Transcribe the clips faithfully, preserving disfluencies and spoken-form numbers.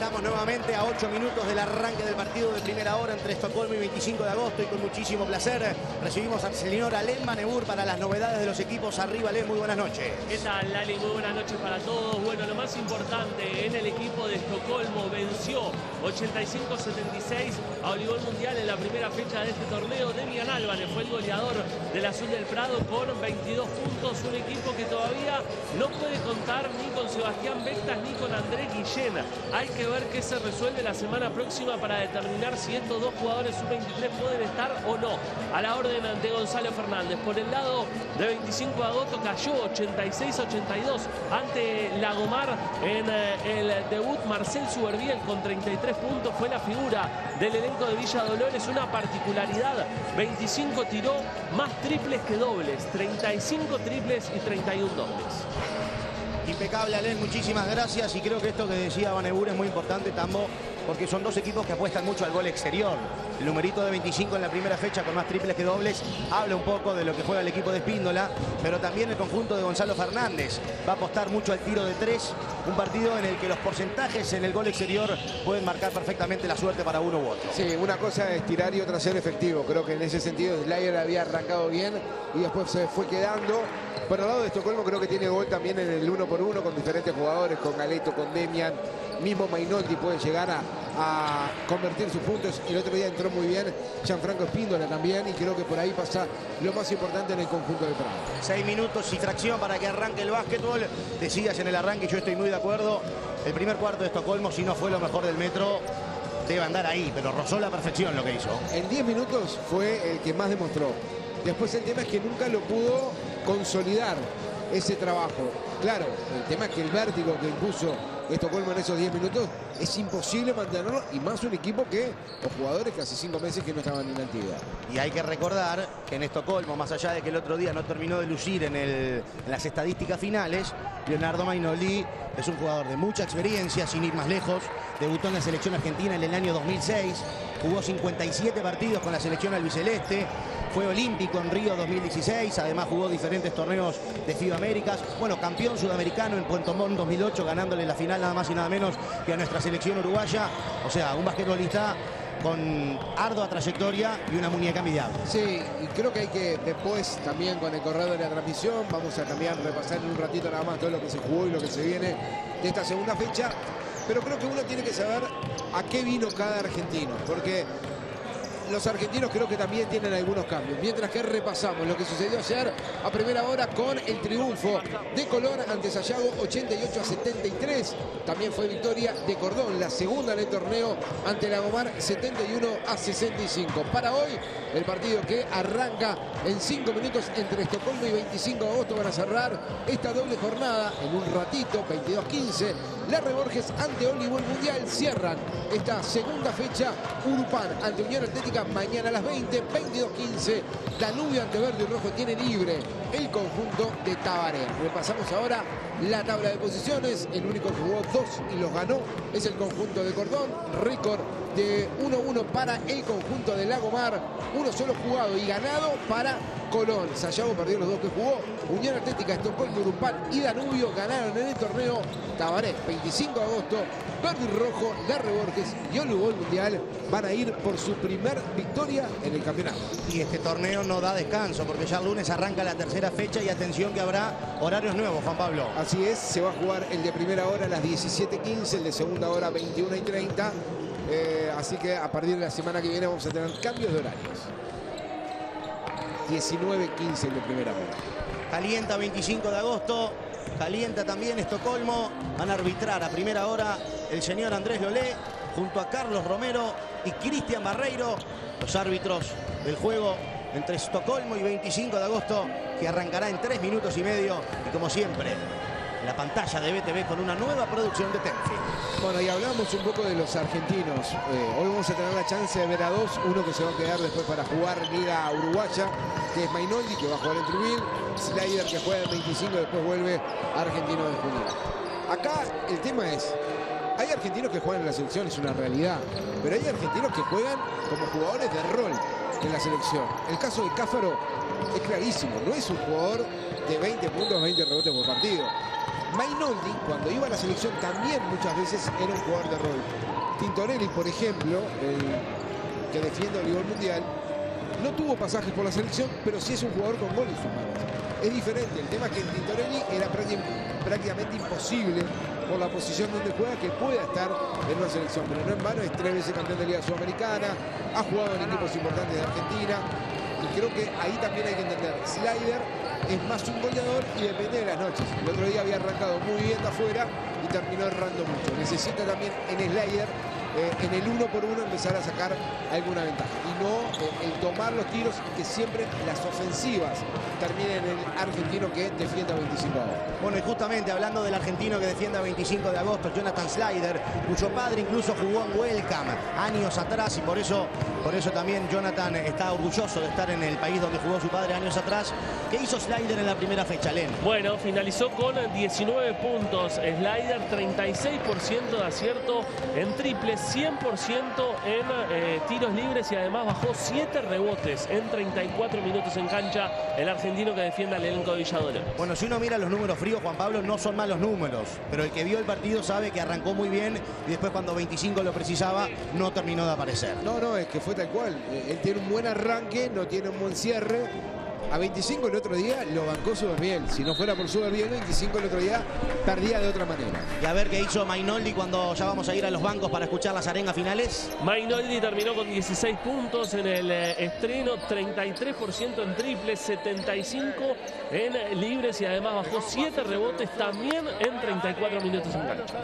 Estamos nuevamente a ocho minutos del arranque del partido de primera hora entre Estocolmo y veinticinco de agosto, y con muchísimo placer recibimos al señor Alain Manebur para las novedades de los equipos. Arriba, Alain, muy buenas noches. ¿Qué tal, Lali? Muy buenas noches para todos. Bueno, lo más importante en el equipo de Estocolmo, venció ochenta y cinco a setenta y seis a Voleibol Mundial en la primera fecha de este torneo. Demian Álvarez fue el goleador del Azul del Prado con veintidós puntos. Un equipo que todavía no puede contar ni con Sebastián Bectas ni con André Guillén. Hay que ver qué se resuelve la semana próxima para determinar si estos dos jugadores sub veintitrés pueden estar o no a la orden de Gonzalo Fernández. Por el lado de veinticinco de agosto cayó ochenta y seis a ochenta y dos ante Lagomar en eh, el debut. Marcel Suberbiel con treinta y tres puntos fue la figura del elenco de Villa Dolores. Una particularidad: veinticinco tiró más triples que dobles, treinta y cinco triples y treinta y uno dobles. Impecable, Alain, muchísimas gracias. Y creo que esto que decía Manebur es muy importante, Tambo, porque son dos equipos que apuestan mucho al gol exterior. El numerito de veinticinco en la primera fecha con más triples que dobles habla un poco de lo que juega el equipo de Espíndola, pero también el conjunto de Gonzalo Fernández va a apostar mucho al tiro de tres, un partido en el que los porcentajes en el gol exterior pueden marcar perfectamente la suerte para uno u otro. Sí, una cosa es tirar y otra ser efectivo. Creo que en ese sentido Slayer había arrancado bien y después se fue quedando. Por el lado de Estocolmo creo que tiene gol también en el uno por uno con diferentes jugadores, con Galeto, con Demian. Mismo Mainoldi puede llegar a, a convertir sus puntos. El otro día entró muy bien Gianfranco Espíndola también, y creo que por ahí pasa lo más importante en el conjunto del Prado. Seis minutos y fracción para que arranque el básquetbol. Decías en el arranque, yo estoy muy de acuerdo, el primer cuarto de Estocolmo, si no fue lo mejor del Metro, debe andar ahí, pero rozó la perfección lo que hizo. En diez minutos fue el que más demostró. Después el tema es que nunca lo pudo consolidar ese trabajo. Claro, el tema es que el vértigo que impuso Estocolmo en esos diez minutos es imposible mantenerlo, y más un equipo que los jugadores que hace cinco meses que no estaban en la actividad. Y hay que recordar que en Estocolmo, más allá de que el otro día no terminó de lucir en, el, en las estadísticas finales, Leonardo Mainoldi es un jugador de mucha experiencia, sin ir más lejos. Debutó en la selección argentina en el año dos mil seis, jugó cincuenta y siete partidos con la selección albiceleste, fue olímpico en Río dos mil dieciséis, además jugó diferentes torneos de FIBA Américas. Bueno, campeón sudamericano en Puerto Montt dos mil ocho, ganándole la final nada más y nada menos que a nuestra selección uruguaya. O sea, un basquetbolista con ardua trayectoria y una muñeca envidiable. Sí, y creo que hay que después también con el correo de la transmisión vamos a también repasar en un ratito nada más todo lo que se jugó y lo que se viene de esta segunda fecha. Pero creo que uno tiene que saber a qué vino cada argentino, porque los argentinos creo que también tienen algunos cambios. Mientras que repasamos lo que sucedió ayer a primera hora con el triunfo de Colón ante Sayago, ochenta y ocho a setenta y tres. También fue victoria de Cordón, la segunda en el torneo, ante Lagomar, setenta y uno a sesenta y cinco. Para hoy, el partido que arranca en cinco minutos entre Estocolmo y veinticinco de agosto. Van a cerrar esta doble jornada en un ratito, veintidós quince. Larry Borges ante Voleibol Mundial cierran esta segunda fecha. Urupán ante Unión Atlética mañana a las veinte, veintidós quince. Danubio ante Verde y Rojo tiene libre el conjunto de Tabaré. Repasamos ahora la tabla de posiciones. El único que jugó dos y los ganó es el conjunto de Cordón. Récord de uno a uno para el conjunto de Lagomar. Uno solo jugado y ganado para Colón. Sayago perdió los dos que jugó. Unión Atlética, Estocolmo, Urupán y Danubio ganaron en el torneo. Tabaré, veinticinco de agosto, Verde y Rojo, Larry Borges y Voleibol Mundial van a ir por su primer victoria en el campeonato. Y este torneo no da descanso, porque ya el lunes arranca la tercera fecha, y atención que habrá horarios nuevos, Juan Pablo. Así es, se va a jugar el de primera hora a las diecisiete quince, el de segunda hora veintiuno y treinta. Eh, así que a partir de la semana que viene vamos a tener cambios de horarios. diecinueve quince el de primera hora. Calienta veinticinco de agosto, calienta también Estocolmo. Van a arbitrar a primera hora el señor Andrés Lolé junto a Carlos Romero y Cristian Barreiro, los árbitros del juego entre Estocolmo y veinticinco de agosto, que arrancará en tres minutos y medio. Y como siempre, la pantalla de B T V con una nueva producción de Tenfield. Bueno, y hablamos un poco de los argentinos. Eh, hoy vamos a tener la chance de ver a dos. Uno que se va a quedar después para jugar Liga Uruguaya, que es Mainoldi, que va a jugar en Trujillo. Slayer, que juega en veinticinco y después vuelve a Argentino de Junín. Acá el tema es, hay argentinos que juegan en la selección, es una realidad. Pero hay argentinos que juegan como jugadores de rol en la selección. El caso de Cáfaro es clarísimo. No es un jugador de veinte puntos, veinte rebotes por partido. Mainoldi, cuando iba a la selección, también muchas veces era un jugador de rol. Tintorelli, por ejemplo, el que defiende a nivel mundial, no tuvo pasajes por la selección, pero sí es un jugador con gol en sus manos. Es diferente. El tema es que en Tintorelli era prácticamente imposible, por la posición donde juega, que pueda estar en una selección. Pero no en vano, es tres veces campeón de Liga Sudamericana, ha jugado en equipos importantes de Argentina. Y creo que ahí también hay que entender. Slider es más un goleador y depende de las noches. El otro día había arrancado muy bien de afuera y terminó errando mucho. Necesita también en Slider, eh, en el uno por uno, empezar a sacar alguna ventaja. Y no eh, el tomar los tiros y que siempre las ofensivas terminen en el argentino que defiende a veinticinco de agosto. Bueno, y justamente hablando del argentino que defiende a veinticinco de agosto, Jonathan Slider, cuyo padre incluso jugó en Welcome años atrás, y por eso, por eso también Jonathan está orgulloso de estar en el país donde jugó su padre años atrás. ¿Qué hizo Slider en la primera fecha, Len? Bueno, finalizó con diecinueve puntos. Slider, treinta y seis por ciento de acierto en triples, cien por ciento en eh, tiros libres y además bajó siete rebotes en treinta y cuatro minutos en cancha el argentino que defiende al elenco de Villa Dolores. Bueno, si uno mira los números fríos, Juan Pablo, no son malos números, pero el que vio el partido sabe que arrancó muy bien y después cuando veinticinco lo precisaba no terminó de aparecer. No, no, es que fue tal cual. Él tiene un buen arranque, no tiene un buen cierre. A veinticinco el otro día lo bancó Suberbiel. Si no fuera por Suberbiel, veinticinco el otro día perdía de otra manera. Y a ver qué hizo Mainoldi cuando ya vamos a ir a los bancos para escuchar las arengas finales. Mainoldi terminó con dieciséis puntos en el eh, estreno, treinta y tres por ciento en triples, setenta y cinco en eh, libres y además bajó siete rebotes también en treinta y cuatro minutos en cancha.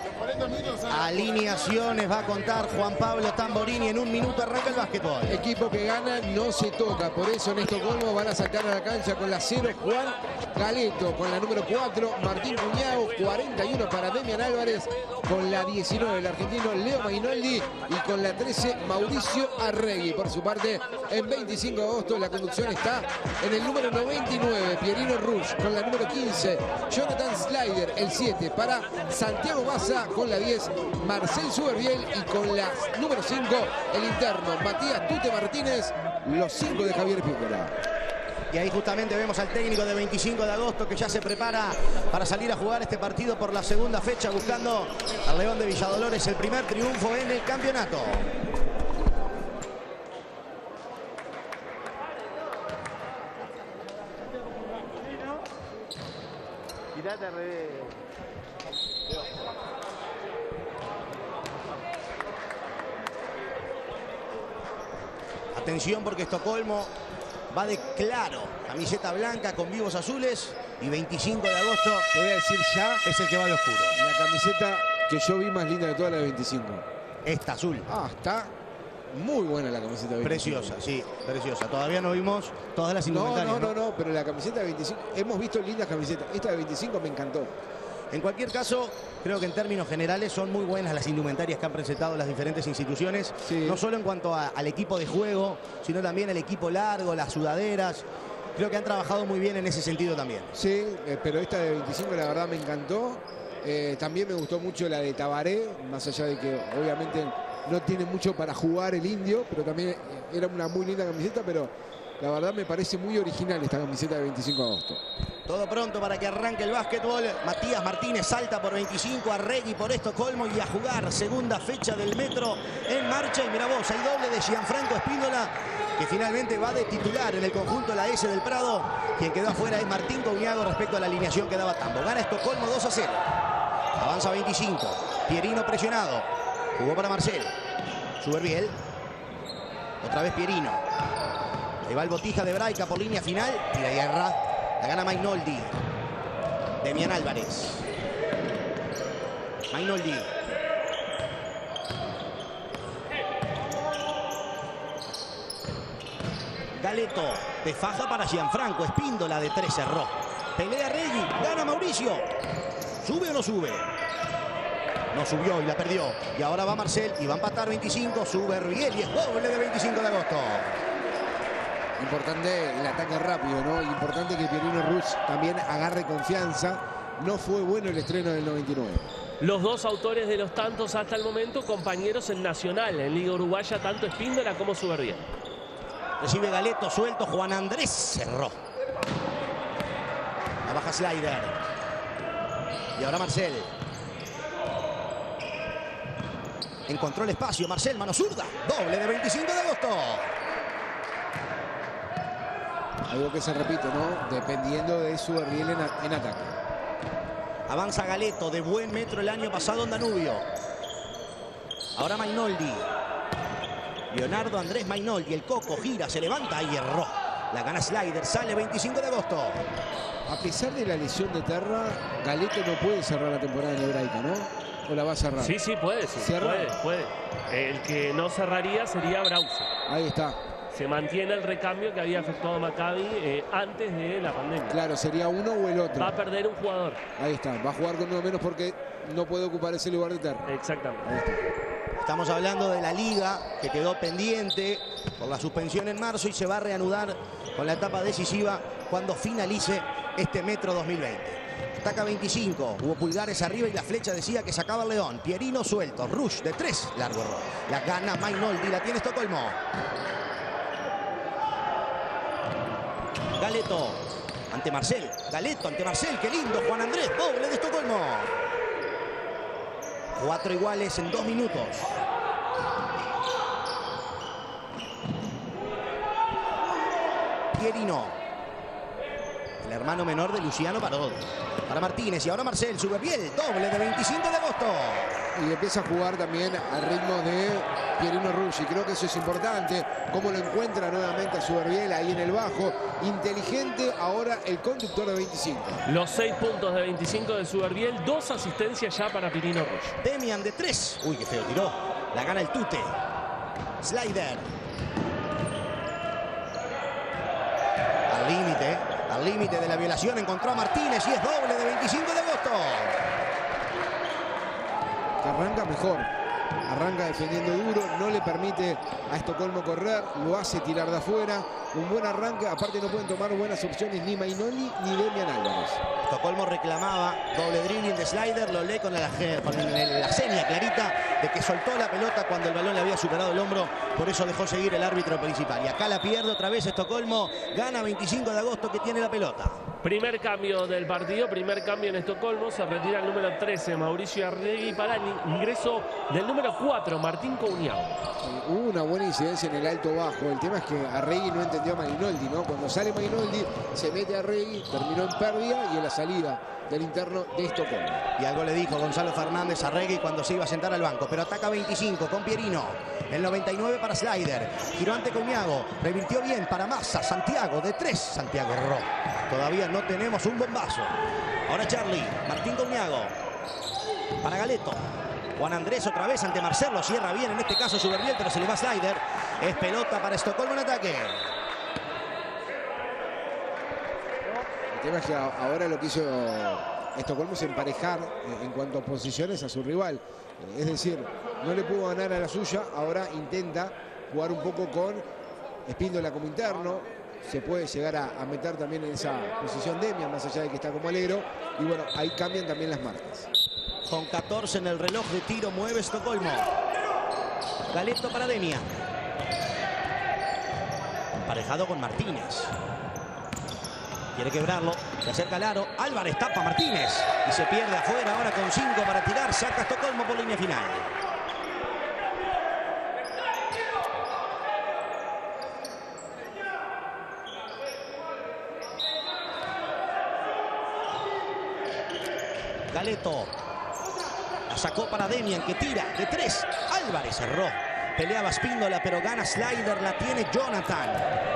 A alineaciones va a contar Juan Pablo Tamborini. En un minuto arranca el básquetbol. Equipo que gana no se toca. Por eso en Estocolmo van a sacar a la cancha con la cero Juan Galeto, con la número cuatro Martín Cuñao, cuarenta y uno para Demian Álvarez, con la diecinueve el argentino Leo Mainoldi y con la trece Mauricio Arregui. Por su parte, en veinticinco de agosto la conducción está en el número noventa y nueve Pierino Rush, con la número quince Jonathan Slider, el siete para Santiago Baza, con la diez Marcel Suberbiel y con la número cinco el interno Matías Tute Martínez, los cinco de Javier Pícola. Y ahí justamente vemos al técnico de veinticinco de agosto que ya se prepara para salir a jugar este partido por la segunda fecha, buscando al León de Villa Dolores el primer triunfo en el campeonato. Atención porque Estocolmo va de claro, camiseta blanca con vivos azules, y veinticinco de agosto, te voy a decir ya, es el que va de oscuro. La camiseta que yo vi más linda de toda la de veinticinco. Esta azul. Ah, está muy buena la camiseta de veinticinco. Preciosa, sí, preciosa. Todavía no vimos todas las no, indumentarias. No, no, no, no, pero la camiseta de veinticinco, hemos visto lindas camisetas. Esta de veinticinco me encantó. En cualquier caso, creo que en términos generales son muy buenas las indumentarias que han presentado las diferentes instituciones. Sí. No solo en cuanto a, al equipo de juego, sino también el equipo largo, las sudaderas. Creo que han trabajado muy bien en ese sentido también. Sí, eh, pero esta de veinticinco la verdad me encantó. Eh, también me gustó mucho la de Tabaré, más allá de que obviamente no tiene mucho para jugar el indio, pero también era una muy linda camiseta, pero la verdad me parece muy original esta camiseta de veinticinco de agosto. Todo pronto para que arranque el básquetbol. Matías Martínez salta por veinticinco, Arregui por Estocolmo y a jugar. Segunda fecha del Metro en marcha. Y mira vos, hay doble de Gianfranco Espíndola, que finalmente va de titular en el conjunto de la S del Prado. Quien quedó afuera es Martín Cuñado respecto a la alineación que daba Tambo. Gana Estocolmo dos a cero. Avanza veinticinco. Pierino presionado. Jugó para Marcel. Suberbiel. Otra vez Pierino. Ahí va el Botija de Braica por línea final. Tira y erra. La gana Mainoldi. Demian Álvarez. Mainoldi. Galeto. De faja para Gianfranco. Espíndola de tres cerró. Pelea Regui. Gana Mauricio. ¿Sube o no sube? No subió y la perdió. Y ahora va Marcel y va a empatar veinticinco. Suberbiel y es doble de veinticinco de agosto. Importante el ataque rápido, ¿no? Importante que Pierino Rush también agarre confianza. No fue bueno el estreno del noventa y nueve. Los dos autores de los tantos hasta el momento, compañeros en Nacional, en Liga Uruguaya, tanto Espíndola como Suberbiel. Recibe Galeto, suelto, Juan Andrés cerró. La baja Slider. Y ahora Marcel. Encontró el espacio. Marcel, mano zurda. Doble de veinticinco de agosto. Algo que se repite, ¿no? Dependiendo de su riel en, en ataque. Avanza Galeto, de buen metro el año pasado en Danubio. Ahora Mainoldi. Leonardo Andrés Mainoldi, el Coco, gira, se levanta y erró. La gana Slider, sale veinticinco de agosto. A pesar de la lesión de Terra, Galeto no puede cerrar la temporada en Hebraica, ¿no? ¿O la va a cerrar? Sí, sí, puede, sí. ¿Cierra? Puede, puede. El que no cerraría sería Brause. Ahí está. Se mantiene el recambio que había efectuado Maccabi eh, antes de la pandemia. Claro, sería uno o el otro. Va a perder un jugador. Ahí está, va a jugar con uno menos porque no puede ocupar ese lugar de Terra. Exactamente. Ahí está. Estamos hablando de la liga que quedó pendiente por la suspensión en marzo y se va a reanudar con la etapa decisiva cuando finalice este Metro dos mil veinte. Ataca veinticinco, hubo pulgares arriba y la flecha decía que sacaba el León. Pierino suelto, Rush de tres, largo error. La gana Mainoldi, la tiene Estocolmo. Galeto ante Marcel, Galeto ante Marcel, qué lindo, Juan Andrés, doble de Estocolmo. Cuatro iguales en dos minutos. Pierino, el hermano menor de Luciano Parodi. Para Martínez y ahora Marcel, sube bien, doble de veinticinco de agosto. Y empieza a jugar también al ritmo de Pierino Ruggi. Creo que eso es importante. Cómo lo encuentra nuevamente a Suberbiel ahí en el bajo. Inteligente ahora el conductor de veinticinco. Los seis puntos de veinticinco de Suberbiel, dos asistencias ya para Pierino Ruggi. Demian de tres. Uy, qué feo tiró. La gana el Tute. Slider. Al límite, al límite de la violación encontró a Martínez y es doble de veinticinco de agosto. Que arranca mejor, arranca defendiendo duro, no le permite a Estocolmo correr, lo hace tirar de afuera, un buen arranque, aparte no pueden tomar buenas opciones ni Mainoli ni Demian Álvarez. Estocolmo reclamaba doble dribbling de Slider, lo lee con la, con la seña clarita de que soltó la pelota cuando el balón le había superado el hombro, por eso dejó seguir el árbitro principal. Y acá la pierde otra vez Estocolmo, gana veinticinco de agosto que tiene la pelota. Primer cambio del partido, primer cambio en Estocolmo, se retira el número trece, Mauricio Arregui, para el ingreso del número cuatro, Martín Couniao. Eh, hubo una buena incidencia en el alto-bajo, el tema es que Arregui no entendió a Mainoldi, ¿no? Cuando sale Mainoldi, se mete a Arregui, terminó en pérdida y en la salida del interno de Estocolmo. Y algo le dijo Gonzalo Fernández a Arregui cuando se iba a sentar al banco, pero ataca veinticinco con Pierino. El noventa y nueve para Slider, giró ante Couniago, revirtió bien para Massa, Santiago de tres, Santiago erró. Todavía no tenemos un bombazo. Ahora Charlie, Martín Couniago, para Galeto. Juan Andrés otra vez ante Marcelo, cierra bien en este caso Suberbiel, pero se le va Slider. Es pelota para Estocolmo en ataque. El tema es que ahora lo que hizo Estocolmo es emparejar en cuanto a posiciones a su rival. Es decir, no le pudo ganar a la suya, ahora intenta jugar un poco con Espíndola como interno. Se puede llegar a, a meter también en esa posición Demian, más allá de que está como alero. Y bueno, ahí cambian también las marcas. Con catorce en el reloj de tiro mueve Estocolmo. Galeto para Demian. Emparejado con Martínez. Quiere quebrarlo, se acerca al aro. Álvarez tapa a Martínez y se pierde afuera ahora con cinco para tirar. Saca Estocolmo por línea final. Galeto. La sacó para Demian que tira de tres. Álvarez cerró. Peleaba Spíndola pero gana Slider. La tiene Jonathan.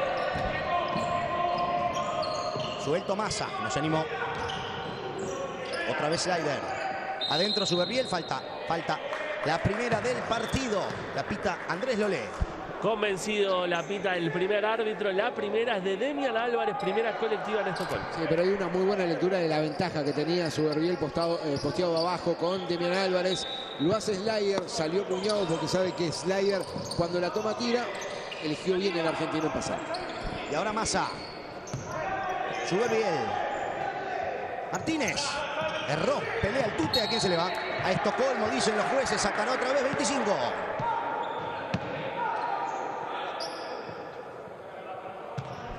Suelto Massa, no se animó. Otra vez Slider. Adentro Suberbiel, falta, falta. La primera del partido. La pita Andrés Lolé. Convencido la pita el primer árbitro. La primera es de Demian Álvarez, primera colectiva en Estocolmo. Sí, pero hay una muy buena lectura de la ventaja que tenía Suberbiel postado, eh, posteado abajo con Demian Álvarez. Lo hace Slider, salió Couniao porque sabe que Slider cuando la toma tira, eligió bien el argentino en pasar. Y ahora Massa. Suberbiel. Martínez. Erró. Pelea el Tute. ¿A quién se le va? A Estocolmo, dicen los jueces. Sacará otra vez veinticinco.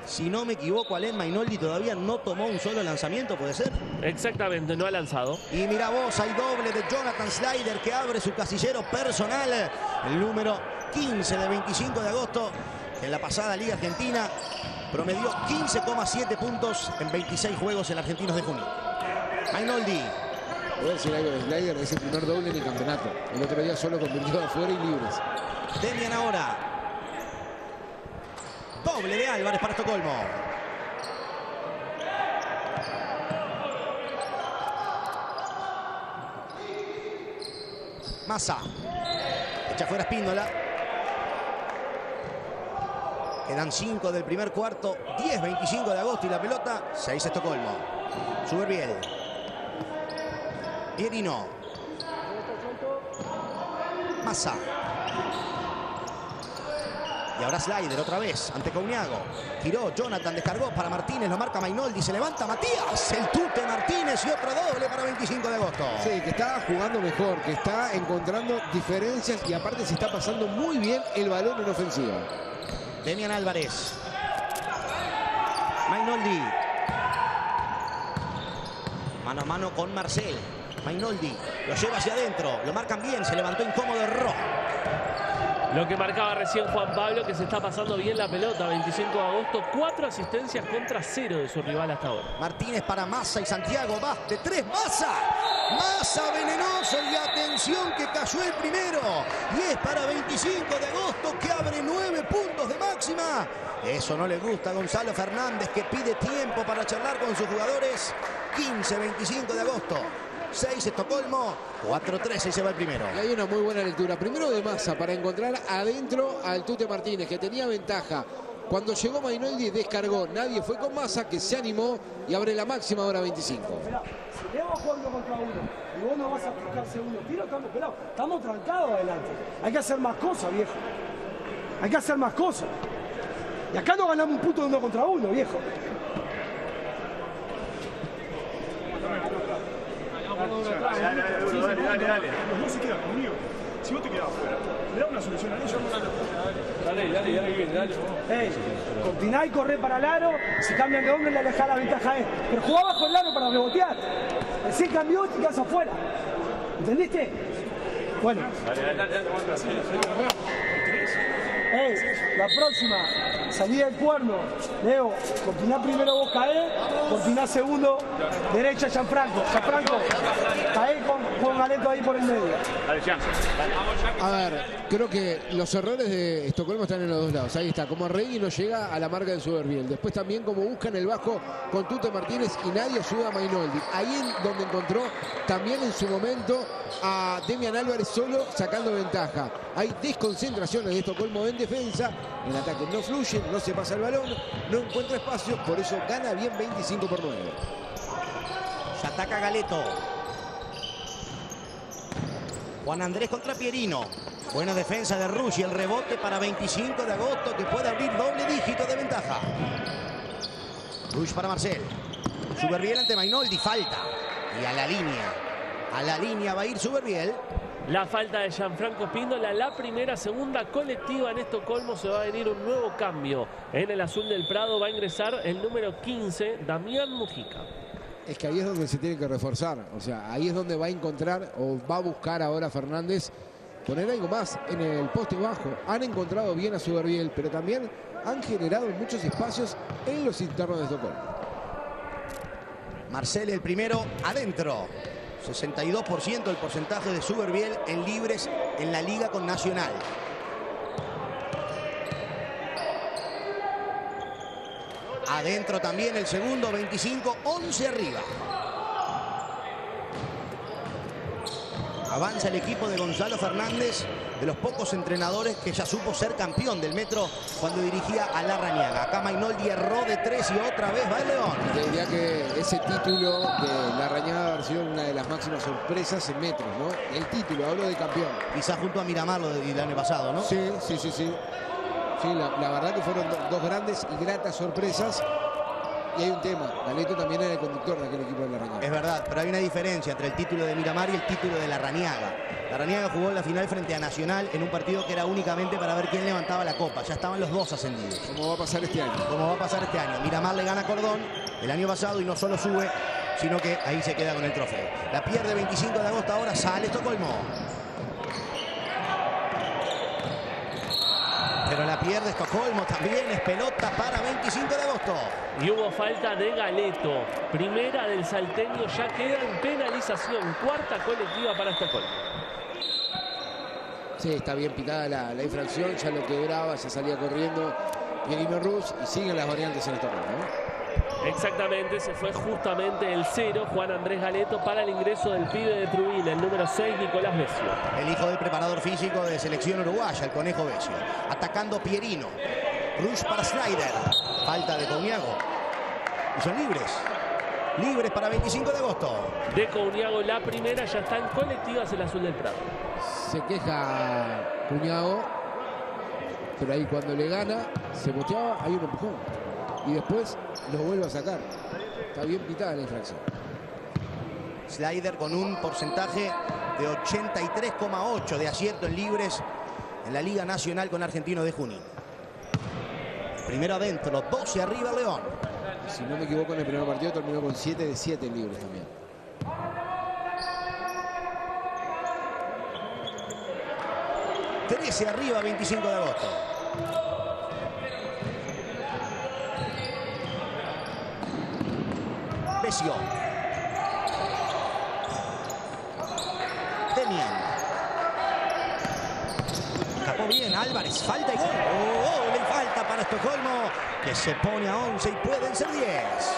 Si no me equivoco, Alem Mainoldi todavía no tomó un solo lanzamiento, ¿puede ser? Exactamente, no ha lanzado. Y mira vos, hay doble de Jonathan Slider que abre su casillero personal. El número quince de veinticinco de agosto. En la pasada Liga Argentina promedió quince coma siete puntos en veintiséis juegos en Argentinos de Junín. Mainoldi. Voy a decir algo de Slider, es el primer doble en el campeonato. El otro día solo convirtió de afuera y libres. Demian ahora. Doble de Álvarez para Estocolmo. Massa. Echa fuera Espíndola. Quedan cinco del primer cuarto. diez veinticinco de agosto y la pelota. seis Estocolmo. Suberbiel. Pierino. Massa. Y ahora Slider otra vez ante Cauniago. Giró, Jonathan descargó para Martínez, lo marca Mainoldi, se levanta Matías. El Tute Martínez y otro doble para veinticinco de agosto. Sí, que está jugando mejor, que está encontrando diferencias y aparte se está pasando muy bien el balón en ofensiva. Demian Álvarez. Mainoldi. Mano a mano con Marcel. Mainoldi lo lleva hacia adentro, lo marcan bien, se levantó incómodo Ro. Lo que marcaba recién Juan Pablo, que se está pasando bien la pelota. veinticinco de agosto, cuatro asistencias contra cero de su rival hasta ahora. Martínez para Massa y Santiago. Va de tres. Massa. Massa venenoso. Y atención que cayó el primero. Y es para veinticinco de agosto que abre nueve puntos de máxima. Eso no le gusta a Gonzalo Fernández, que pide tiempo para charlar con sus jugadores. quince veinticinco de agosto. seis Estocolmo, cuatro trece y se va el primero. Y hay una muy buena lectura. Primero de Massa para encontrar adentro al Tute Martínez, que tenía ventaja. Cuando llegó Mainoldi descargó. Nadie fue con Massa, que se animó y abre la máxima ahora veinticinco. Mirá, si le vamos jugando contra uno y vos no vas a buscar segundo tiro, estamos pelados. Estamos trancados adelante. Hay que hacer más cosas, viejo. Hay que hacer más cosas. Y acá no ganamos un punto de uno contra uno, viejo. Dale, dale, dale, dale, dale. Los dos se quedan conmigo. Si vos te quedás afuera, le da una solución a ellos. Dale, dale, dale, bien, dale. Hey, continuá y corre para el aro. Si cambian de hombre, le alejá la ventaja a él. Pero jugá bajo el aro para rebotear. Si cambió, te quedas afuera. ¿Entendiste? Bueno. Dale, dale, dale, dale. Hey, la próxima, salida del cuerno. Leo, continuá primero vos caer, continuá segundo, derecha Gianfranco. Gianfranco, cae con, con Galeto ahí por el medio. Dale, Jean. A ver, creo que los errores de Estocolmo están en los dos lados. Ahí está, como Regui no llega a la marca de Suberbiel. Después también como buscan el bajo con Tute Martínez y nadie ayuda a Mainoldi. Ahí en donde encontró también en su momento a Demian Álvarez solo sacando ventaja. Hay desconcentraciones de Estocolmo en defensa. El ataque no fluye, no se pasa el balón, no encuentra espacio, por eso gana bien veinticinco por nueve. Ya ataca Galeto. Juan Andrés contra Pierino. Buena defensa de Ruggi. El rebote para veinticinco de agosto que puede abrir doble dígito de ventaja. Ruggi para Marcel. Suberbiel ante Mainoldi. Falta. Y a la línea. A la línea va a ir Suberbiel. La falta de Gianfranco Espíndola, la primera, segunda colectiva en Estocolmo. Se va a venir un nuevo cambio. En el azul del Prado va a ingresar el número quince, Damián Mujica. Es que ahí es donde se tiene que reforzar. O sea, ahí es donde va a encontrar o va a buscar ahora Fernández poner algo más en el poste bajo. Han encontrado bien a Suberbiel, pero también han generado muchos espacios en los internos de Estocolmo. Marcel el primero adentro. sesenta y dos por ciento el porcentaje de Suberbiel en libres en la liga con Nacional. Adentro también el segundo, veinticinco, once arriba. Avanza el equipo de Gonzalo Fernández, de los pocos entrenadores que ya supo ser campeón del Metro cuando dirigía a Larrañaga. Acá Mainoldi erró de tres y otra vez va el León. Te diría que ese título de Larrañaga ha sido una de las máximas sorpresas en Metros, ¿no? El título, hablo de campeón. Quizás junto a Miramar lo del año pasado, ¿no? Sí, sí, sí, sí. Sí, la, la verdad que fueron do, dos grandes y gratas sorpresas. y hay un tema. Galeto también era el conductor de aquel equipo de Larrañaga. Es verdad, pero hay una diferencia entre el título de Miramar y el título de Larrañaga. Larrañaga jugó la final frente a Nacional en un partido que era únicamente para ver quién levantaba la copa. Ya estaban los dos ascendidos. ¿Cómo va a pasar este año? ¿Cómo va a pasar este año? Miramar le gana a Cordón el año pasado y no solo sube, sino que ahí se queda con el trofeo. La pierde veinticinco de agosto, ahora sale Estocolmo. Pero la pierde Estocolmo también, es pelota para veinticinco de agosto. Y hubo falta de Galeto. Primera del salteño, ya queda en penalización. Cuarta colectiva para Estocolmo. Sí, está bien pitada la, la infracción, ya lo quebraba, ya salía corriendo Pierino Rus y siguen las variantes en Estocolmo, ¿no? Exactamente, se fue justamente el cero Juan Andrés Galeto para el ingreso del pibe de Trujillo, el número seis, Nicolás Besio. El hijo del preparador físico de selección uruguaya, el Conejo Besio. Atacando Pierino. Rush para Slider. Falta de Couniago. Y son libres. Libres para veinticinco de agosto. De Couniago la primera, ya está en colectivas el azul del Prado. Se queja Cuñado, pero ahí cuando le gana, se boteaba, hay un empujón. Y después lo vuelve a sacar. Está bien pitada la infracción. Slider con un porcentaje de ochenta y tres coma ocho de acierto en libres en la Liga Nacional con Argentino de Junín. Primero adentro, doce arriba León. Si no me equivoco, en el primer partido terminó con siete de siete en libres también. trece arriba, veinticinco de agosto. Besio. Demian. Escapó bien Álvarez. Falta y gol. Oh, le falta para Estocolmo, que se pone a once y pueden ser diez.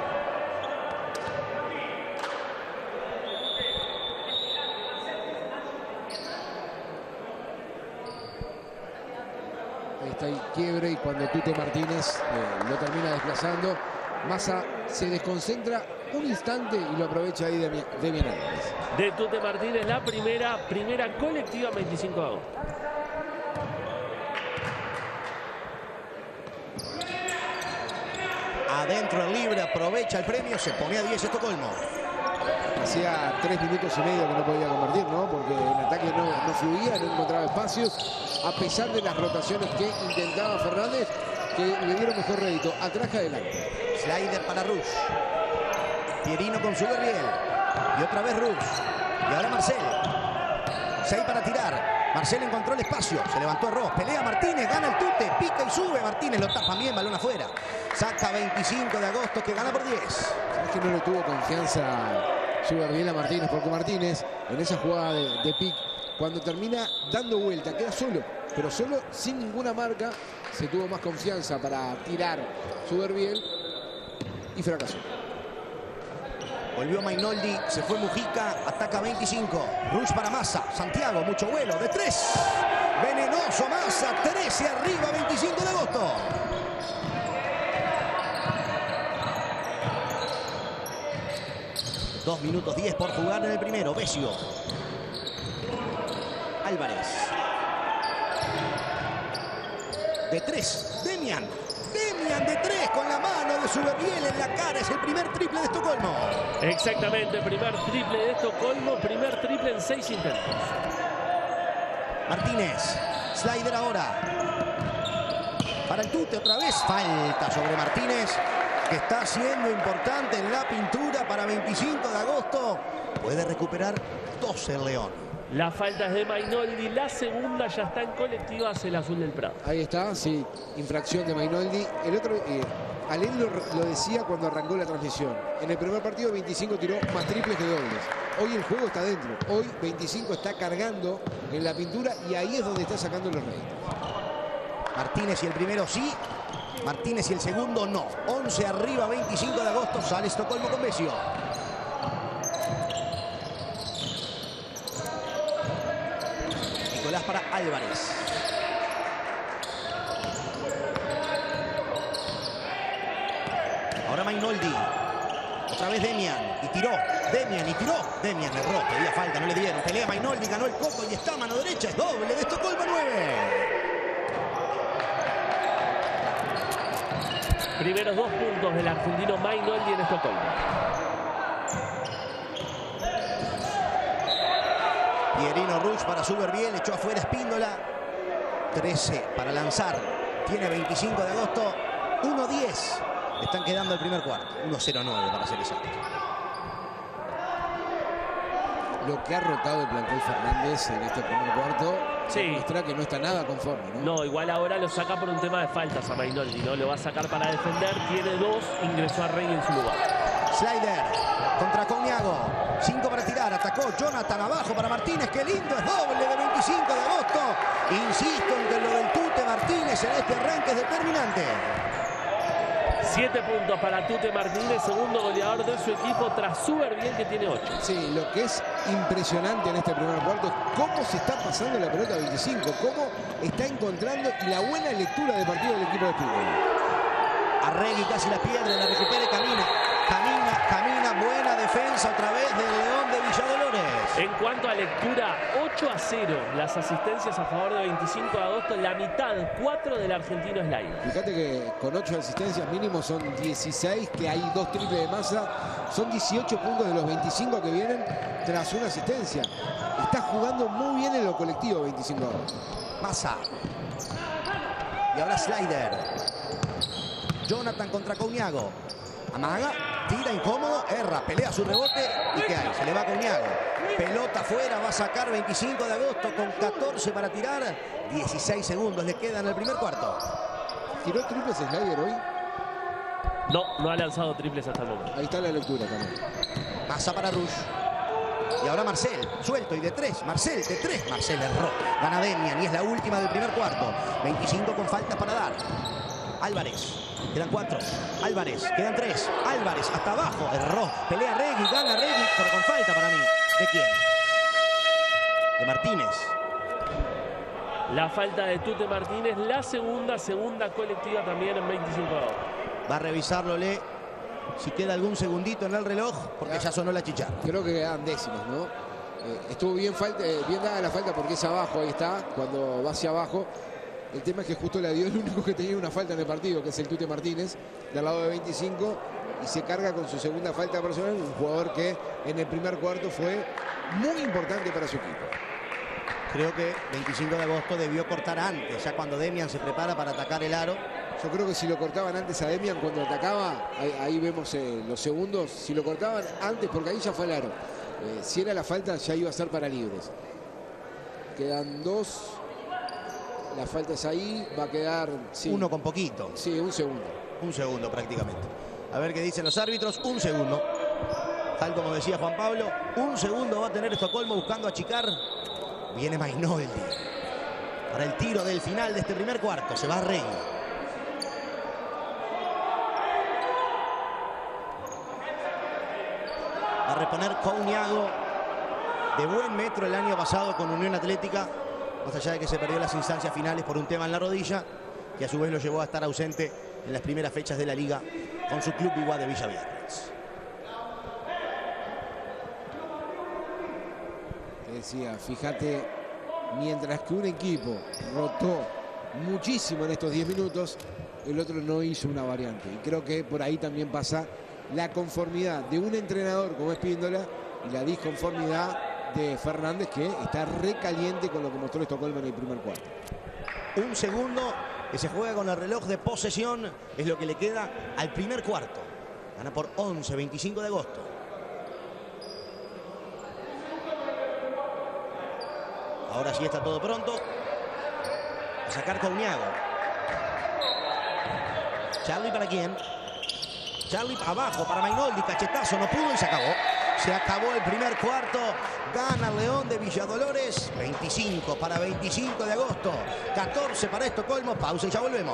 Ahí está el quiebre y cuando Tute Martínez eh, lo termina desplazando, Massa se desconcentra un instante y lo aprovecha ahí Demian Álvarez. De Tute Martínez la primera, primera colectiva veinticinco de agosto. Adentro el libre, aprovecha el premio, se pone a diez Estocolmo. Hacía tres minutos y medio que no podía convertir, ¿no? Porque el ataque no, no fluía, no encontraba espacios, a pesar de las rotaciones que intentaba Fernández, que le dieron mejor rédito. Atrás que adelante. Slider para Rus. Pierino con su Gabriel. Y otra vez Rus. Y ahora Marcel. seis para tirar. Marcel encontró el espacio. Se levantó Ross. Pelea Martínez. Gana el Tute. Pica y sube. Martínez lo tapa bien. Balón afuera. Saca veinticinco de agosto que gana por diez. ¿Sabes que no le tuvo confianza su Gabriel a Martínez? Porque Martínez en esa jugada de, de pick, cuando termina dando vuelta, queda solo. Pero solo sin ninguna marca. Se tuvo más confianza para tirar su Gabriel. Y fracasó. Volvió Mainoldi, se fue Mujica, ataca veinticinco. Rush para Massa, Santiago, mucho vuelo, de tres. Venenoso Massa, trece arriba, veinticinco de agosto. Dos minutos diez por jugar en el primero, Besio. Álvarez. De tres, Demian. Demian de tres con la mano de su Gabriel en la cara. Es el primer triple de Estocolmo. Exactamente, primer triple de Estocolmo. Primer triple en seis intentos. Martínez. Slider ahora. Para el Tute otra vez. Falta sobre Martínez, que está siendo importante en la pintura para veinticinco de agosto. Puede recuperar doce el León. La falta es de Mainoldi, la segunda ya está en colectivas el azul del Prado. Ahí está, sí, infracción de Mainoldi. El otro, eh, Alén lo, lo decía cuando arrancó la transmisión. En el primer partido veinticinco tiró más triples que dobles. Hoy el juego está dentro. Hoy veinticinco está cargando en la pintura y ahí es donde está sacando los réditos. Martínez y el primero sí. Martínez y el segundo no. once arriba, veinticinco de agosto. Sale Estocolmo con Besio. Nicolás para Álvarez. Ahora Mainoldi. Otra vez Demian. Y tiró. Demian y tiró. Demian erró. Pedía falta, no le dieron. Pelea Mainoldi, ganó el coco y está a mano derecha. Es doble de Estocolmo nueve. Primeros dos puntos del argentino Mainoldi en Estocolmo. Pierino Rush para Suberbiel, echó afuera Espíndola. trece para lanzar. Tiene veinticinco de agosto. uno diez. Están quedando el primer cuarto. uno cero nueve para ser exacto. Lo que ha rotado el plantel Fernández en este primer cuarto sí. muestra que no está nada conforme, ¿no? No, igual ahora lo saca por un tema de faltas a Mainoldi, ¿no? Lo va a sacar para defender. Tiene dos. Ingresó a Rey en su lugar. Slider contra Coniago. cinco para tirar. Atacó Jonathan abajo para Martínez. Qué lindo. Es doble de veinticinco de agosto. Insisto en que lo del Tute Martínez en este arranque es determinante. Siete puntos para Tute Martínez, segundo goleador de su equipo tras Suberbiel, que tiene ocho. Sí, lo que es impresionante en este primer cuarto es cómo se está pasando la pelota a veinticinco, cómo está encontrando la buena lectura de partido del equipo de Espíndola. Arregui casi la pierde, la recupera y camina. Camina, camina, buena defensa otra vez del León de Villadolores. En cuanto a lectura, ocho a cero las asistencias a favor de veinticinco de agosto, la mitad, cuatro del argentino Slider. Fíjate que con ocho asistencias mínimo son dieciséis, que hay dos triples de Massa. Son dieciocho puntos de los veinticinco que vienen tras una asistencia. Está jugando muy bien en lo colectivo veinticinco de agosto. Massa. Y ahora Slider. Jonathan contra Coniago. Amaga, tira incómodo, erra, pelea su rebote. ¿Y qué hay? Se le va a Coniago. Pelota afuera, va a sacar veinticinco de agosto con catorce para tirar. dieciséis segundos le quedan en el primer cuarto. ¿Tiró triples Slider hoy? No, no ha lanzado triples hasta el momento. Ahí está la lectura también. Pasa para Rush. Y ahora Marcel, suelto y de tres. Marcel, de tres. Marcel erró. Gana Demian y es la última del primer cuarto. veinticinco con faltas para dar. Álvarez. Quedan cuatro. Álvarez. Quedan tres. Álvarez hasta abajo. Erró. Pelea Regui. Gana Regui. Pero con falta para mí. ¿De quién? De Martínez. La falta de Tute Martínez. La segunda, segunda colectiva también en veinticinco de agosto. Va a revisarlo, Le. Si queda algún segundito en el reloj. Porque ya sonó la chicharra. Creo que quedan décimas, ¿no? Eh, estuvo bien, falta, eh, bien dada la falta porque es abajo. Ahí está. Cuando va hacia abajo. El tema es que justo le dio el único que tenía una falta en el partido, que es el Tute Martínez, del lado de veinticinco, y se carga con su segunda falta personal, un jugador que en el primer cuarto fue muy importante para su equipo. Creo que veinticinco de agosto debió cortar antes, ya cuando Demian se prepara para atacar el aro. Yo creo que si lo cortaban antes a Demian cuando atacaba, ahí, ahí vemos eh, los segundos, si lo cortaban antes, porque ahí ya fue el aro. Eh, si era la falta, ya iba a ser para libres. Quedan dos. La falta es ahí, va a quedar... Sí, uno con poquito. Sí, un segundo. Un segundo prácticamente. A ver qué dicen los árbitros. Un segundo. Tal como decía Juan Pablo, un segundo va a tener Estocolmo buscando achicar. Viene Mainoldi. Para el tiro del final de este primer cuarto. Se va Rey. Va a reponer Coniago. De buen metro el año pasado con Unión Atlética. Más allá de que se perdió las instancias finales por un tema en la rodilla, que a su vez lo llevó a estar ausente en las primeras fechas de la liga con su club Iguá de Villa Viernes. Te decía, fíjate, mientras que un equipo rotó muchísimo en estos diez minutos, el otro no hizo una variante. Y creo que por ahí también pasa la conformidad de un entrenador como Espíndola y la disconformidad de Fernández, que está recaliente con lo que mostró Estocolmo en el primer cuarto. Un segundo que se juega con el reloj de posesión es lo que le queda al primer cuarto. Gana por once, veinticinco de agosto. Ahora sí está todo pronto. A sacar Coniago. Charlie para quién. Charlie abajo para Mainoldi. Cachetazo, no pudo y se acabó. Se acabó el primer cuarto. Gana el León de Villadolores. veinticinco para veinticinco de agosto. catorce para Estocolmo. Pausa y ya volvemos.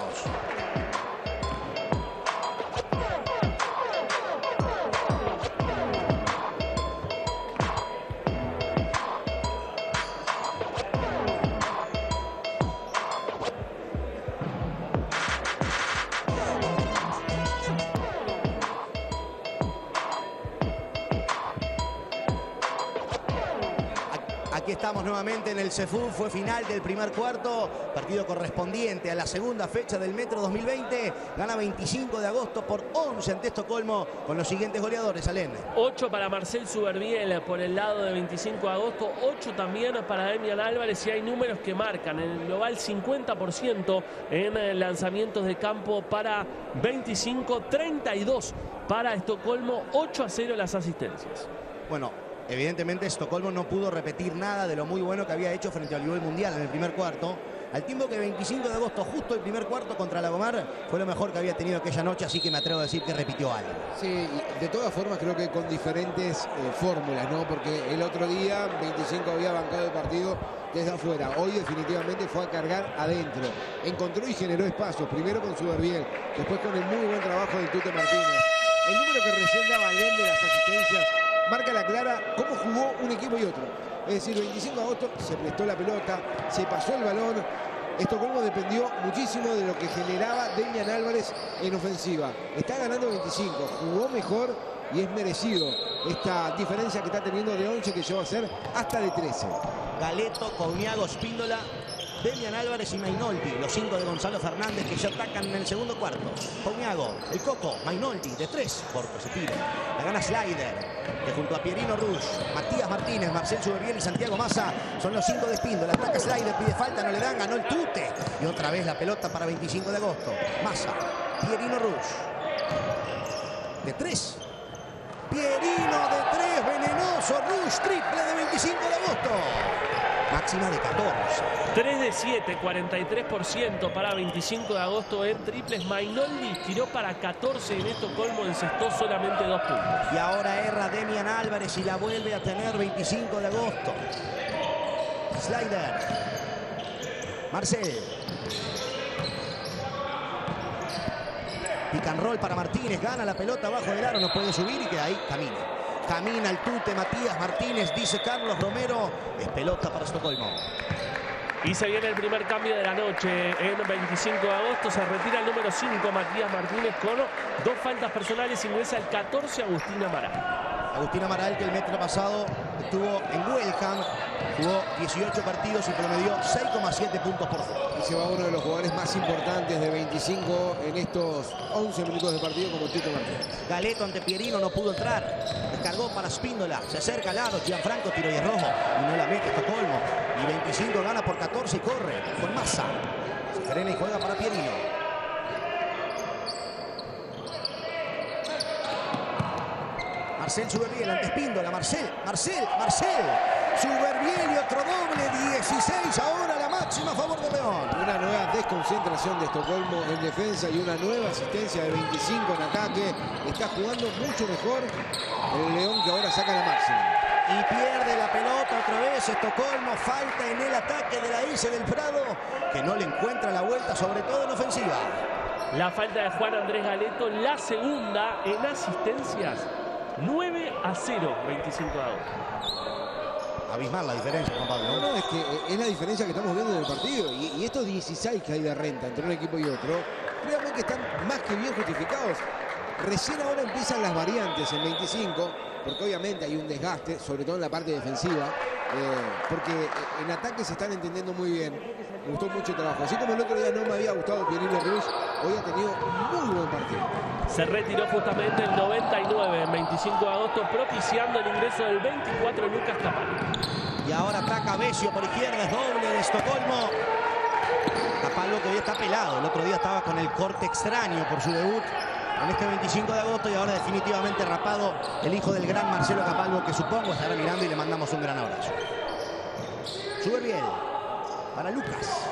Aquí estamos nuevamente en el Cefú, fue final del primer cuarto, partido correspondiente a la segunda fecha del Metro dos mil veinte. Gana veinticinco de agosto por once ante Estocolmo con los siguientes goleadores, Alén. ocho para Marcel Suberbiel por el lado de veinticinco de agosto, ocho también para Demian Álvarez, y hay números que marcan en el global cincuenta por ciento en lanzamientos de campo para veinticinco, treinta y dos para Estocolmo, ocho a cero las asistencias. Bueno, evidentemente Estocolmo no pudo repetir nada de lo muy bueno que había hecho frente al nivel mundial en el primer cuarto. Al tiempo que veinticinco de agosto, justo el primer cuarto contra Lagomar, fue lo mejor que había tenido aquella noche, así que me atrevo a decir que repitió algo. Sí, y de todas formas creo que con diferentes eh, fórmulas, ¿no? Porque el otro día veinticinco había bancado el partido desde afuera. Hoy definitivamente fue a cargar adentro. Encontró y generó espacios, primero con Suberbiel, después con el muy buen trabajo del Tute Martínez. El número que recién daba Alén de las asistencias marca la clara cómo jugó un equipo y otro. Es decir, veinticinco de agosto se prestó la pelota, se pasó el balón. Estocolmo dependió muchísimo de lo que generaba Demian Álvarez en ofensiva. Está ganando veinticinco, jugó mejor y es merecido esta diferencia que está teniendo de once, que llegó a ser hasta de trece. Galeto, Cogniago, Spíndola, Demian Álvarez y Mainoldi, los cinco de Gonzalo Fernández, que ya atacan en el segundo cuarto. Cogniago, el Coco, Mainoldi, de tres, corto se tira. La gana Slider, que junto a Pierino Rush, Matías Martínez, Marcel Suberbiel y Santiago Massa son los cinco de Spíndola. Ataca Slider, pide falta, no le dan, ganó el Tute. Y otra vez la pelota para veinticinco de agosto. Massa, Pierino Rush, de tres. Pierino de tres, venenoso, Rush, triple de veinticinco de agosto. Máxima de catorce. tres de siete, cuarenta y tres por ciento para veinticinco de agosto en triples. Mainoldi tiró para catorce en Estocolmo, encestó solamente dos puntos. Y ahora erra Demian Álvarez y la vuelve a tener veinticinco de agosto. Slider. Marcel. Pick and roll para Martínez, gana la pelota abajo del aro, no puede subir y queda ahí, camina. Camina el Tute Matías Martínez, dice Carlos Romero. Es pelota para Estocolmo. Y se viene el primer cambio de la noche en veinticinco de agosto. Se retira el número cinco, Matías Martínez, con dos faltas personales. Ingresa el catorce, Agustín Amaral. Agustín Amaral, que el metro pasado estuvo en Welcome, jugó dieciocho partidos y promedió seis coma siete puntos por juego. Y se va uno de los jugadores más importantes de veinticinco en estos once minutos de partido, como Tito Martínez. Galeto ante Pierino, no pudo entrar. Descargó para Spíndola, se acerca al aro, Gianfranco, tiro y es rojo. Y no la mete Estocolmo. Y veinticinco gana por catorce y corre con Massa. Se frena y juega para Pierino. Marcel Suberbiel ante Spíndola, Marcel, Marcel, Marcel. Suberbiel y otro doble, dieciséis ahora la máxima a favor de León. Una nueva desconcentración de Estocolmo en defensa y una nueva asistencia de veinticinco en ataque. Está jugando mucho mejor el León, que ahora saca la máxima. Y pierde la pelota otra vez Estocolmo, falta en el ataque de la Ilse del Prado, que no le encuentra la vuelta, sobre todo en ofensiva. La falta de Juan Andrés Galeto, la segunda en asistencias. nueve a cero, veinticinco de agosto. Abismal la diferencia, Juan Pablo. No, no, es que es la diferencia que estamos viendo en el partido. Y, y estos dieciséis que hay de renta entre un equipo y otro, créanme que están más que bien justificados. Recién ahora empiezan las variantes en veinticinco, porque obviamente hay un desgaste, sobre todo en la parte defensiva, eh, porque en ataque se están entendiendo muy bien. Me gustó mucho el trabajo. Así como el otro día no me había gustado Pierino Ruiz, hoy ha tenido muy buen partido. Se retiró justamente el noventa y nueve en veinticinco de agosto, propiciando el ingreso del veinticuatro Lucas Capalvo. Y ahora ataca Besio por izquierda, es doble de Estocolmo. Capalvo, que hoy está pelado, el otro día estaba con el corte extraño por su debut en este veinticinco de agosto, y ahora definitivamente rapado el hijo del gran Marcelo Capalvo, que supongo estará mirando, y le mandamos un gran abrazo. Suberbiel para Lucas.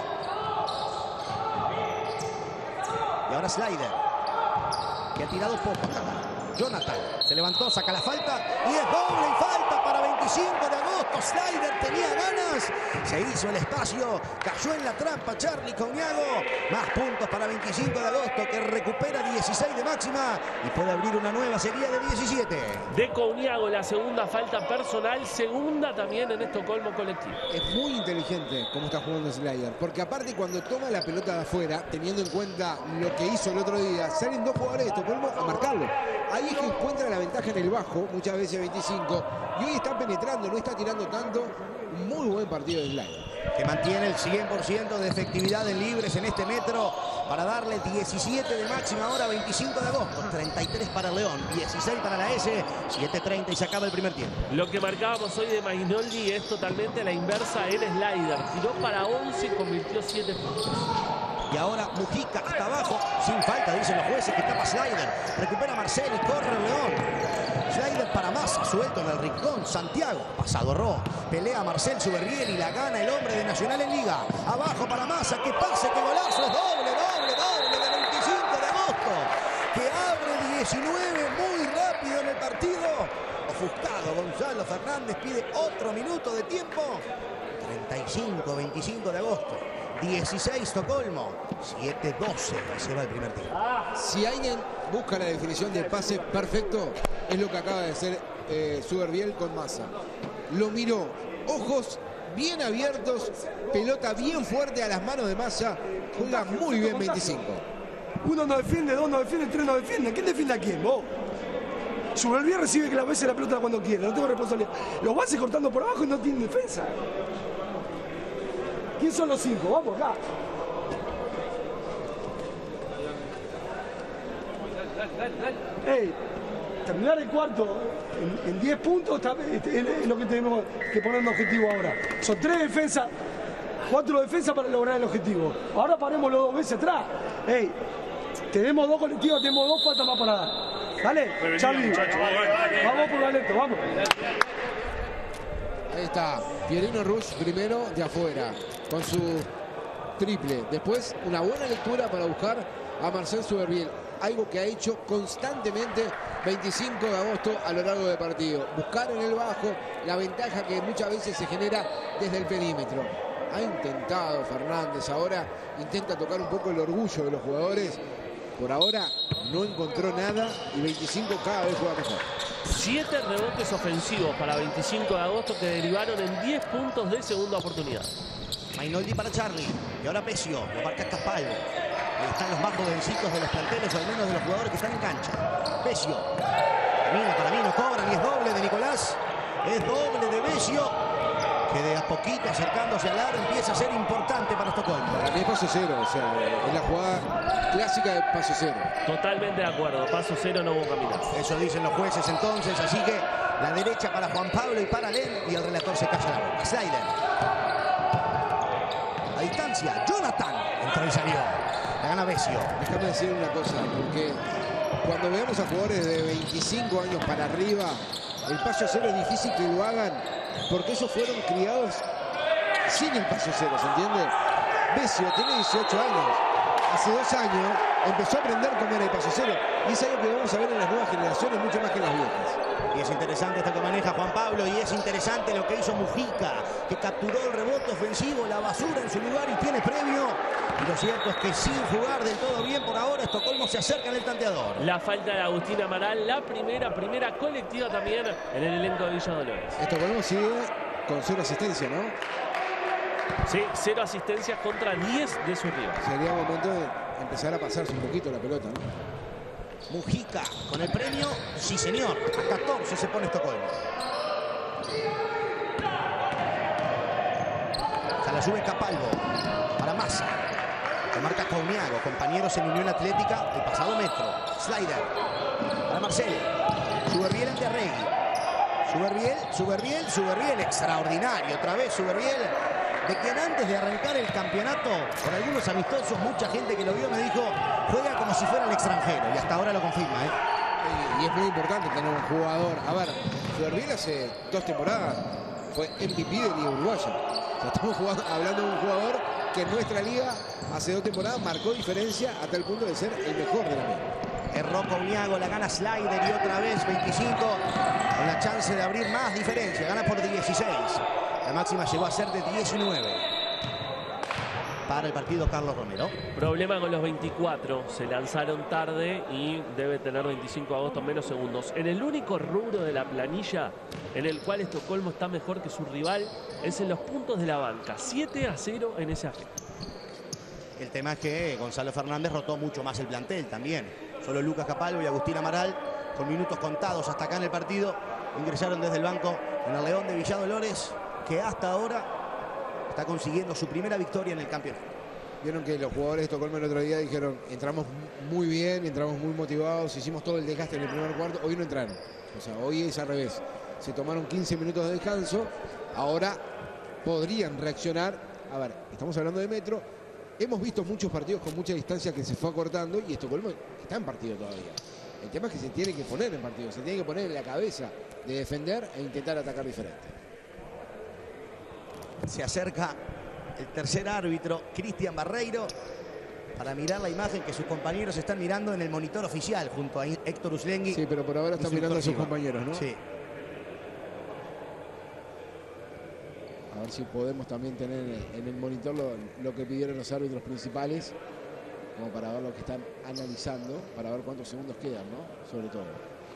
Y ahora Slider, que ha tirado poco acá. Jonathan se levantó, saca la falta y es doble y falta para veinticinco de agosto. Slider tenía ganas, se hizo el espacio, cayó en la trampa Charly Cogniago. Más puntos para veinticinco de agosto, que recupera dieciséis de máxima y puede abrir una nueva serie de diecisiete. De Cogniago, la segunda falta personal, segunda también en Estocolmo colectivo. Es muy inteligente cómo está jugando Slider, porque aparte cuando toma la pelota de afuera, teniendo en cuenta lo que hizo el otro día, salen dos jugadores de Estocolmo a marcarlo. Ahí es que encuentra la ventaja en el bajo, muchas veces veinticinco. Y hoy está penetrando, no está tirando tanto. Un muy buen partido de Slider. Que mantiene el cien por ciento de efectividad en libres en este metro para darle diecisiete de máxima hora, veinticinco de agosto, treinta y tres para el León, dieciséis para la S, siete treinta y se acaba el primer tiempo. Lo que marcábamos hoy de Mainoldi es totalmente a la inversa en Slider. Tiró para once y convirtió siete puntos. Y ahora Mujica hasta abajo, sin falta, dicen los jueces, que tapa Slider. Recupera Marcel y corre el León. Slider para Massa, suelto en el rincón. Santiago, pasado Ro. Pelea Marcel Suberriel y la gana el hombre de Nacional en Liga. Abajo para Massa, que pase, que golazo. Es doble, doble, doble de veinticinco de agosto. Que abre diecinueve muy rápido en el partido. Ofuscado, Gonzalo Fernández pide otro minuto de tiempo. treinta y cinco, veinticinco de agosto. dieciséis Estocolmo, siete doce, se va el primer tiempo. Si alguien busca la definición de pase perfecto, es lo que acaba de hacer eh, Suberbiel con Massa. Lo miró, ojos bien abiertos, pelota bien fuerte a las manos de Massa, juega muy bien veinticinco. Uno no defiende, dos no defiende, tres no defiende. ¿Quién defiende a quién? Vos. Suberbiel recibe que la veces la pelota cuando quiere, no tengo responsabilidad. Los bases cortando por abajo y no tienen defensa. ¿Quién son los cinco? Vamos acá. Ey, terminar el cuarto en, en diez puntos es, es lo que tenemos que poner en objetivo ahora. Son tres defensas, cuatro defensas para lograr el objetivo. Ahora paremos los dos veces atrás. Ey, tenemos dos colectivos, tenemos dos faltas más para dar. Dale, Charlie. Vamos por Galeto, vamos. Ahí está, Pierino Rush primero de afuera, con su triple. Después, una buena lectura para buscar a Marcel Suberbiel. Algo que ha hecho constantemente veinticinco de agosto a lo largo del partido. Buscar en el bajo la ventaja que muchas veces se genera desde el perímetro. Ha intentado Fernández, ahora intenta tocar un poco el orgullo de los jugadores. Por ahora no encontró nada y veinticinco cada vez juega mejor. Siete rebotes ofensivos para veinticinco de agosto que derivaron en diez puntos de segunda oportunidad. Mainoldi para Charlie. Y ahora Pesio, lo marca Capalvo. Ahí están los más jovencitos de los planteles, o al menos de los jugadores que están en cancha. Pesio. Camina para mí, no cobran y es doble de Nicolás. Es doble de Pesio, que de a poquito acercándose al aro empieza a ser importante para Estocolmo. Para mí es paso cero, o sea, es la jugada clásica de paso cero. Totalmente de acuerdo, paso cero, no hubo caminar. Eso dicen los jueces entonces, así que la derecha para Juan Pablo y para Len, y el relator se calla la boca. Slider. A distancia, Jonathan. Entró y salió. La gana Pesio. Déjame decir una cosa, porque cuando veamos a jugadores de veinticinco años para arriba, el paso cero es difícil que lo hagan, porque ellos fueron criados sin el paso cero, ¿se entiende? Pesio tiene dieciocho años. Hace dos años empezó a aprender cómo era el paso cero. Y es algo que vamos a ver en las nuevas generaciones mucho más que en las viejas. Y es interesante esto que maneja Juan Pablo, y es interesante lo que hizo Mujica, que capturó el rebote ofensivo, la basura en su lugar y tiene premio. Y lo cierto es que sin jugar del todo bien por ahora, Estocolmo se acerca en el tanteador. La falta de Agustín Amaral, la primera, primera colectiva también en el elenco de Villa Dolores. Estocolmo sigue con cero asistencia, ¿no? Sí, cero asistencias contra diez de sus rivales. Sería momento de empezar a pasarse un poquito la pelota, ¿no? Mujica con el premio, sí señor, a catorce se pone Estocolmo. Se la sube Capalvo para Massa. Lo marca Cauniago, compañeros en Unión Atlética el pasado metro. Slider para Marcel. Suberbiel ante Arregui. Suberbiel, Suberbiel, Suberbiel, extraordinario. Otra vez Suberbiel, de quien antes de arrancar el campeonato, por algunos amistosos, mucha gente que lo vio me dijo, juega como si fuera el extranjero, y hasta ahora lo confirma, ¿eh? Y es muy importante tener un jugador. A ver, Suberbiel hace dos temporadas fue M V P de Liga Uruguaya. O sea, estamos jugando, hablando de un jugador que en nuestra liga hace dos temporadas marcó diferencia a tal punto de ser el mejor de la liga. Erró Cauniago, la gana Slider y otra vez veinticinco, con la chance de abrir más diferencia, gana por dieciséis. La máxima llegó a ser de diecinueve. Para el partido Carlos Romero. Problema con los veinticuatro. Se lanzaron tarde y debe tener veinticinco de agosto menos segundos. En el único rubro de la planilla en el cual Estocolmo está mejor que su rival es en los puntos de la banca. siete a cero en ese aspecto. El tema es que Gonzalo Fernández rotó mucho más el plantel también. Solo Lucas Capalvo y Agustín Amaral con minutos contados hasta acá en el partido. Ingresaron desde el banco en el León de Villa Dolores, que hasta ahora está consiguiendo su primera victoria en el campeonato. Vieron que los jugadores de Estocolmo el otro día dijeron, entramos muy bien, entramos muy motivados, hicimos todo el desgaste en el primer cuarto, hoy no entraron. O sea, hoy es al revés. Se tomaron quince minutos de descanso, ahora podrían reaccionar. A ver, estamos hablando de Metro. Hemos visto muchos partidos con mucha distancia que se fue acortando y Estocolmo está en partido todavía. El tema es que se tiene que poner en partido, se tiene que poner en la cabeza de defender e intentar atacar diferente. Se acerca el tercer árbitro, Cristian Barreiro, para mirar la imagen que sus compañeros están mirando en el monitor oficial junto a Héctor Uslengui. Sí, pero por ahora están mirando a sus compañeros, ¿no? Sí. A ver si podemos también tener en el monitor lo, lo que pidieron los árbitros principales, como para ver lo que están analizando, para ver cuántos segundos quedan, ¿no? Sobre todo.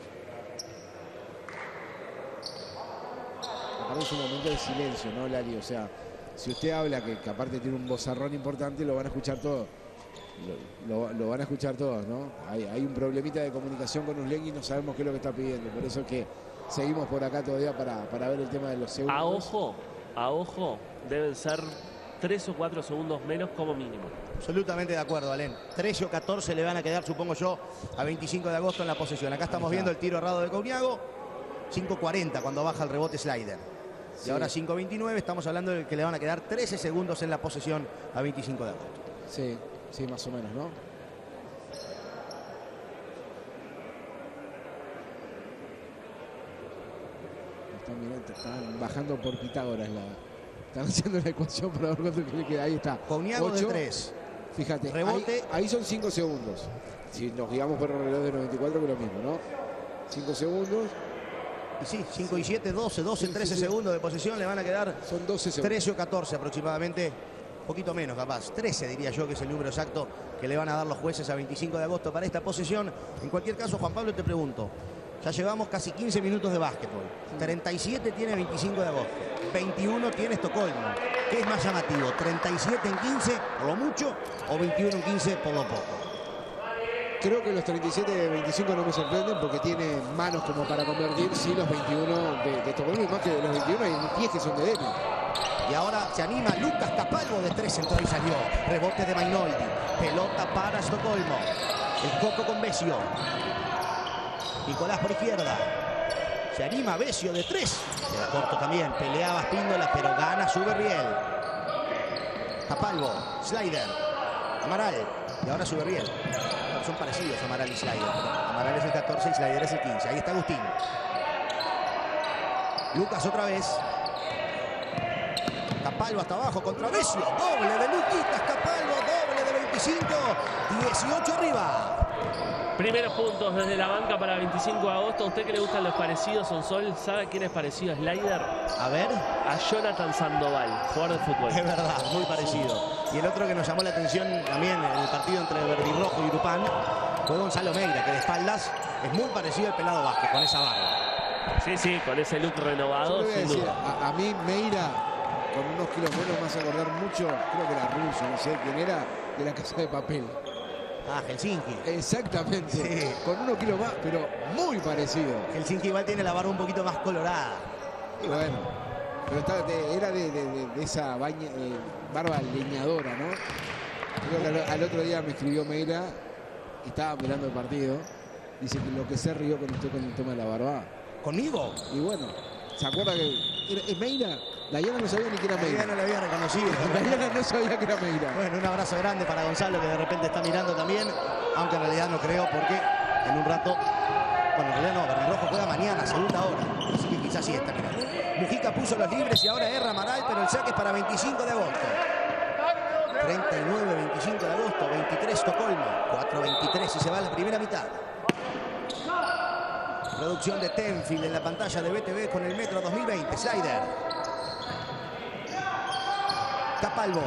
Aparte es un momento de silencio, ¿no, Lali? O sea, si usted habla, que, que aparte tiene un vozarrón importante, lo van a escuchar todos. Lo, lo, lo van a escuchar todos, ¿no? Hay, hay un problemita de comunicación con Uslengui y no sabemos qué es lo que está pidiendo. Por eso es que seguimos por acá todavía para, para ver el tema de los segundos. A ojo, a ojo, deben ser tres o cuatro segundos menos como mínimo. Absolutamente de acuerdo, Alén. trece o catorce le van a quedar, supongo yo, a veinticinco de agosto en la posesión. Acá estamos viendo el tiro errado de Couniago. cinco cuarenta cuando baja el rebote Slider. Y Sí. ahora cinco veintinueve, estamos hablando de que le van a quedar trece segundos en la posesión a veinticinco de agosto. Sí, sí, más o menos, ¿no? Están, mirando, están bajando por Pitágoras. La, están haciendo la ecuación para ver cuánto le queda. Ahí está. Couniago de Ocho. tres. Fíjate, Rebote. Ahí, ahí son cinco segundos. Si nos guiamos por el reloj de noventa y cuatro, que es lo mismo, ¿no? cinco segundos. Y sí, cinco y siete, doce, doce, Sí, trece sí, sí. segundos de posesión. Le van a quedar Son doce segundos. trece o catorce aproximadamente. Un poquito menos capaz. trece diría yo que es el número exacto que le van a dar los jueces a veinticinco de agosto para esta posesión. En cualquier caso, Juan Pablo, te pregunto. Ya llevamos casi quince minutos de básquetbol. treinta y siete tiene veinticinco de agosto. veintiuno tiene Estocolmo. ¿Qué es más llamativo? ¿treinta y siete en quince por lo mucho o veintiuno en quince por lo poco? Creo que los treinta y siete de veinticinco no me sorprenden porque tiene manos como para convertir. Sí, los veintiuno de, de Estocolmo. Y más que de los veintiuno hay diez que son de Demi. Y ahora se anima Lucas Capalvo de tres, entró y salió. Rebote de Mainoldi. Pelota para Estocolmo. El Coco con Besio. Nicolás por izquierda. Se anima Besio de tres. Queda corto también. Peleaba Spíndola, pero gana Suberriel. Capalvo. Slider. Amaral. Y ahora Suberriel. Son parecidos Amaral y Slider. Amaral es el catorce y Slider es el quince. Ahí está Agustín. Lucas otra vez. Capalvo hasta abajo contra Besio. Doble de Luquitas Capalvo. Doble de veinticinco. dieciocho arriba. Primeros puntos desde la banca para veinticinco de agosto. ¿A usted que le gustan los parecidos, Sonsol? ¿Sabe quién es parecido a Slider? A ver. A Jonathan Sandoval, jugador de fútbol. Es verdad, muy parecido. Y el otro que nos llamó la atención también en el partido entre Verdirrojo y Urupán fue Gonzalo Meira, que de espaldas es muy parecido al pelado Vázquez, con esa barba. Sí, sí, con ese look Yo renovado, le voy a sin decir, duda. a, a mí Meira, con unos kilos menos, me hace acordar mucho, creo que era ruso, no sé quién era, de La Casa de Papel. Ah, Helsinki. Exactamente, Sí. con unos kilos más, pero muy parecido. Helsinki igual tiene la barba un poquito más colorada. Y bueno, pero está de- era de, de- de- de esa baña, eh, barba leñadora, ¿no? Creo que al, al otro día me escribió Meira, que estaba mirando el partido, dice que lo que se rió con usted con el tema de la barba. ¿Conmigo? Y bueno, ¿se acuerda que era, es Meira? Dayana no sabía ni que era Ahí ya Meira. no lo había reconocido. Dayana no sabía que era Meira. Bueno, un abrazo grande para Gonzalo, que de repente está mirando también, aunque en realidad no creo, porque en un rato, bueno, en realidad no, Verdirrojo juega mañana, segunda hora, así que quizás sí está mirando. Mujica puso los libres y ahora erra Amaral, pero el saque es para veinticinco de agosto. treinta y nueve, veinticinco de agosto, veintitrés Estocolmo, cuatro veintitrés y se va a la primera mitad. Producción de Tenfield en la pantalla de B T V con el Metro dos mil veinte, Slider. Capalvo.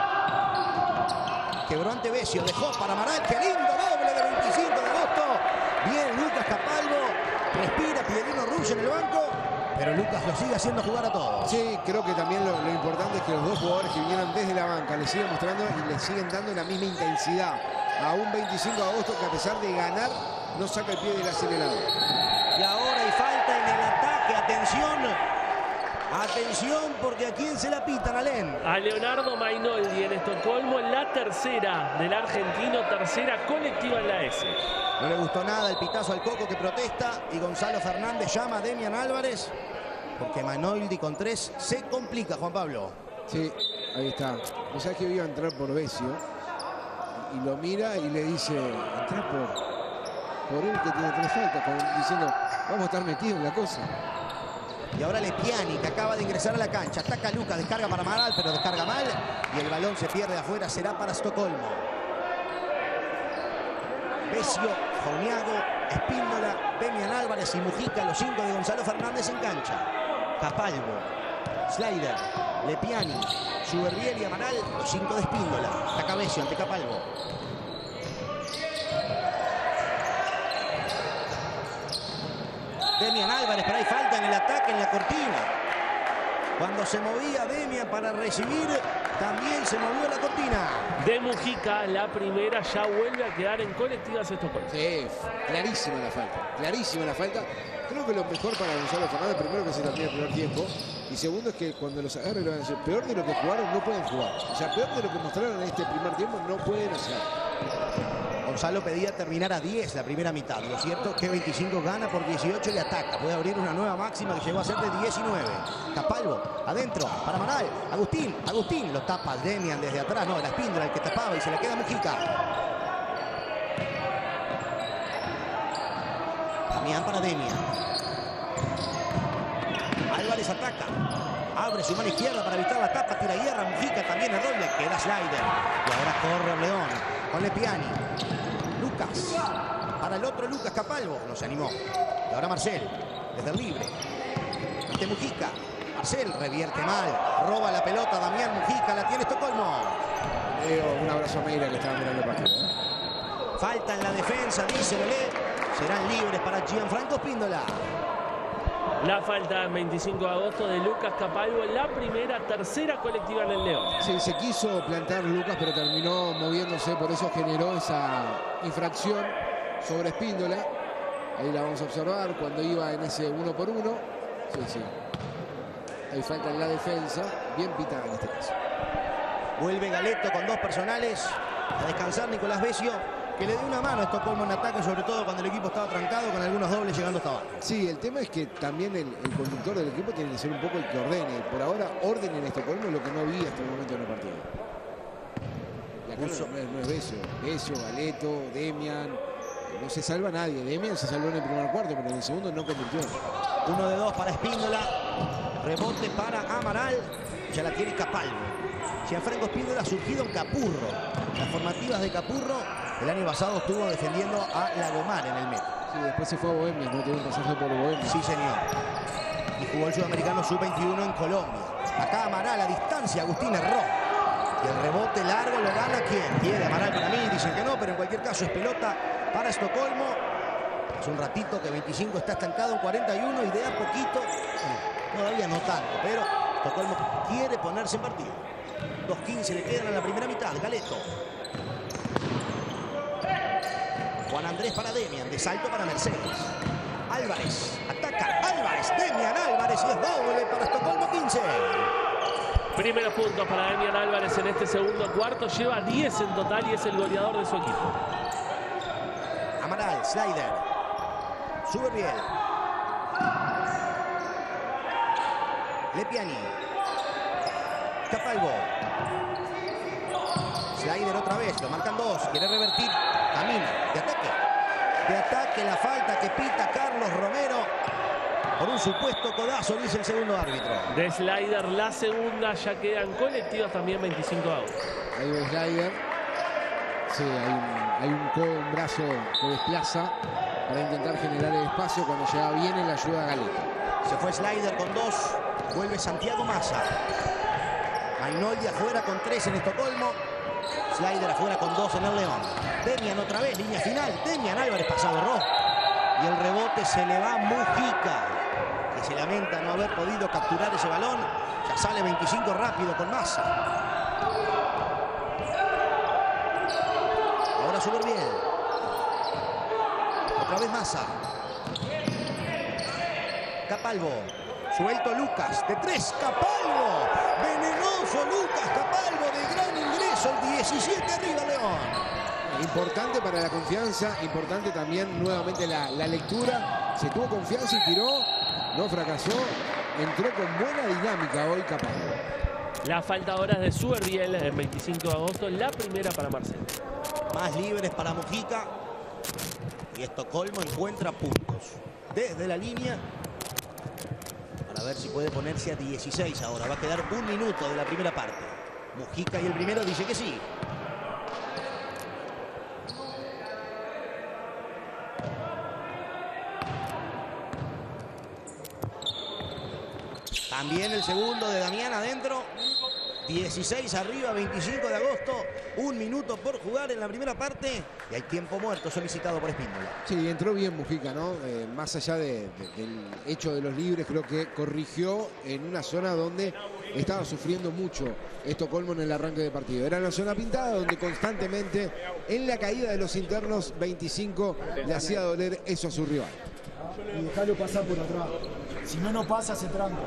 Quebró ante Besio, dejó para Amaral. ¡Qué lindo doble de veinticinco de agosto! Bien Lucas Capalvo. Respira Piedrino Rush en el banco. Pero Lucas lo sigue haciendo jugar a todos. Sí, creo que también lo, lo importante es que los dos jugadores que vinieron desde la banca le siguen mostrando y le siguen dando la misma intensidad a un veinticinco de agosto que a pesar de ganar no saca el pie del acelerador. Y ahora hay falta en el ataque. Atención. Atención, porque ¿a quién se la pitan, Alén? A Leonardo Mainoldi en Estocolmo, en la tercera del argentino, tercera colectiva en la S. No le gustó nada el pitazo al Coco, que protesta, y Gonzalo Fernández llama a Demian Álvarez, porque Mainoldi con tres se complica, Juan Pablo. Sí, ahí está. O sea que iba a entrar por Besio y lo mira y le dice, entra por, por él que tiene tres faltas, como diciendo, vamos a estar metidos en la cosa. Y ahora Lepiani, que acaba de ingresar a la cancha. Ataca a Lucas, descarga para Amaral, pero descarga mal. Y el balón se pierde afuera, será para Estocolmo. Besio, Joniago, Espíndola, Demian Álvarez y Mujica, los cinco de Gonzalo Fernández en cancha. Capalvo, Slider, Lepiani, Suberbiel y Amaral, los cinco de Espíndola. Ataca Besio ante Capalvo. Demian Álvarez, pero hay falta en el ataque, en la cortina. Cuando se movía Demian para recibir, también se movió la cortina. De Mujica, la primera, ya vuelve a quedar en colectivas Estocolmo. Sí, clarísima la falta, clarísima la falta. Creo que lo mejor para Gonzalo Fernández, primero que se termine el primer tiempo, y segundo es que cuando los agarren lo van a decir, peor de lo que jugaron no pueden jugar. O sea, peor de lo que mostraron en este primer tiempo no pueden hacer. Gonzalo pedía terminar a diez la primera mitad. Lo cierto es que veinticinco gana por dieciocho y le ataca. Puede abrir una nueva máxima que llegó a ser de diecinueve. Capalvo, adentro, para Amaral. Agustín, Agustín, lo tapa Demian desde atrás. No, era Espíndola el que tapaba y se le queda Mujica. Damián para Demian. Álvarez ataca. Abre su mano izquierda para evitar la tapa. Tira hierra. Mujica también erró y le queda Slider. Y ahora corre León con Lepiani. Lucas. Para el otro Lucas Capalvo. No se animó. Y ahora Marcel. Desde el libre. Ante Mujica. Marcel revierte mal. Roba la pelota Damián Mujica. La tiene Estocolmo. Eh, un abrazo a Meira que estaba mirando el partido. ¿eh? Falta en la defensa, dice Belé. Serán libres para Gianfranco Espíndola. La falta en veinticinco de agosto de Lucas Capalvo en la primera, tercera colectiva en el León. Sí, se quiso plantar Lucas, pero terminó moviéndose, por eso generó esa infracción sobre Espíndola. Ahí la vamos a observar cuando iba en ese uno por uno. Sí, sí. Hay falta en la defensa, bien pitada en este caso. Vuelve Galeto con dos personales. A descansar Nicolás Besio, que le dio una mano a Estocolmo en ataque, sobre todo cuando el equipo estaba trancado, con algunos dobles llegando hasta abajo. Sí, el tema es que también el, el conductor del equipo tiene que ser un poco el que ordene. Por ahora, orden en Estocolmo es lo que no vi hasta el momento en el partido. La cara Uso. no es, no es Besio. Besio, Galeto, Demian. No se salva nadie. Demian se salvó en el primer cuarto, pero en el segundo no convirtió. Uno de dos para Espíndola. Rebote para Amaral. Ya la tiene Capalvo. Gianfranco Espíndola ha surgido en Capurro. Las formativas de Capurro el año pasado estuvo defendiendo a Lagomar en el metro. Sí, después se fue a Bohemia, no tuvo un pasaje por Bohemia. Sí, señor. Y jugó el sudamericano sub veintiuno en Colombia. Acá Amaral a distancia, Agustín erró. Y el rebote largo lo gana ¿quién? Quiere Amaral para mí, dicen que no, pero en cualquier caso es pelota para Estocolmo. Hace un ratito que veinticinco está estancado en cuarenta y uno y de a poquito, todavía no tanto, pero Estocolmo quiere ponerse en partido. dos quince le quedan en la primera mitad, Galeto. Juan Andrés para Demian, de salto para Mercedes. Álvarez, ataca Álvarez, Demian Álvarez y es doble para Estocolmo quince. Primeros puntos para Demian Álvarez en este segundo cuarto. Lleva diez en total y es el goleador de su equipo. Amaral, Slider. Sube bien. Lepiani. Capalvo. Slider otra vez, lo marcan dos. Quiere revertir. Camina, de ataque. De ataque, la falta que pita Carlos Romero. Por un supuesto codazo, dice el segundo árbitro. De Slider la segunda, ya quedan colectivas también veinticinco a uno. Ahí va Slider. Sí, hay un, hay un codo, un brazo que desplaza para intentar generar el espacio cuando llega bien en la ayuda a Galeto. Se fue Slider con dos. Vuelve Santiago Massa. Mainoldi afuera con tres en Estocolmo. Slider afuera con dos en el León. Demian otra vez, línea final. Demian Álvarez pasado error. Y el rebote se le va a Mujica, que se lamenta no haber podido capturar ese balón. Ya sale veinticinco rápido con Massa. Ahora Suberbiel. Otra vez Massa. Capalvo. Suelto Lucas. De tres. Capalvo. Venenoso Lucas Capalvo. De gran ingreso. El diecisiete arriba León. Importante para la confianza. Importante también nuevamente la, la lectura. Se tuvo confianza y tiró. No fracasó. Entró con buena dinámica hoy Capalvo. La falta ahora es de Suberbiel el veinticinco de agosto. La primera para Marcel. Más libres para Mujica. Y Estocolmo encuentra puntos. Desde la línea. Para ver si puede ponerse a dieciséis ahora. Va a quedar un minuto de la primera parte. Mujica y el primero dice que sí. También el segundo de Damián adentro. dieciséis arriba, veinticinco de agosto. Un minuto por jugar en la primera parte. Y hay tiempo muerto solicitado por Espíndola. Sí, entró bien Mujica, ¿no? Eh, más allá de, de, del hecho de los libres, creo que corrigió en una zona donde estaba sufriendo mucho Estocolmo en el arranque de partido. Era una zona pintada donde constantemente en la caída de los internos veinticinco le hacía doler eso a su rival. Y dejarlo pasar por atrás. Si no, no pasa, se tranca.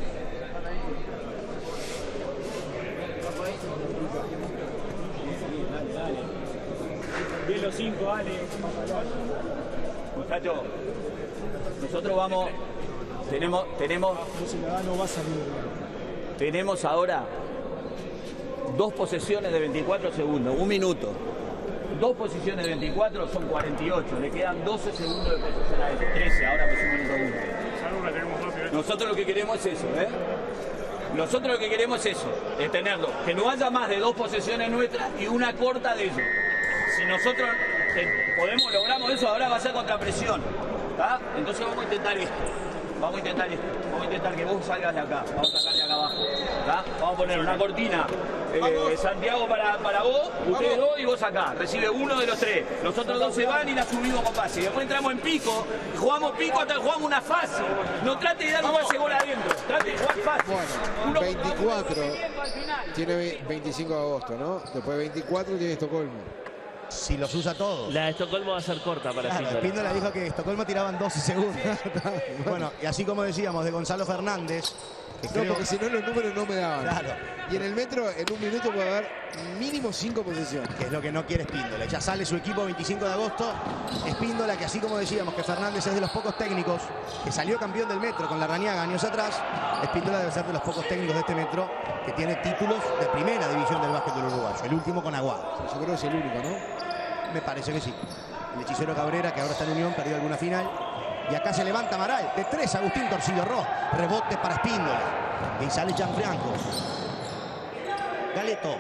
Bien los cinco, Ale. Muchachos, nosotros vamos, tenemos, tenemos, No se la da, no va a salir. tenemos ahora dos posesiones de veinticuatro segundos, un minuto. Dos posiciones de veinticuatro son cuarenta y ocho, le quedan doce segundos de posesión a él, trece, ahora pues un minuto uno. Nosotros lo que queremos es eso, ¿eh? Nosotros lo que queremos es eso, es tenerlo, que no haya más de dos posesiones nuestras y una corta de ellos. Si nosotros te, podemos, logramos eso, ahora va a ser contra presión, ¿está? Entonces vamos a intentar esto, vamos a intentar esto, vamos a intentar que vos salgas de acá, vamos a sacar de acá abajo, ¿está? Vamos a poner una cortina, eh, Santiago para, para vos, ustedes dos y vos acá, recibe uno de los tres, los otros dos se van y la subimos con pase, después entramos en pico, y jugamos pico hasta que jugamos una fase, no trate de dar un pase gol adentro, trate de jugar fácil. Bueno, veinticuatro, tiene veinticinco de agosto, ¿no? Después de veinticuatro tiene Estocolmo. Si los usa todos. La de Estocolmo va a ser corta para Claro, Espíndola. Espíndola dijo que Estocolmo tiraban doce segundos. Bueno, y así como decíamos de Gonzalo Fernández. Que No, creo- porque si no los números no me daban. Claro. Y en el metro, en un minuto puede haber mínimo cinco posesiones. Que es lo que no quiere Espíndola. Ya sale su equipo veinticinco de agosto. Espíndola, que así como decíamos que Fernández es de los pocos técnicos que salió campeón del metro con la Rañaga años atrás, Espíndola debe ser de los pocos técnicos de este metro que tiene títulos de primera división del básquet del uruguayo. El último con Aguada. Yo creo que es el único, ¿no? Me parece que sí. El hechicero Cabrera, que ahora está en Unión, perdió alguna final. Y acá se levanta Amaral. De tres, Agustín Torcido Ross. Rebote para Espíndola. Y sale Gianfranco. Galeto.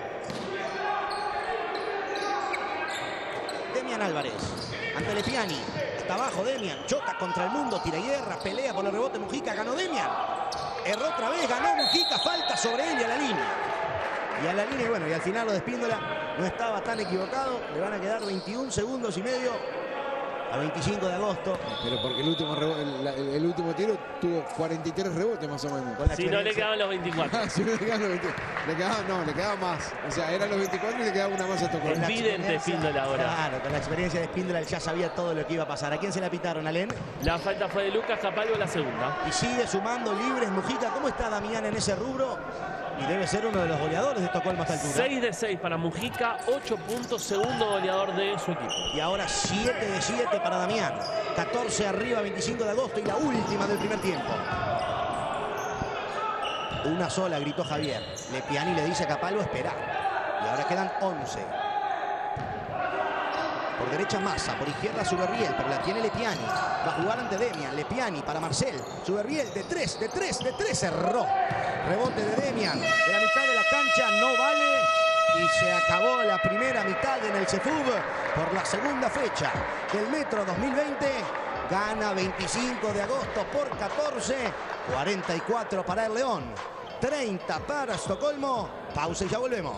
Demian Álvarez. Ante Lepiani. Está abajo Demian. Choca contra el mundo. Tira y erra. Pelea por el rebote Mujica. Ganó Demian. Erró otra vez. Ganó Mujica. Falta sobre él y a la línea. Y a la línea, bueno, y al final lo de Espíndola no estaba tan equivocado. Le van a quedar veintiún segundos y medio a veinticinco de agosto. Pero porque el último, rebo- el, el- el último tiro tuvo cuarenta y tres rebotes más o menos. Con la Si no le experiencia. quedaban los veinticuatro. Ah, sí, le quedaban los veinte. Le quedaban, no, le quedaba más. O sea, eran los veinticuatro y le quedaba una más a Con Estocolmo. la Evidente experiencia- Espíndola ahora. Claro, con la experiencia de Espíndola él ya sabía todo lo que iba a pasar. ¿A quién se la pitaron, Alén? La falta fue de Lucas Capalvo la segunda. Y sigue sumando libres Mujica. ¿Cómo está Damián en ese rubro? Y debe ser uno de los goleadores de Estocolmo a esta altura. seis de seis para Mujica, ocho puntos, segundo goleador de su equipo. Y ahora siete de siete para Damián. catorce arriba, veinticinco de agosto y la última del primer tiempo. Una sola, gritó Javier. Lepiani le dice a Capalvo, espera. Y ahora quedan once. Por derecha Massa, por izquierda Suberbiel, pero la tiene Lepiani. Va a jugar ante Demian. Lepiani para Marcel. Suberbiel de tres, de tres, de tres. Erró. Rebote de Demian. De la mitad de la cancha no vale. Y se acabó la primera mitad en el Cefub por la segunda fecha del Metro dos mil veinte. Gana veinticinco de agosto por catorce. cuarenta y cuatro para el León. treinta para Estocolmo. Pausa y ya volvemos.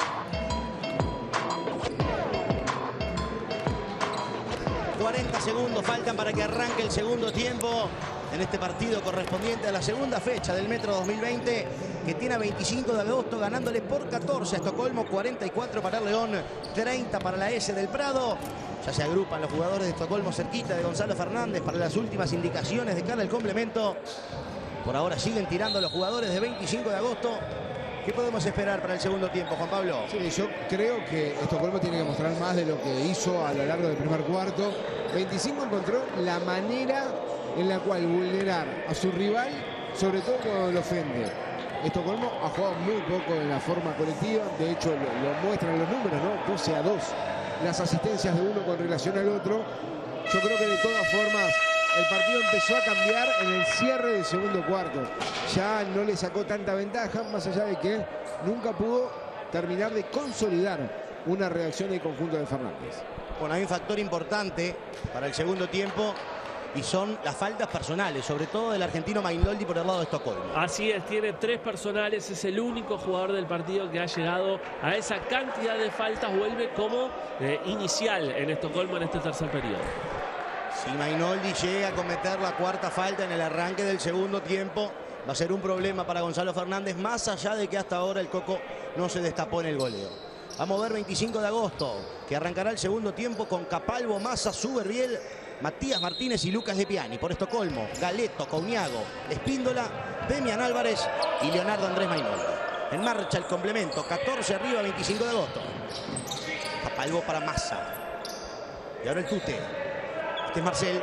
cuarenta segundos segundos faltan para que arranque el segundo tiempo en este partido correspondiente a la segunda fecha del Metro dos mil veinte, que tiene a veinticinco de agosto ganándole por catorce a Estocolmo, cuarenta y cuatro para el León, treinta para la S del Prado. Ya se agrupan los jugadores de Estocolmo cerquita de Gonzalo Fernández para las últimas indicaciones de cara al complemento. Por ahora siguen tirando los jugadores de veinticinco de agosto. ¿Qué podemos esperar para el segundo tiempo, Juan Pablo? Sí, yo creo que Estocolmo tiene que mostrar más de lo que hizo a lo largo del primer cuarto. veinticinco encontró la manera en la cual vulnerar a su rival, sobre todo cuando lo ofende. Estocolmo ha jugado muy poco en la forma colectiva, de hecho lo, lo muestran los números, ¿no? doce a dos las asistencias de uno con relación al otro. Yo creo que de todas formas el partido empezó a cambiar en el cierre del segundo cuarto. Ya no le sacó tanta ventaja, más allá de que nunca pudo terminar de consolidar una reacción del conjunto de Fernández. Bueno, hay un factor importante para el segundo tiempo y son las faltas personales, sobre todo del argentino Mainoldi por el lado de Estocolmo. Así es, tiene tres personales, es el único jugador del partido que ha llegado a esa cantidad de faltas, vuelve como eh, inicial en Estocolmo en este tercer periodo. Si Mainoldi llega a cometer la cuarta falta en el arranque del segundo tiempo, va a ser un problema para Gonzalo Fernández, más allá de que hasta ahora el Coco no se destapó en el goleo. Vamos a ver veinticinco de agosto, que arrancará el segundo tiempo con Capalvo, Massa, Suberbiel, Matías Martínez y Lucas Lepiani. Por Estocolmo, Galeto, Coniago, Espíndola, Demian Álvarez y Leonardo Andrés Mainoldi. En marcha el complemento, catorce arriba, veinticinco de agosto. Capalvo para Massa. Y ahora el Tute. Este es Marcel.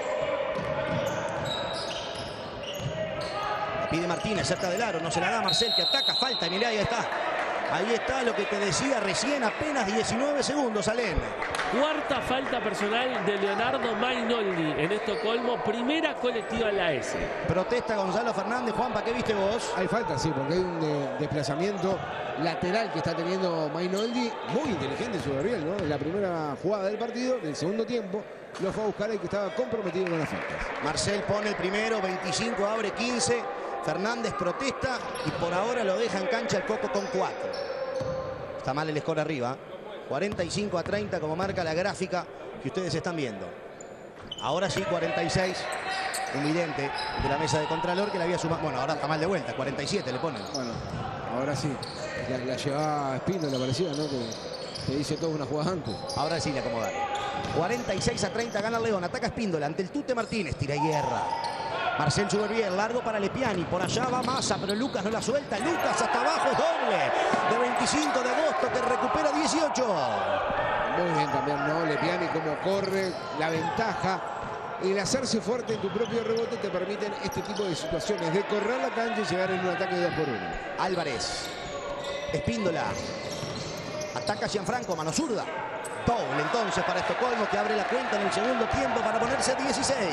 La pide Martínez cerca del aro. No se la da Marcel, que ataca. Falta en el área. Ahí está. Ahí está lo que te decía recién. Apenas diecinueve segundos, Alén. Cuarta falta personal de Leonardo Mainoldi en Estocolmo. Primera colectiva en la S. Protesta Gonzalo Fernández. Juanpa, ¿qué viste vos? Hay falta, sí, porque hay un de, desplazamiento lateral que está teniendo Mainoldi. Muy inteligente Suberbiel, ¿no? En la primera jugada del partido, del segundo tiempo, lo fue a buscar el que estaba comprometido con las faltas. Marcel pone el primero, veinticinco, abre quince. Fernández protesta y por ahora lo deja en cancha el Coco con cuatro. Está mal el score arriba. cuarenta y cinco a treinta como marca la gráfica que ustedes están viendo. Ahora sí, cuarenta y seis. Un vidente de la mesa de Contralor que le había sumado. Bueno, ahora está mal de vuelta. cuarenta y siete le ponen. Bueno, ahora sí. La, la llevaba Espíndola, parecía, ¿no? Que, que dice todo una jugada antes. Ahora sí le acomodaron. cuarenta y seis a treinta gana el León. Ataca Espíndola ante el Tute Martínez. Tira hierra. Marcel Suberbiel, largo para Lepiani. Por allá va Massa, pero Lucas no la suelta. Lucas hasta abajo, es doble. De veinticinco de agosto que recupera dieciocho. Muy bien también, ¿no? Lepiani como corre, la ventaja. El hacerse fuerte en tu propio rebote te permiten este tipo de situaciones. De correr la cancha y llegar en un ataque de dos por uno. Álvarez. Espíndola. Ataca Gianfranco, mano zurda. Doble entonces para Estocolmo, que abre la cuenta en el segundo tiempo para ponerse dieciséis.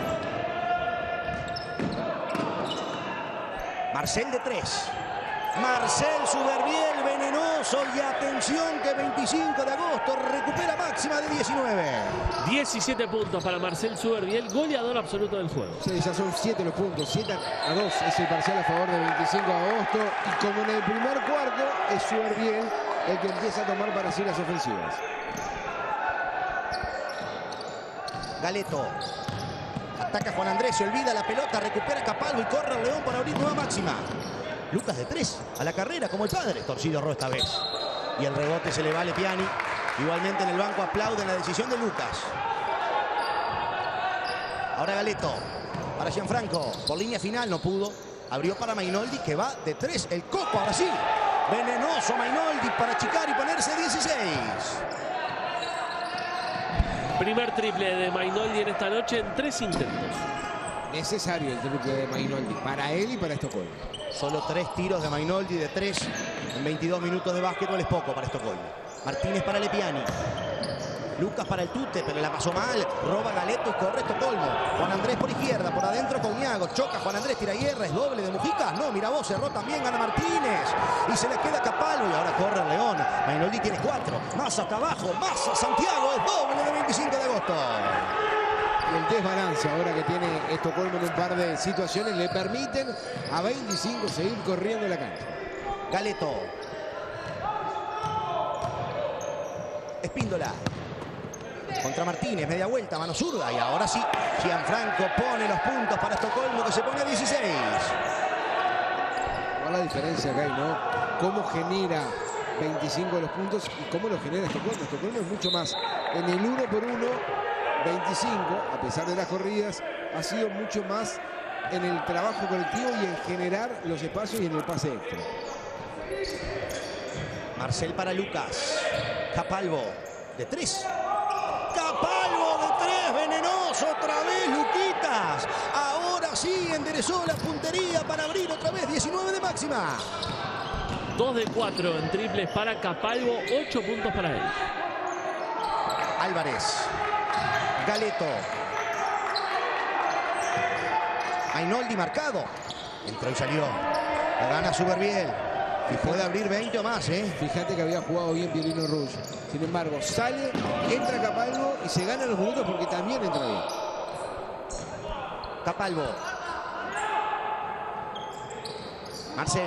Marcel de tres. Marcel Suberbiel, venenoso, y atención que veinticinco de agosto recupera máxima de diecinueve. diecisiete puntos para Marcel Suberbiel, goleador absoluto del juego. Sí, ya son siete los puntos, siete a dos es el parcial a favor de veinticinco de agosto. Y como en el primer cuarto, es Suberbiel el que empieza a tomar para sí las ofensivas. Galeto. Ataca Juan Andrés, se olvida la pelota, recupera Capalvo y corre el León para abrir nueva máxima. Lucas de tres, a la carrera como el padre. Torcido Ro esta vez. Y el rebote se le va a Lepiani. Igualmente en el banco aplauden la decisión de Lucas. Ahora Galeto. Para Gianfranco. Por línea final no pudo. Abrió para Mainoldi que va de tres. El Coco ahora sí. Venenoso Mainoldi para achicar y ponerse dieciséis. Primer triple de Mainoldi en esta noche en tres intentos. Necesario el triple de Mainoldi para él y para Estocolmo. Solo tres tiros de Mainoldi de tres en veintidós minutos de básquetbol es poco para Estocolmo. Martínez para Lepiani. Lucas para el Tute, pero la pasó mal. Roba Galeto y corre Estocolmo. Juan Andrés por izquierda, por adentro Coniago. Choca Juan Andrés, tira hierra, es doble de Mujica. No, mira vos, cerró también, gana Martínez. Y se le queda Capalvo y ahora corre el León. Mainoldi tiene cuatro. Más hasta abajo, más a Santiago, es doble de veinticinco de agosto. El desbalance ahora que tiene Estocolmo en un par de situaciones le permiten a veinticinco seguir corriendo la cancha. Galeto. Espíndola. Contra Martínez, media vuelta, mano zurda. Y ahora sí, Gianfranco pone los puntos para Estocolmo, que se pone a dieciséis. ¿Cuál es la diferencia que hay, no? Cómo genera veinticinco de los puntos y cómo lo genera Estocolmo. Estocolmo es mucho más. En el uno por uno, veinticinco, a pesar de las corridas, ha sido mucho más en el trabajo colectivo y en generar los espacios y en el pase extra. Marcel para Lucas. Capalvo, de tres. Capalvo de tres, venenoso otra vez, Luquitas. Ahora sí, enderezó la puntería para abrir otra vez, diecinueve de máxima. dos de cuatro en triples para Capalvo, ocho puntos para él. Álvarez. Galeto. Mainoldi marcado. Entró y salió. La gana Superbiel. Y puede abrir veinte o más, ¿eh? Fíjate que había jugado bien Pierino Rush. Sin embargo, sale, entra Capalvo y se gana los minutos porque también entra bien. Capalvo. Marcel.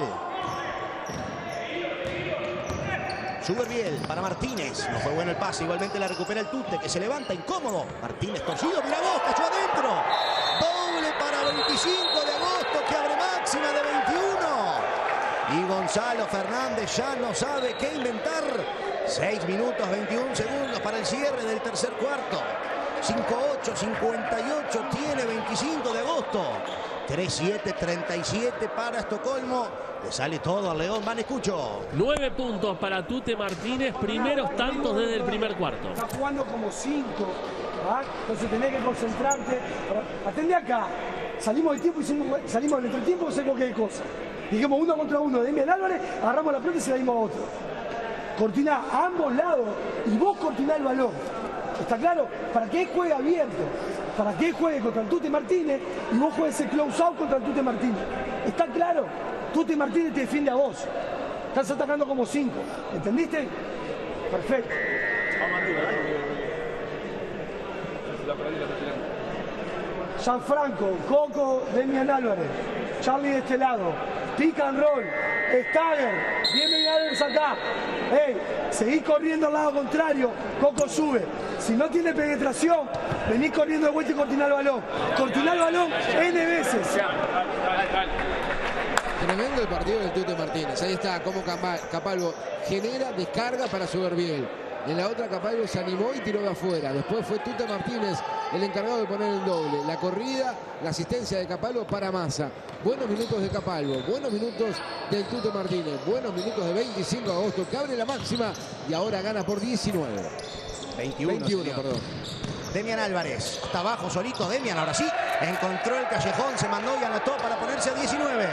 Superbiel para Martínez. No fue bueno el pase. Igualmente la recupera el Tute, que se levanta incómodo. Martínez torcido. Mira vos, cayó adentro. Doble para veinticinco de agosto, que abre máxima de veintiuno. Y Gonzalo Fernández ya no sabe qué inventar. seis minutos, veintiún segundos para el cierre del tercer cuarto. cinco ocho, cincuenta y ocho tiene veinticinco de agosto. tres siete, treinta y siete para Estocolmo. Le sale todo al León. Van Escucho. nueve puntos para Tute Martínez. Primeros tantos desde el primer cuarto. Está jugando como cinco. ¿Ah? Entonces tenés que concentrarte. Atendé acá. Salimos del tiempo y hicimos, salimos del entretiempo y hacemos cualquier cosa. Dijimos uno contra uno. Demian Álvarez, agarramos la pelota y se la dimos a otro. Cortina a ambos lados y vos cortinás el balón. ¿Está claro? Para que él juegue abierto. Para que él juegue contra el Tute Martínez y vos juegues el close out contra el Tute Martínez. ¿Está claro? Tute Martínez te defiende a vos. Estás atacando como cinco. ¿Entendiste? Perfecto. Gianfranco, Coco, Demian Álvarez, Charlie de este lado, pick and roll, Stagger, Demian Álvarez acá. Hey, seguís corriendo al lado contrario, Coco sube. Si no tiene penetración, venís corriendo de vuelta y cortiná el balón. Cortiná el balón N veces. Tremendo el partido del Tute Martínez. Ahí está, como Capalvo genera descarga para Superbiel. En la otra Capalvo se animó y tiró de afuera. Después fue Tute Martínez el encargado de poner el doble. La corrida, la asistencia de Capalvo para Massa. Buenos minutos de Capalvo, buenos minutos del Tute Martínez, buenos minutos de veinticinco de agosto, que abre la máxima y ahora gana por diecinueve. veintiuno, veintiuno, perdón. Demian Álvarez, está abajo solito Demian, ahora sí, encontró el callejón, se mandó y anotó para ponerse a diecinueve.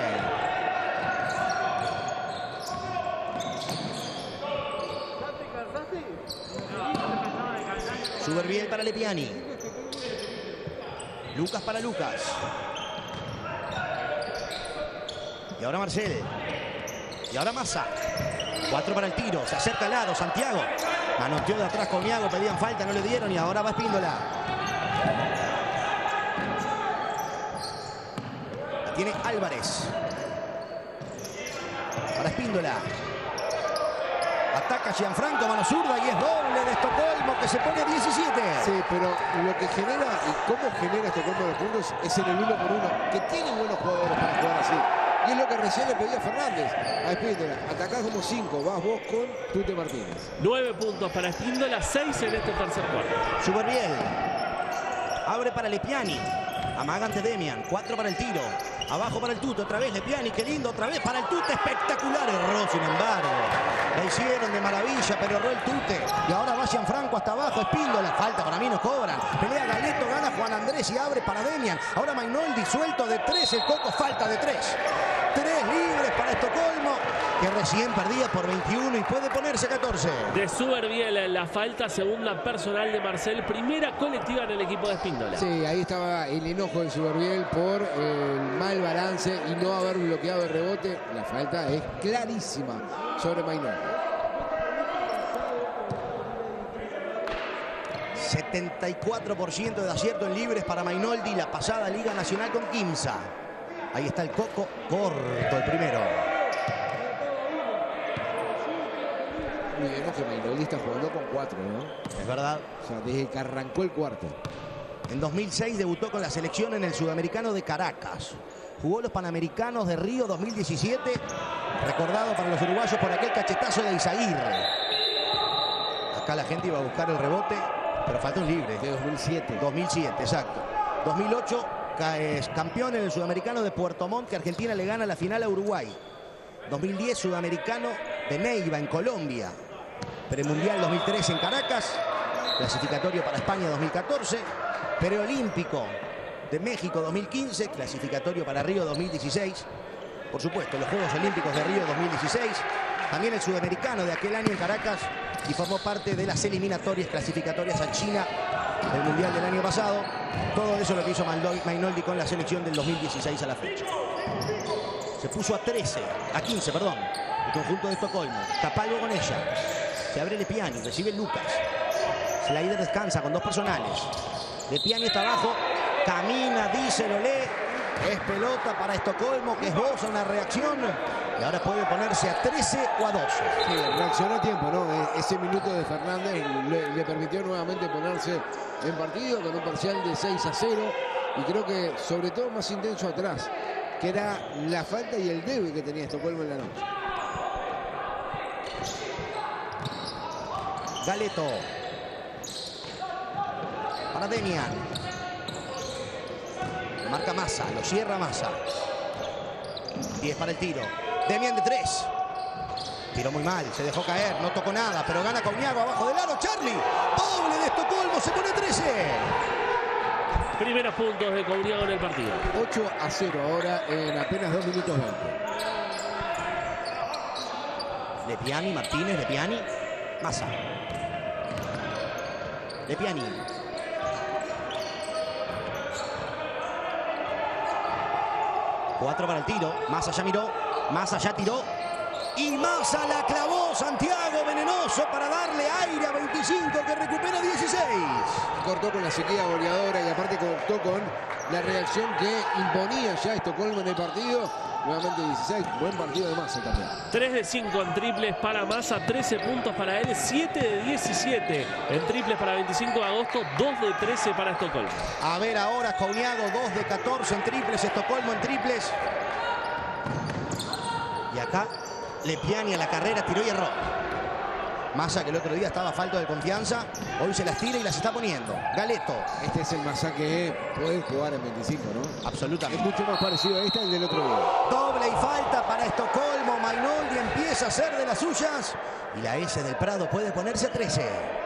Superbiel para Lepiani. Lucas para Lucas. Y ahora Marcel. Y ahora Massa. Cuatro para el tiro. Se acerca al lado. Santiago. Manoteó de atrás con Iago. Pedían falta, no le dieron. Y ahora va Espíndola. La tiene Álvarez. Para Espíndola. Ataca Gianfranco, mano zurda y es doble de Estocolmo, que se pone a diecisiete. Sí, pero lo que genera y cómo genera Estocolmo los puntos es en el uno por uno, que tiene buenos jugadores para jugar así. Y es lo que recién le pedía Fernández a Espíndola. Atacás como cinco, vas vos con Tute Martínez. nueve puntos para Espíndola, seis en este tercer cuarto. Superbiel. Abre para Lepiani. Amaga ante Demian. cuatro para el tiro. Abajo para el Tute, otra vez Lepiani, qué lindo, otra vez para el Tute, espectacular, erró sin embargo. La hicieron de maravilla, pero erró el Tute. Y ahora va Gianfranco hasta abajo, Espíndola, falta, para mí no cobran. Pelea Galeto, gana Juan Andrés y abre para Demian. Ahora Mainoldi suelto de tres, el Coco falta de tres. Tres libres para Estocolmo, que recién perdía por veintiuno y puede ponerse catorce. De Superbiel la falta, segunda personal de Marcel, primera colectiva en el equipo de Espíndola. Sí, ahí estaba el enojo de Superbiel por el mal balance y no haber bloqueado el rebote. La falta es clarísima sobre Mainoldi. setenta y cuatro por ciento de acierto en libres para Mainoldi, la pasada Liga Nacional con Quimsa. Ahí está el Coco, corto el primero. olvidemos que Mainoldi está jugando con cuatro, ¿no? Es verdad. O sea, desde que arrancó el cuarto. En dos mil seis debutó con la selección en el Sudamericano de Caracas. Jugó los Panamericanos de Río dos mil diecisiete, recordado para los uruguayos por aquel cachetazo de Izaguirre. Acá la gente iba a buscar el rebote, pero falta un libre. De dos mil siete. dos mil siete, exacto. dos mil ocho, es campeón en el Sudamericano de Puerto Montt, que Argentina le gana la final a Uruguay. dos mil diez, Sudamericano de Neiva, en Colombia. Premundial dos mil trece en Caracas. Clasificatorio para España dos mil catorce. Preolímpico de México dos mil quince. Clasificatorio para Río dos mil dieciséis. Por supuesto, los Juegos Olímpicos de Río dos mil dieciséis. También el Sudamericano de aquel año en Caracas. Y formó parte de las eliminatorias clasificatorias a China del Mundial del año pasado. Todo eso lo que hizo Mainoldi con la selección del dos mil dieciséis a la fecha. Se puso a trece, a quince, perdón, el conjunto de Estocolmo. Tapalvo con ella. Se abre Lepiani, recibe Lucas. Slider descansa con dos personales. Lepiani está abajo, camina, dice, lo lee. Es pelota para Estocolmo, que esboza una reacción. Y ahora puede ponerse a trece o a doce. Sí, reaccionó a tiempo, ¿no? Ese minuto de Fernández le, le permitió nuevamente ponerse en partido con un parcial de seis a cero. Y creo que sobre todo más intenso atrás, que era la falta y el debe que tenía Estocolmo en la noche. Galeto. Para Demian. Marca Massa, lo cierra Massa. diez para el tiro. Demian de tres. Tiró muy mal, se dejó caer, no tocó nada, pero gana Cauniago abajo del aro. Charlie, doble de Estocolmo, se pone trece. Primeros puntos de Cauniago en el partido. ocho a cero ahora en apenas dos minutos veinte. Lepiani, Martínez, Lepiani, Massa. Lepiani. Cuatro para el tiro. Massa ya miró. Massa ya tiró. Y Massa la clavó. Santiago venenoso para darle aire a veinticinco, que recupera dieciséis. Cortó con la sequía goleadora y aparte cortó con la reacción que imponía ya Estocolmo en el partido. Nuevamente dieciséis. Buen partido de Massa también. tres de cinco en triples para Massa, trece puntos para él, siete de diecisiete en triples para veinticinco de agosto, dos de trece para Estocolmo. A ver ahora, Cauniago, dos de catorce en triples, Estocolmo en triples. Y acá, Lepiani a la carrera, tiró y erró. Massa, que el otro día estaba falto de confianza, hoy se las tira y las está poniendo. Galeto. Este es el Massa que puede jugar en veinticinco, ¿no? Absolutamente. Es mucho más parecido a este al del otro día. Doble y falta para Estocolmo. Mainoldi empieza a hacer de las suyas. Y la S del Prado puede ponerse a trece.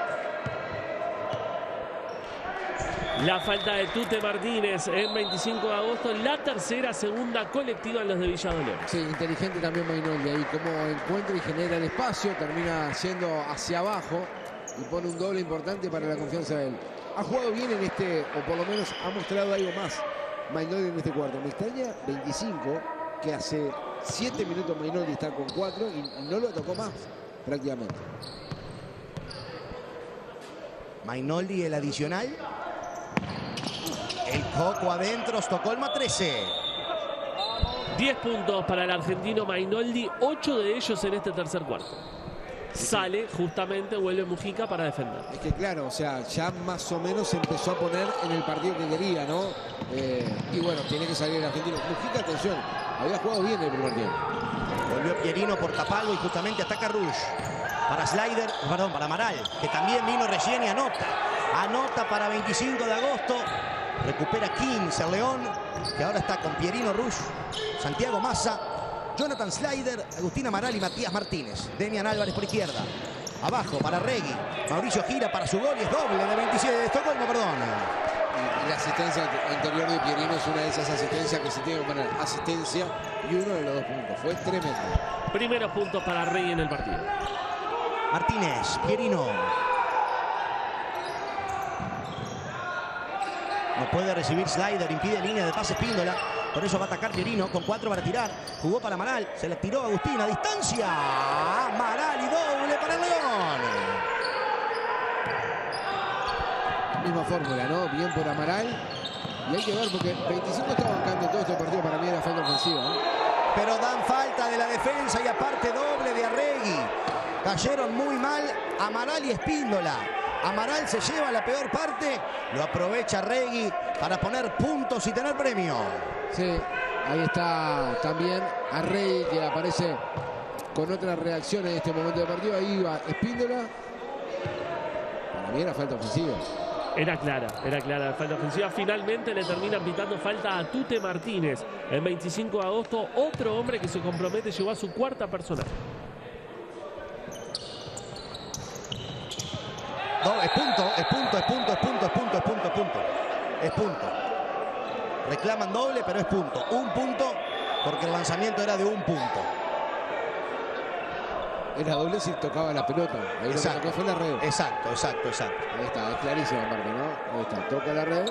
La falta de Tute Martínez en veinticinco de agosto, la tercera segunda colectiva en los de Villa Dolores. Sí, inteligente también Mainoldi ahí, como encuentra y genera el espacio, termina siendo hacia abajo y pone un doble importante para la confianza de él. Ha jugado bien en este, o por lo menos ha mostrado algo más Mainoldi en este cuarto. Me extraña veinticinco, que hace siete minutos Mainoldi está con cuatro y no lo tocó más prácticamente. Mainoldi el adicional. El coco adentro, Estocolmo trece. diez puntos para el argentino Mainoldi, ocho de ellos en este tercer cuarto. Sale, justamente, vuelve Mujica para defender. Es que claro, o sea, ya más o menos se empezó a poner en el partido que quería, ¿no? Eh, y bueno, tiene que salir el argentino. Mujica, atención, había jugado bien el primer tiempo. Volvió Pierino por Tapalvo y justamente ataca Rush. Para Slider, perdón, para Amaral, que también vino recién y anota. Anota para veinticinco de agosto. Recupera quince el León, que ahora está con Pierino Rush, Santiago Massa, Jonathan Slider, Agustín Amaral y Matías Martínez. Demian Álvarez por izquierda. Abajo para Regui. Mauricio gira para su gol y es doble de veintisiete de Estocolmo, perdón. Y la asistencia anterior de Pierino es una de esas asistencias que se tiene que poner asistencia y uno de los dos puntos. Fue tremendo. Primeros puntos para Regui en el partido. Martínez, Pierino. No puede recibir Slider, impide línea de pase Espíndola. Por eso va a atacar Pierino con cuatro para tirar. Jugó para Amaral, se le tiró a Agustín a distancia. Amaral y doble para el León. Misma fórmula, ¿no? Bien por Amaral. Y hay que ver porque veinticinco está bancando todo este partido, para mí era falta ofensiva, ¿eh? Pero dan falta de la defensa y aparte doble de Arregui. Cayeron muy mal Amaral y Espíndola. Amaral se lleva la peor parte, lo aprovecha Regui para poner puntos y tener premio. Sí, ahí está también Arregui, que aparece con otra reacción en este momento del partido. Ahí va Espíndola. Para mí era falta ofensiva. Era clara, era clara la falta ofensiva. Finalmente le terminan pitando falta a Tute Martínez. El veinticinco de agosto, otro hombre que se compromete llegó a su cuarta personal. No, es punto, es punto, es punto, es punto, es punto, es punto, es punto. Es punto. Reclaman doble, pero es punto. Un punto, porque el lanzamiento era de un punto. Era doble si tocaba la pelota. Ahí lo que tocó fue la red. Exacto, exacto, exacto. Ahí está, es clarísima aparte, ¿no? Ahí está, toca la red.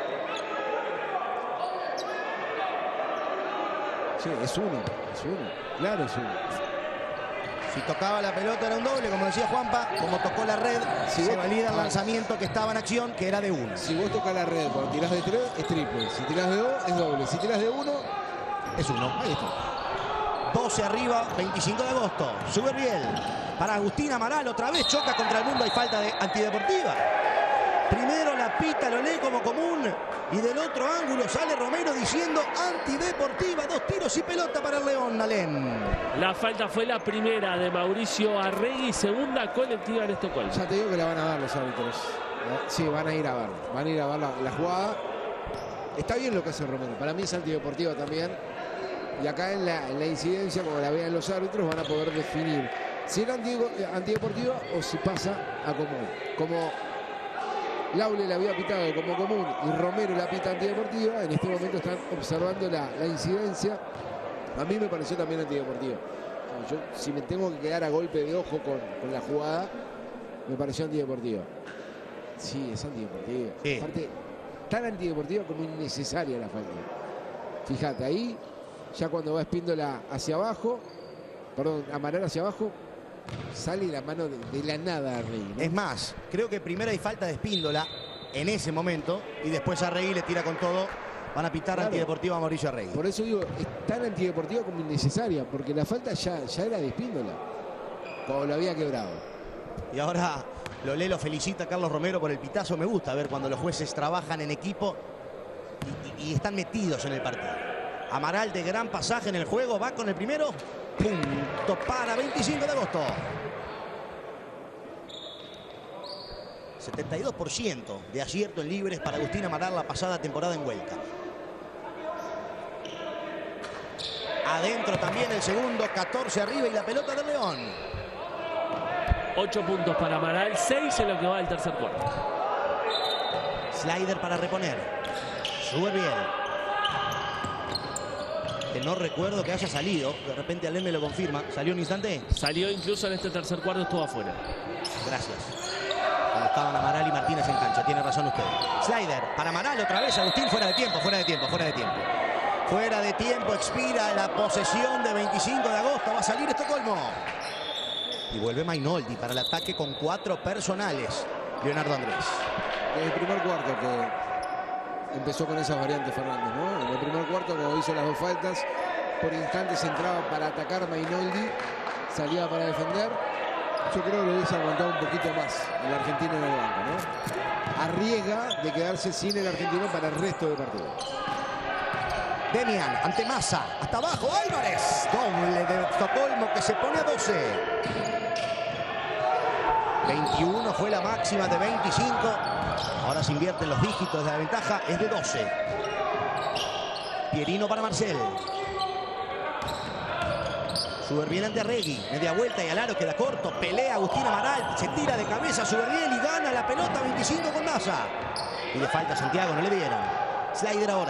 Sí, es uno, es uno. Claro, es uno. Si tocaba la pelota era un doble, como decía Juanpa. Como tocó la red, si se vos, valida el ah, lanzamiento que estaba en acción, que era de uno. Si vos tocas la red cuando tirás de tres, es triple. Si tirás de dos, es doble. Si tirás de uno, es uno. Ahí está. doce arriba, veinticinco de agosto. Sube Riel para Agustín Amaral. Otra vez choca contra el mundo. Hay falta de antideportiva. Primero la pita, lo lee como común. Y del otro ángulo sale Romero diciendo antideportiva. Dos tiros y pelota para el León, Alén. La falta fue la primera de Mauricio Arregui. Segunda colectiva en Estocolmo. Ya te digo que la van a dar los árbitros. Sí, van a ir a ver. Van a ir a ver la, la jugada. Está bien lo que hace Romero. Para mí es antideportiva también. Y acá en la, en la incidencia, como la vean los árbitros, van a poder definir si era antideportiva o si pasa a común. Como Laule la había pitado como común y Romero la pita antideportiva, en este momento están observando la, la incidencia. A mí me pareció también antideportiva. Yo, si me tengo que quedar a golpe de ojo con, con la jugada, me pareció antideportiva. Sí, es antideportiva. Sí. Aparte, tan antideportiva como innecesaria la falta. Fíjate, ahí... Ya cuando va Espíndola hacia abajo, perdón, Amaral hacia abajo, sale la mano de, de la nada a Arregui, ¿no? Es más, creo que primero hay falta de Espíndola en ese momento y después Arregui le tira con todo. Van a pitar claro. Antideportiva a Mauricio Arregui. Por eso digo, es tan antideportiva como innecesaria, porque la falta ya, ya era de Espíndola, como lo había quebrado. Y ahora Lolé lo felicita a Carlos Romero por el pitazo. Me gusta ver cuando los jueces trabajan en equipo y, y, y están metidos en el partido. Amaral de gran pasaje en el juego, va con el primero. Punto para veinticinco de agosto. setenta y dos por ciento de acierto en libres para Agustín Amaral la pasada temporada en Huelca. Adentro también el segundo, catorce arriba y la pelota del León. ocho puntos para Amaral, seis en lo que va del tercer cuarto. Slider para reponer. Sube bien. Que no recuerdo que haya salido. De repente Alén me lo confirma. ¿Salió un instante? Salió incluso en este tercer cuarto, estuvo afuera. Gracias. Cuando estaban Amaral y Martínez en cancha. Tiene razón usted. Slider para Amaral otra vez. Agustín fuera de tiempo, fuera de tiempo, fuera de tiempo. Fuera de tiempo, expira la posesión de veinticinco de agosto. Va a salir Estocolmo. Y vuelve Mainoldi para el ataque con cuatro personales. Leonardo Andrés. En el primer cuarto que empezó con esas variantes Fernández, ¿no? En el primer cuarto, cuando hizo las dos faltas, por instantes entraba para atacar Mainoldi, salía para defender. Yo creo que lo hubiese aguantado un poquito más el argentino en el banco, ¿no? Arriesga de quedarse sin el argentino para el resto del partido. Demian ante Massa, hasta abajo, Álvarez. Doble de Estocolmo que se pone a doce. veintiuno fue la máxima de veinticinco. Ahora se invierten los dígitos de la ventaja, es de doce. Pierino para Marcel. Suberbiel ante Arregui, media vuelta y al aro queda corto. Pelea Agustín Amaral, se tira de cabeza Suberbiel y gana la pelota veinticinco con Massa. Y le falta a Santiago, no le dieron. Slider ahora.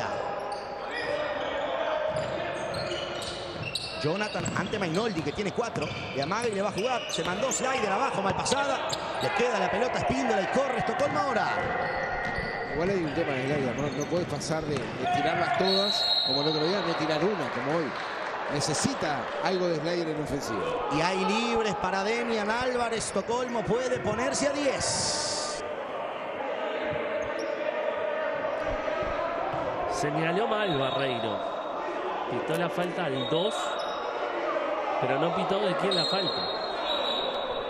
Jonathan ante Mainoldi, que tiene cuatro. Le amaga y le va a jugar. Se mandó Slider abajo, mal pasada. Le queda la pelota a Espíndola y corre Estocolmo ahora. Igual hay un tema de Slider, ¿no? No puedes pasar de, de tirarlas todas, como el otro día, no tirar una, como hoy. Necesita algo de Slider en ofensiva. Y hay libres para Demian Álvarez. Estocolmo puede ponerse a diez. Señaló mal Barreiro. Pitó la falta al dos. Pero no pitó de quién la falta.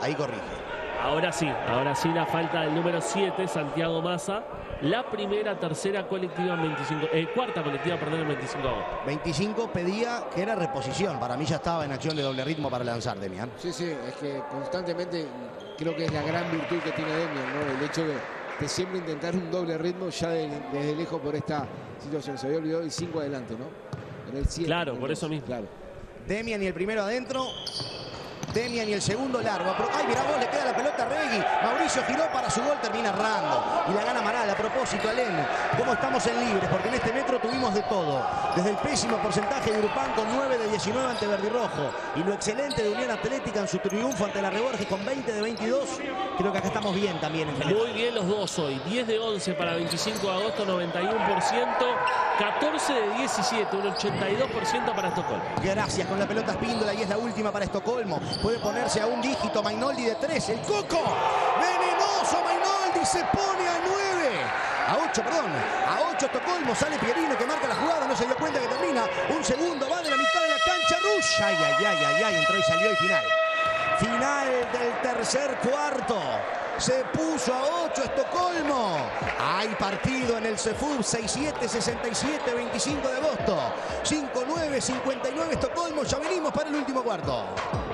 ahí corrige. Ahora sí, ahora sí la falta del número siete, Santiago Massa. La primera, tercera colectiva en veinticinco, eh, cuarta colectiva, perdón, en veinticinco de agosto. veinticinco pedía que era reposición. Para mí ya estaba en acción de doble ritmo para lanzar, Demian. Sí, sí, es que constantemente creo que es la gran virtud que tiene Demian, ¿no? El hecho de, de siempre intentar un doble ritmo ya de, desde lejos por esta situación. Se había olvidado el cinco adelante, ¿no? En el siete. Claro, por eso mismo. Claro. Demian y el primero adentro. Demian y el segundo largo. Ay, mirá vos, le queda la pelota a Regui. Mauricio giró para su gol, termina errando. Y la gana Amaral. A propósito, Alén, ¿cómo estamos en libres? Porque en este metro tuvimos de todo. Desde el pésimo porcentaje de Urupán con nueve de diecinueve ante Verdirrojo. Y lo excelente de Unión Atlética en su triunfo ante la Reborges con veinte de veintidós. Creo que acá estamos bien también en general. Muy bien los dos hoy. diez de once para veinticinco de agosto, noventa y uno por ciento. catorce de diecisiete, un ochenta y dos por ciento para Estocolmo. Gracias, con la pelota Espíndola y es la última para Estocolmo. Puede ponerse a un dígito Mainoldi de tres. El Coco. Venenoso Mainoldi se pone a nueve. A ocho, perdón. A ocho Estocolmo. Sale Pierino que marca la jugada. No se dio cuenta que termina. Un segundo. Va de la mitad de la cancha. Rush. Ay, ay, ay, ay, ay. Entró y salió y final. Final del tercer cuarto. Se puso a ocho Estocolmo. Hay partido en el Cefub. seis siete, sesenta y siete, veinticinco de agosto. cinco nueve, cincuenta y nueve Estocolmo. Ya venimos para el último cuarto.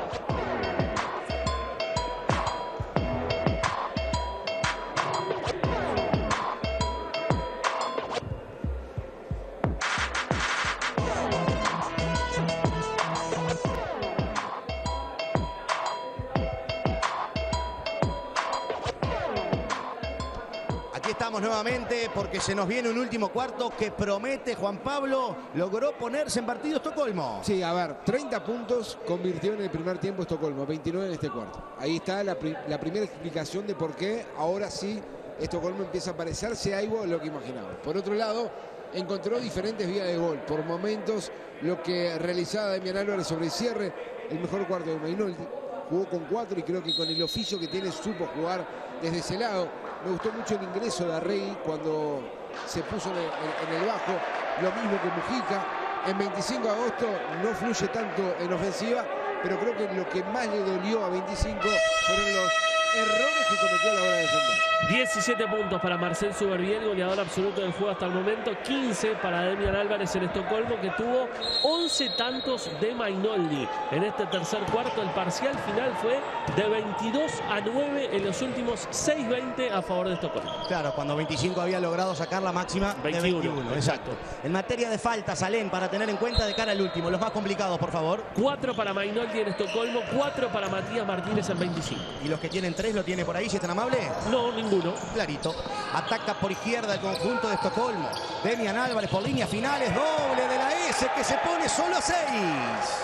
Estamos nuevamente porque se nos viene un último cuarto que promete. Juan Pablo logró ponerse en partido Estocolmo. Sí, a ver, treinta puntos convirtió en el primer tiempo Estocolmo, veintinueve en este cuarto. Ahí está la, pri la primera explicación de por qué ahora sí Estocolmo empieza a parecerse a algo de lo que imaginaba. Por otro lado, encontró diferentes vías de gol. Por momentos, lo que realizaba Demian Álvarez sobre el cierre, el mejor cuarto de Mainoldi. Jugó con cuatro y creo que con el oficio que tiene supo jugar desde ese lado. Me gustó mucho el ingreso de Arregui cuando se puso en el, en el bajo. Lo mismo que Mujica. En veinticinco de agosto no fluye tanto en ofensiva, pero creo que lo que más le dolió a veinticinco fueron los errores que cometió a la hora de defender. diecisiete puntos para Marcel Suberbiel, goleador absoluto del juego hasta el momento. quince para Demian Álvarez en Estocolmo, que tuvo once tantos de Mainoldi. En este tercer cuarto, el parcial final fue de veintidós a nueve en los últimos seis veinte a favor de Estocolmo. Claro, cuando veinticinco había logrado sacar la máxima veintiuno, de veintiuno. Exacto. En materia de faltas, Alén, para tener en cuenta de cara al último, los más complicados, por favor. cuatro para Mainoldi en Estocolmo, cuatro para Matías Martínez en veinticinco. ¿Y los que tienen tres lo tiene por ahí, si es tan amable? No, ninguno. Clarito. Ataca por izquierda el conjunto de Estocolmo. Demian Álvarez por líneas finales. Doble de la S que se pone solo a seis.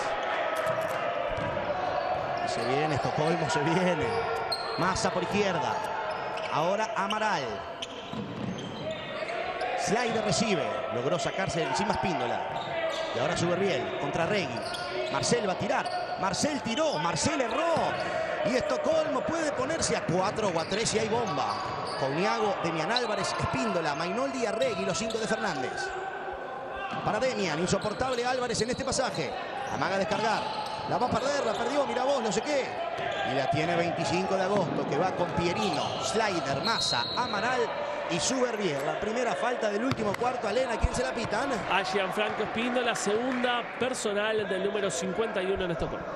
Se viene Estocolmo, se viene. Massa por izquierda. Ahora Amaral. Slider recibe. Logró sacarse de encima Espíndola. Y ahora Suberbiel contra Regui. Marcel va a tirar. Marcel tiró. Marcel erró. Y Estocolmo puede ponerse a cuatro o a tres y hay bomba. Couniago, Demian Álvarez, Espíndola, Mainoldi y Arregui, los cinco de Fernández. Para Demian, insoportable Álvarez en este pasaje. Amaga a descargar. La va a perder, la perdió, mira vos, no sé qué. Y la tiene veinticinco de agosto, que va con Pierino, Slider, Massa, Amaral y Suberbiel. La primera falta del último cuarto. Alena, ¿quién se la pitan? A Gianfranco Espíndola, segunda personal del número cincuenta y uno en Estocolmo.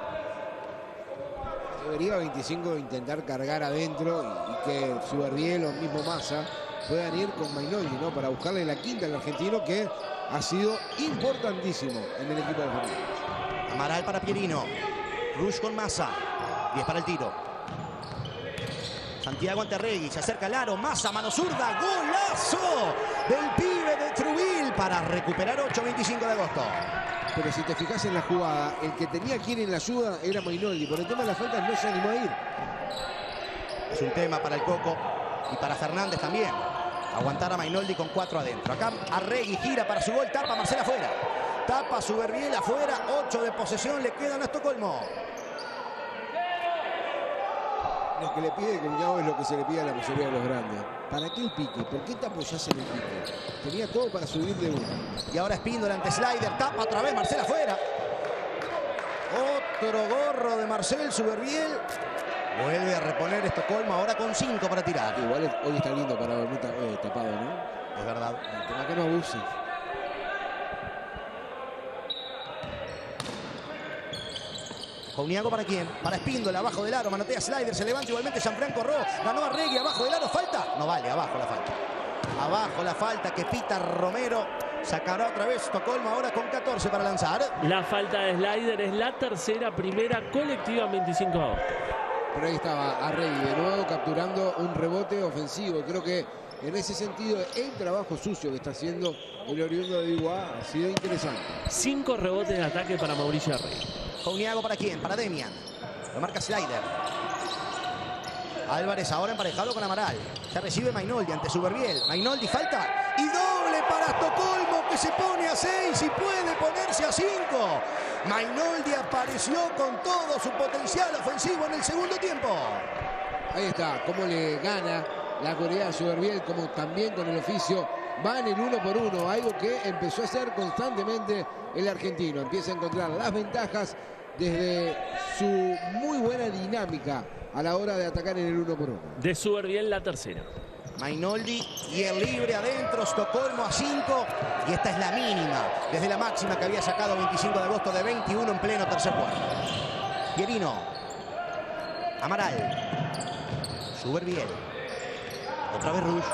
Debería veinticinco intentar cargar adentro y, y que Suberbiel o mismo Massa puedan ir con Mainoldi, ¿no? Para buscarle la quinta al argentino, que ha sido importantísimo en el equipo de Fernández. Amaral para Pierino. Rush con Massa. diez para el tiro. Santiago ante Regui. Se acerca al aro. Massa, mano zurda. ¡Golazo! Del pibe de Trubil para recuperar ocho, veinticinco de agosto. Pero si te fijas en la jugada, el que tenía que ir en la ayuda era Mainoldi. Por el tema de las faltas no se animó a ir. Es un tema para el Coco y para Fernández también. Aguantar a Mainoldi con cuatro adentro. Acá Arregui gira para su gol. Tapa Marcel afuera. Tapa Suberbiel afuera. ocho de posesión le quedan a Estocolmo. Lo que le pide Couniago es lo que se le pide a la mayoría de los grandes. ¿Para qué el pique? ¿Por qué te apoyás en el pique? Tenía todo para subir de uno. Y ahora Espíndola ante Slider. Tapa otra vez Marcel afuera. Otro gorro de Marcel Suberbiel. Vuelve a reponer Estocolmo ahora con cinco para tirar. Igual hoy está lindo para dormir eh, tapado, ¿no? Es verdad. El tema que no abuse. Couniago para quién? Para Espíndola, abajo del aro, manotea slider, se levanta igualmente Gianfranco Ro, ganó a Regui, abajo del aro, falta. No vale, abajo la falta. Abajo la falta que pita Romero. Sacará otra vez Estocolmo ahora con catorce para lanzar. La falta de slider es la tercera, primera colectiva en veinticinco a agosto. Pero ahí estaba Arregui de nuevo capturando un rebote ofensivo. Creo que en ese sentido el trabajo sucio que está haciendo el oriundo de Iguá ha sido interesante. Cinco rebotes de ataque para Mauricio Arregui. Couniago para quién? Para Demian. Lo marca slider. Álvarez ahora emparejado con Amaral. Ya recibe Mainoldi ante Suberbiel. Mainoldi falta. Y doble para Estocolmo que se pone a seis y puede ponerse a cinco. Mainoldi apareció con todo su potencial ofensivo en el segundo tiempo. Ahí está, cómo le gana la Corea a Suberbiel, como también con el oficio va en el uno por uno, algo que empezó a hacer constantemente el argentino. Empieza a encontrar las ventajas desde su muy buena dinámica a la hora de atacar en el uno por uno. De Suberbiel la tercera. Mainoldi y el libre adentro, Estocolmo a cinco. Y esta es la mínima, desde la máxima que había sacado veinticinco de agosto de veintiuno en pleno tercer cuarto. Pierino. Amaral. Suberbiel. Otra vez Rush.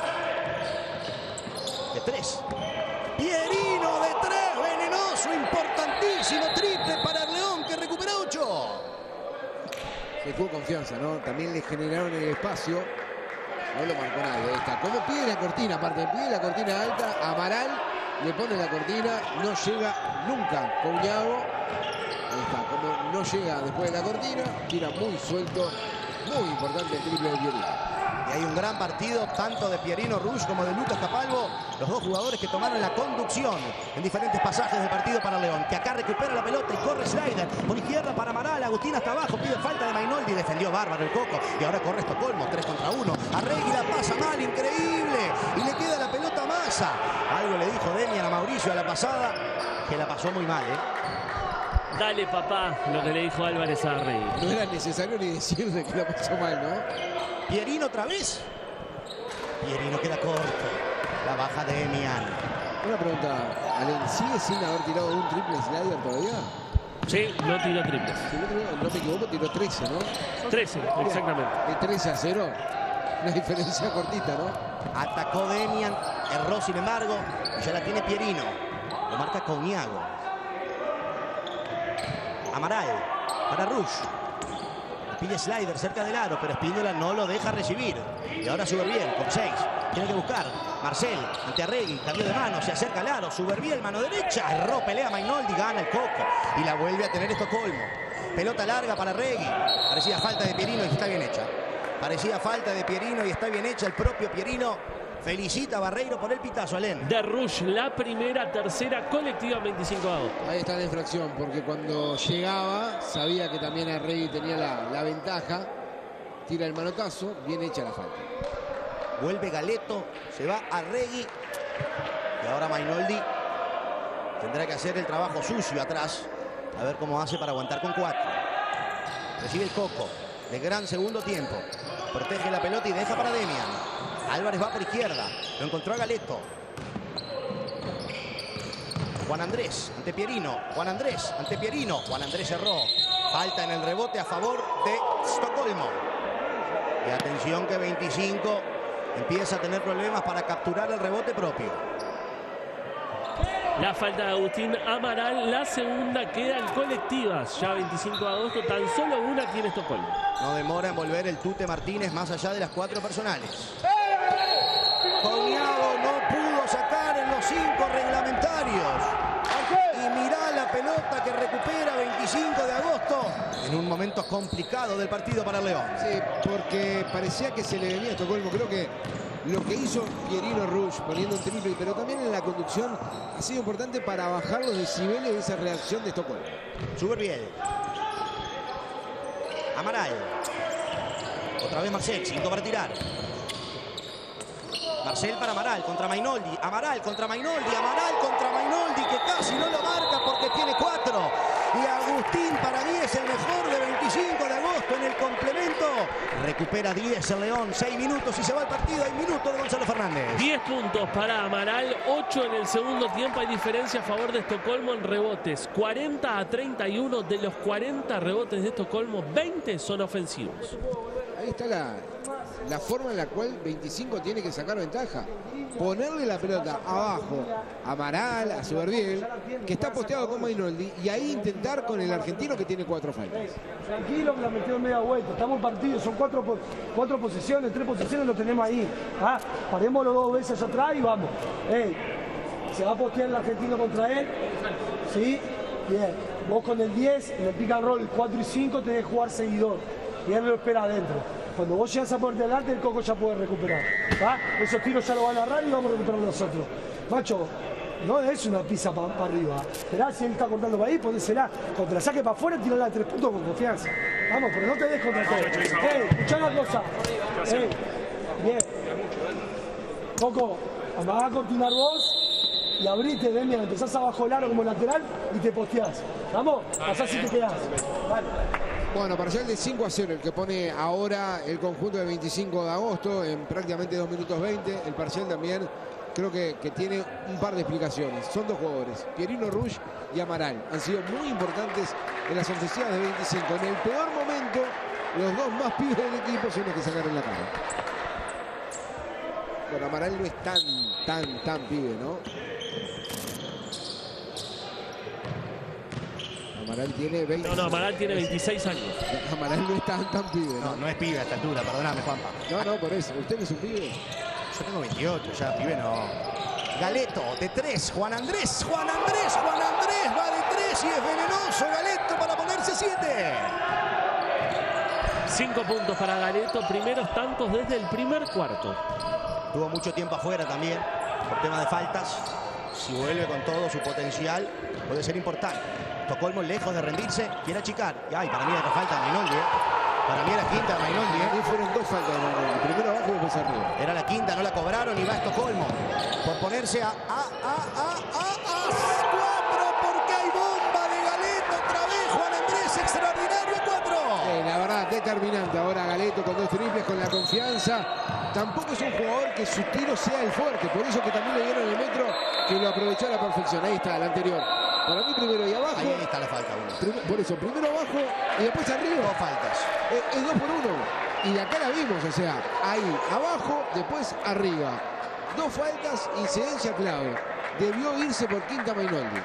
De tres. Pierino de tres, venenoso, importantísimo, triple para el León que recupera ocho. Se tuvo confianza, ¿no? También le generaron el espacio. No lo marcó nadie. Ahí está. Como pide la cortina, aparte pide la cortina alta, Amaral le pone la cortina, no llega nunca Couniago. Ahí está, como no llega después de la cortina, tira muy suelto, muy importante el triple de Pierino. Y hay un gran partido tanto de Pierino Rush como de Lucas Capalvo, los dos jugadores que tomaron la conducción en diferentes pasajes del partido para León, que acá recupera la pelota y corre slider por izquierda para Amaral. Agustín hasta abajo, pide falta de Mainoldi, defendió bárbaro el Coco y ahora corre Estocolmo, tres contra uno. Arregui la pasa mal, increíble, y le queda la pelota a Massa. Algo le dijo Demian a Mauricio a la pasada, que la pasó muy mal, ¿eh? Dale, papá, lo que le dijo Álvarez a Arregui. No era necesario ni decirle que la pasó mal, ¿no? Pierino otra vez. Pierino queda corto. La baja de Demian. Una pregunta, Alén, ¿sigue sin haber tirado un triple slider todavía? Sí, no tiró triples. Si no, no me equivoco, tiró trece, ¿no? trece, exactamente. De trece a cero, una diferencia cortita, ¿no? Atacó Demian, erró sin embargo, y ya la tiene Pierino. Lo marca Couniago. Amaral para Rush. Pide slider cerca del aro, pero Espíndola no lo deja recibir. Y ahora Suberbiel con seis. Tiene que buscar. Marcel ante Arregui. Cambio de mano. Se acerca al aro. Suberbiel, mano derecha. Erró, pelea Mainoldi. Gana el Coco. Y la vuelve a tener Estocolmo. Pelota larga para Arregui. Parecía falta de Pierino y está bien hecha. Parecía falta de Pierino y está bien hecha. El propio Pierino felicita a Barreiro por el pitazo, Alén. De Rush, la primera, tercera colectiva veinticinco a agosto. Ahí está la infracción, porque cuando llegaba sabía que también Arregui tenía la, la ventaja. Tira el manotazo, bien hecha la falta. Vuelve Galeto, se va Arregui. Y ahora Mainoldi tendrá que hacer el trabajo sucio atrás. A ver cómo hace para aguantar con cuatro. Recibe el Coco, de gran segundo tiempo. Protege la pelota y deja para Demian. Álvarez va por izquierda, lo encontró a Galeto. Juan Andrés ante Pierino, Juan Andrés ante Pierino, Juan Andrés erró. Falta en el rebote a favor de Estocolmo. Y atención que veinticinco empieza a tener problemas para capturar el rebote propio. La falta de Agustín Amaral, la segunda queda en colectivas. Ya veinticinco de agosto, tan solo una aquí en Estocolmo. No demora en volver el Tute Martínez más allá de las cuatro personales. Couniago no pudo sacar en los cinco reglamentarios. Y mirá la pelota que recupera veinticinco de agosto en un momento complicado del partido para León. Sí, porque parecía que se le venía a Estocolmo. Creo que lo que hizo Pierino Rush poniendo un triple, pero también en la conducción, ha sido importante para bajar los decibeles de esa reacción de Estocolmo. Suberbiel. Amaral. Otra vez Marcel, cinco para tirar. Marcel para Amaral, contra Mainoldi. Amaral contra Mainoldi, Amaral contra Mainoldi, que casi no lo marca porque tiene cuatro. Y Agustín para mí es el mejor de veinticinco. veinticinco de agosto en el complemento. Recupera diez el León, seis minutos y se va al partido. Hay minutos de Gonzalo Fernández. diez puntos para Amaral, ocho en el segundo tiempo. Hay diferencia a favor de Estocolmo en rebotes. cuarenta a treinta y uno de los cuarenta rebotes de Estocolmo, veinte son ofensivos. Ahí está la, la forma en la cual veinticinco tiene que sacar ventaja. Ponerle la pelota abajo a Amaral, a Suberbiel, que está posteado con Mainoldi, y ahí intentar con el argentino que tiene cuatro faltas. Tranquilo, que la metió en media vuelta. Estamos partidos, son cuatro, cuatro posiciones, tres posiciones lo tenemos ahí. ¿Ah? Parémoslo dos veces atrás y vamos. Ey, ¿se va a postear el argentino contra él? Sí, bien. Vos con el diez, en el pick and roll, cuatro y cinco, tenés que jugar seguidor. Y él lo espera adentro. Cuando vos llegas a por delante, el Coco ya puede recuperar. ¿Va? Esos tiros ya lo van a agarrar y vamos a recuperar nosotros. Macho, no es una pizza para pa arriba. Esperá, si él está cortando para ahí, ponésela. Cuando la saque para afuera, tirala de tres puntos con confianza. Vamos, pero no te des contra todo. Ey, escuchá una cosa. Ey, bien. Coco, vas a continuar vos y abrite, Demian, empezás abajo el aro como lateral y te posteás. ¿Vamos? Pasás y te quedás. Vale. Bueno, parcial de cinco a cero el que pone ahora el conjunto del veinticinco de agosto en prácticamente dos minutos veinte. El parcial también creo que, que tiene un par de explicaciones. Son dos jugadores, Pierino Rush y Amaral. Han sido muy importantes en las ofensivas de veinticinco. En el peor momento, los dos más pibes del equipo son los que sacaron la cara. Bueno, Amaral no es tan, tan, tan pibe, ¿no? Amaral tiene veinte. No, no, Amaral tiene veintiséis años. Amaral no es tan, tan pibe, ¿no? No, no es pibe a esta altura, perdóname, Juanpa. No, no, por eso. ¿Usted no es un pibe? Yo tengo veintiocho, ya pibe no. Galeto, de tres, Juan Andrés, Juan Andrés, Juan Andrés, va de tres y es venenoso Galeto para ponerse siete. Cinco puntos para Galeto, primeros tantos desde el primer cuarto. Tuvo mucho tiempo afuera también, por tema de faltas. Si vuelve con todo su potencial, puede ser importante. Estocolmo lejos de rendirse, quiere achicar. Y ay, para mí era falta de Mainoldi, ¿eh? Para mí era quinta de Mainoldi, ¿eh? Ahí fueron dos faltas de Mainoldi. Primero abajo y después arriba. Era la quinta, no la cobraron y va Estocolmo. Por ponerse a, a, a, a, a, a cuatro, porque hay bomba de Galeto otra vez. Juan Andrés, extraordinario, cuatro. Sí, la verdad, determinante. Ahora Galeto con dos triples, con la confianza. Tampoco es un jugador que su tiro sea el fuerte. Por eso que también le dieron el metro, que lo aprovechó a la perfección. Ahí está, el anterior. Para mí primero y abajo. Ahí está la falta, uno. Prim por eso, primero abajo y después arriba. Dos faltas. Es, es dos por uno. Y de acá la vimos, o sea, ahí abajo, después arriba. Dos faltas, incidencia clave. Debió irse por quinta Mainoldi.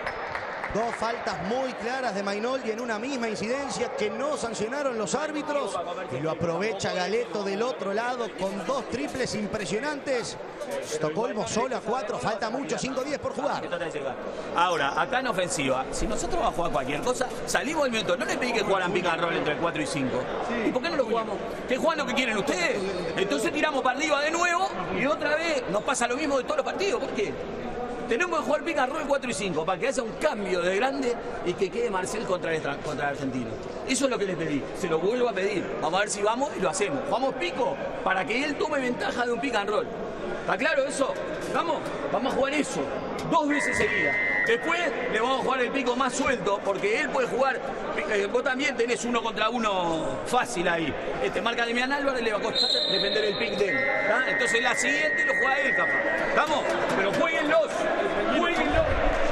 Dos faltas muy claras de Mainoldi en una misma incidencia que no sancionaron los árbitros. Y lo aprovecha Galeto del otro lado con dos triples impresionantes. Estocolmo solo a cuatro, falta mucho, cinco diez por jugar. Ahora, acá en ofensiva, si nosotros vamos a jugar cualquier cosa, salimos del minuto. No les pedí que jugaran pick and roll entre cuatro y cinco. ¿Y por qué no lo jugamos? ¿Que juegan lo que quieren ustedes? Entonces tiramos para arriba de nuevo y otra vez nos pasa lo mismo de todos los partidos. ¿Por qué? Tenemos que jugar pick and roll cuatro y cinco para que haya un cambio de grande y que quede Marcel contra el, contra el argentino. Eso es lo que les pedí. Se lo vuelvo a pedir. Vamos a ver si vamos y lo hacemos. Vamos pico para que él tome ventaja de un pick and roll. ¿Está claro eso? ¿Vamos? Vamos a jugar eso. Dos veces seguidas. Después le vamos a jugar el pico más suelto porque él puede jugar. Eh, vos también tenés uno contra uno fácil ahí. Este marca de Mian Álvarez, le va a costar defender el pick de él. ¿Tá? Entonces la siguiente lo juega él, capaz. ¿Estamos? Pero jueguenlos. Jueguenlos.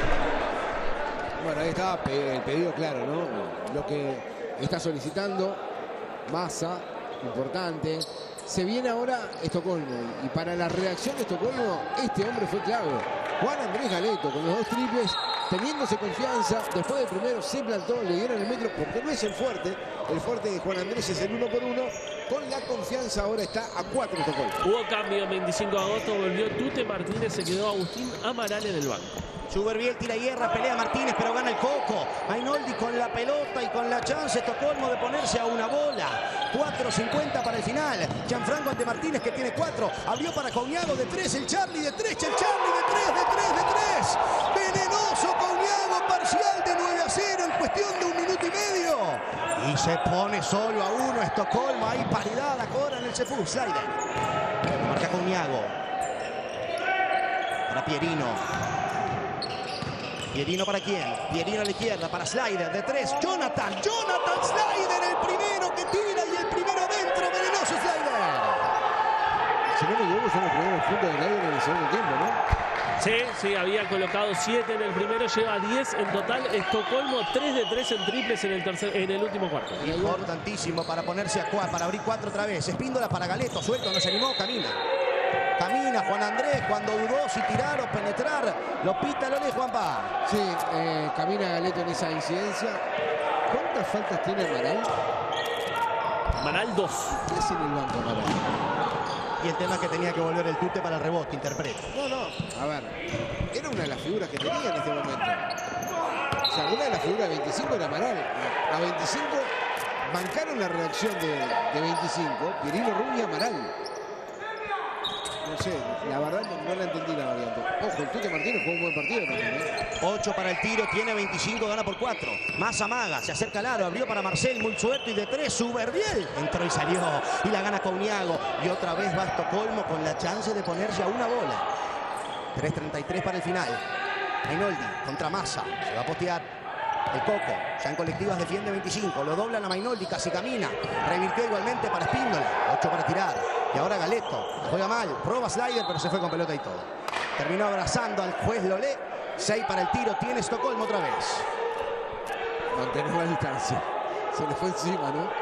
Bueno, ahí está el pedido claro, ¿no? Lo que está solicitando Massa, importante. Se viene ahora Estocolmo y para la reacción de Estocolmo este hombre fue clave. Juan Andrés Galeto con los dos triples, teniéndose confianza, después del primero se plantó, le dieron el metro porque no es el fuerte, el fuerte de Juan Andrés es el uno por uno, con la confianza ahora está a cuatro Estocolmo. Hubo cambio el veinticinco de agosto, volvió Tute Martínez, se quedó Agustín Amaral en el banco. Suberbiel tira hierra, pelea Martínez, pero gana el Coco. Mainoldi con la pelota y con la chance Estocolmo de ponerse a una bola. cuatro cincuenta para el final. Gianfranco ante Martínez que tiene cuatro. Abrió para Cognago de tres, el Charlie de tres, el Charlie de tres, de tres, de tres. Venenoso Cognago, parcial de nueve a cero en cuestión de un minuto y medio. Y se pone solo a uno Estocolmo. Hay paridad ahora en el Cepú. Slider. Marca Cognago. Para Pierino. Pierino para quién? Pierino a la izquierda para Slider de tres. Jonathan, Jonathan Slider, el primero que tira y el primero dentro. Venenoso Slider. Si no me equivoco, son los primeros puntos del aire en el segundo tiempo, ¿no? Sí, sí, había colocado siete en el primero, lleva diez en total. Estocolmo tres de tres en triples en el, tercer, en el último cuarto. Importantísimo para ponerse a cuatro, para abrir cuatro otra vez. Espíndola para Galeto, suelto, no se animó, camina. Camina Juan Andrés cuando dudó si tirar o penetrar. Lo pita, lo lee Juanpa. Sí, eh, camina Galeto en esa incidencia. ¿Cuántas faltas tiene Amaral? Amaral dos. ¿Qué hace en el banco Amaral? Y el tema es que tenía que volver el tute para el rebote, interpreta. No, no, a ver, era una de las figuras que tenía en este momento. O sea, una de las figuras de veinticinco era Amaral. A veinticinco bancaron la reacción de, de veinticinco, Pierino, Rubio y Amaral. No sé, la verdad no, no la entendí la variante. Ojo, el Tute Martínez jugó un buen partido también, ¿eh? ocho para el tiro, tiene veinticinco, gana por cuatro. Más amaga, se acerca al aro, abrió para Marcel, muy suelto y de tres, Suberbiel. Entró y salió, y la gana Couniago. Y otra vez va Estocolmo con la chance de ponerse a una bola. tres treinta y tres para el final. Mainoldi contra Massa, se va a postear. El Coco, ya en colectivas defiende veinticinco, lo doblan a Mainoldi, casi camina. Revirtió igualmente para Espíndola, ocho para tirar. Y ahora Galeto, juega mal, proba Slider, pero se fue con pelota y todo. Terminó abrazando al juez Lolé. seis para el tiro, tiene Estocolmo otra vez. Mantener la distancia. Se le fue encima, ¿no?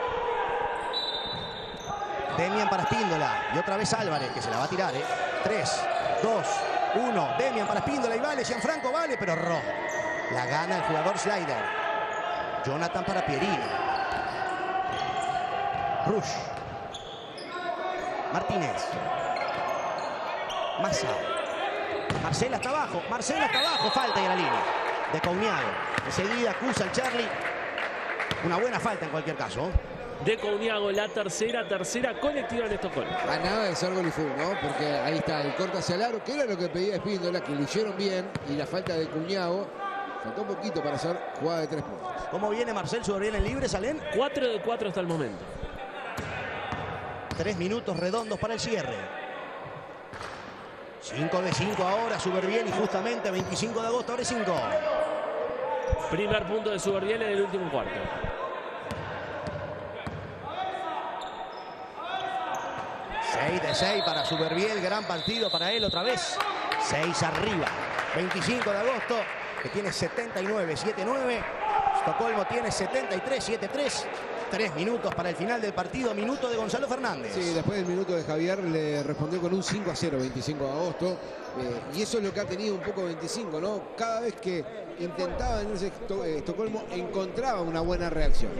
Demian para Espíndola. Y otra vez Álvarez, que se la va a tirar, ¿eh? tres, dos, uno. Demian para Espíndola y vale. Gianfranco vale, pero rojo. La gana el jugador Slider. Jonathan para Pierino. Rush. Martínez. Massa. Marcel hasta abajo. Marcel hasta abajo. Falta y a la línea de Couniago. Enseguida acusa el Charlie. Una buena falta en cualquier caso. De Couniago, la tercera, tercera colectiva en Estocolmo. A nada de ser gol y fútbol, ¿no? Porque ahí está el corte hacia el aro, que era lo que pedía Espíndola, que lo hicieron bien. Y la falta de Couniago. Faltó un poquito para hacer jugada de tres puntos. ¿Cómo viene Marcel Suberbiel en libre, Salen? cuatro de cuatro hasta el momento. Tres minutos redondos para el cierre. cinco de cinco ahora Suberbiel y justamente veinticinco de agosto, abre cinco. Primer punto de Suberbiel en el último cuarto. seis de seis para Suberbiel, gran partido para él otra vez. seis arriba. veinticinco de agosto, que tiene setenta y nueve, siete nueve. Estocolmo tiene setenta y tres, siete tres. Tres minutos para el final del partido, minuto de Gonzalo Fernández. Sí, después del minuto de Javier le respondió con un cinco a cero, veinticinco de agosto. Eh, y eso es lo que ha tenido un poco veinticinco, ¿no? Cada vez que intentaba en ese Esto eh, Estocolmo encontraba una buena reacción.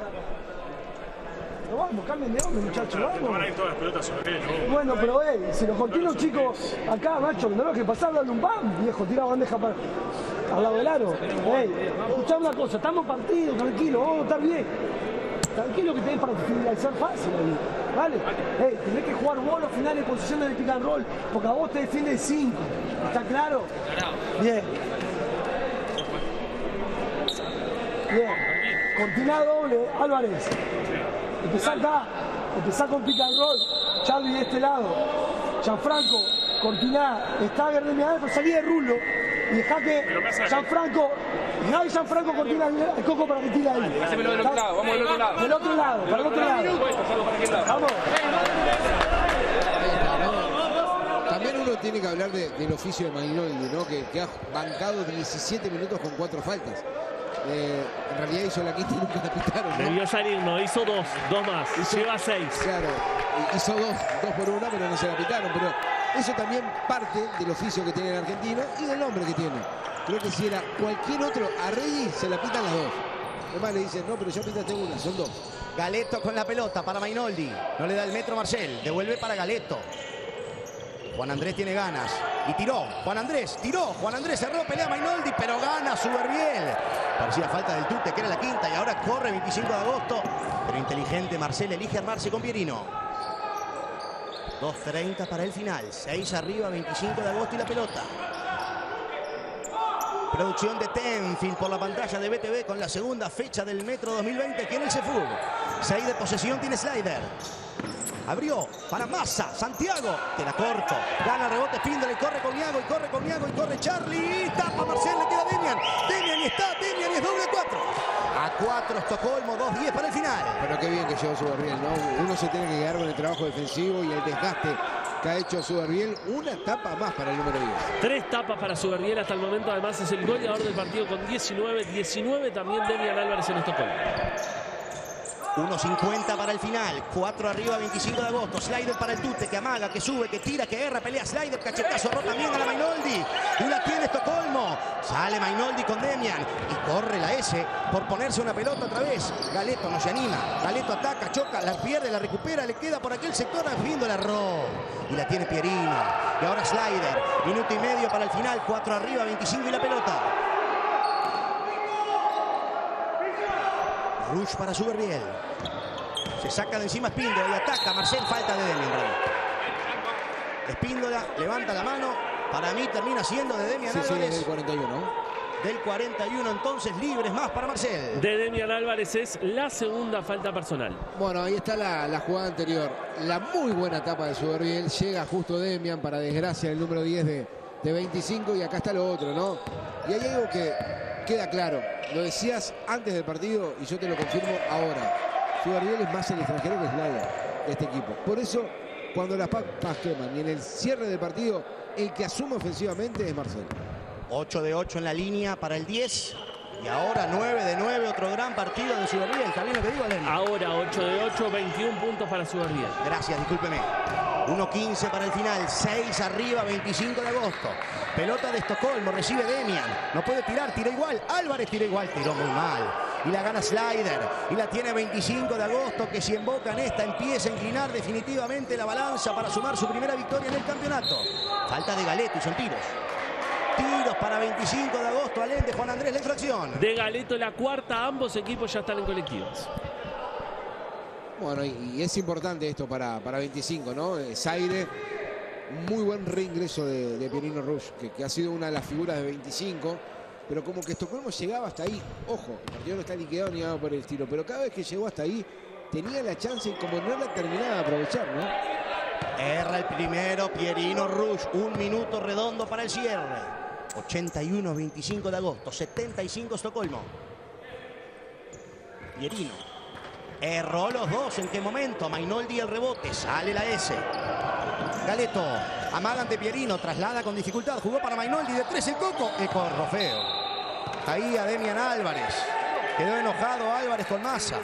No vamos, cambien de hombre, muchachos, vamos. Van a ir todas las pelotas sobre él, ¿no? Bueno, pero hey, si los continuos chicos acá, macho, no lo que pasaba, dale un bam, viejo, tira bandeja para al lado del aro. Hey, escuchá una cosa, estamos partidos, tranquilos, vamos a estar bien. Tranquilo que tenés para finalizar fácil ahí. ¿Vale? Hey, tenés que jugar vos los finales de posiciones de pick and roll, porque a vos te defiende el cinco. ¿Está claro? Bien. Bien. Cortina doble, Álvarez. Empezá acá. Empezá con pick and roll. Charlie de este lado. Gianfranco, cortina, Stagger de mi lado, pero salí de rulo. Y dejá que Gianfranco, dejá que Gianfranco cortina el Coco para que tire ahí. Hacémelo del otro lado, vamos del otro lado. Del otro lado, para el otro lado. Vamos. También uno tiene que hablar de, del oficio de Mainoldi, ¿no? Que, que ha bancado diecisiete minutos con cuatro faltas. Eh, en realidad hizo la quinta y nunca la pitaron, ¿no? Debió salir, no, hizo dos, dos más, Hizo, lleva seis. Claro, hizo dos, dos por una, pero no se la pitaron. Pero eso también parte del oficio que tiene el argentino y del nombre que tiene. Creo que si era cualquier otro, a Reyes se la pitan las dos. Además le dicen, no, pero yo pitaste una, son dos. Galeto con la pelota para Mainoldi. No le da el metro Marcel. Devuelve para Galeto. Juan Andrés tiene ganas. Y tiró. Juan Andrés tiró. Juan Andrés cerró. Pelea Mainoldi, pero gana Suberbiel. Parecía falta del Tute, que era la quinta. Y ahora corre veinticinco de agosto. Pero inteligente Marcel elige armarse con Pierino. dos treinta para el final. seis arriba, veinticinco de agosto y la pelota. Producción de Tenfield por la pantalla de B T V con la segunda fecha del Metro dos mil veinte aquí en el Cefug. seis de posesión tiene Slider. Abrió para Massa, Santiago, queda corto, gana el rebote Espíndola y corre Couniago, y corre Couniago, y corre Charlie, y tapa Marcel, le queda Demian, cuatro Estocolmo, dos diez para el final. Pero qué bien que llegó Suberbiel, ¿no? Uno se tiene que quedar con el trabajo defensivo y el desgaste que ha hecho Suberbiel. Una tapa más para el número diez. Tres tapas para Suberbiel hasta el momento. Además es el goleador del partido con diecinueve. diecinueve también Demian Álvarez en Estocolmo. uno cincuenta para el final. cuatro arriba, veinticinco de agosto. Slider para el Tute, que amaga, que sube, que tira, que erra, pelea Slider, cachetazo, rota bien a la Mainoldi. Y la tiene Estocolmo. Sale Mainoldi con Demian. Y corre la S por ponerse una pelota otra vez. Galeto no se anima. Galeto ataca, choca, la pierde, la recupera, le queda por aquel sector viendo el error. Y la tiene Pierino. Y ahora Slider. Minuto y medio para el final. cuatro arriba, veinticinco y la pelota. Rush para Suberbiel. Se saca de encima Espíndola y ataca. Marcel, falta de Demian. Espíndola levanta la mano. Para mí termina siendo de Demian sí, Álvarez. Sí, del cuarenta y uno. Del cuarenta y uno, entonces libres más para Marcel. De Demian Álvarez es la segunda falta personal. Bueno, ahí está la, la jugada anterior. La muy buena etapa de Suberbiel. Llega justo Demian, para desgracia, el número diez de, de veinticinco. Y acá está lo otro, ¿no? Y hay algo que queda claro. Lo decías antes del partido y yo te lo confirmo ahora. Suberbiel es más el extranjero que Slider de este equipo. Por eso, cuando las papas queman y en el cierre del partido, el que asume ofensivamente es Marcel. ocho de ocho en la línea para el diez. Y ahora nueve de nueve, otro gran partido de Suberbiel. ¿Está bien lo que digo, Alen? Ahora ocho de ocho, veintiún puntos para Suberbiel. Gracias, discúlpeme. uno quince para el final, seis arriba, veinticinco de agosto. Pelota de Estocolmo, recibe Demian. No puede tirar, tira igual. Álvarez tira igual, tiró muy mal. Y la gana Slider. Y la tiene veinticinco de agosto, que si emboca en esta empieza a inclinar definitivamente la balanza para sumar su primera victoria en el campeonato. Falta de Galeto y son tiros. Tiros para veinticinco de agosto, Alén de Juan Andrés, la infracción. De Galeto la cuarta, ambos equipos ya están en colectivos. Bueno, y, y es importante esto para, para veinticinco, ¿no? Zaire, muy buen reingreso de, de Pierino Rush, que, que ha sido una de las figuras de veinticinco, pero como que Estocolmo llegaba hasta ahí. Ojo, el partido no está liquidado ni nada por el estilo, pero cada vez que llegó hasta ahí, tenía la chance y como no la terminaba de aprovechar, ¿no? Erra el primero, Pierino Rush, un minuto redondo para el cierre. ochenta y uno, veinticinco de agosto, setenta y cinco Estocolmo. Pierino. Erró los dos, ¿en qué momento? Mainoldi el rebote, sale la S. Galeto, amaga ante Pierino, traslada con dificultad, jugó para Mainoldi, de tres el Coco. Eco Rofeo. Ahí a Demian Álvarez. Quedó enojado Álvarez con Massa.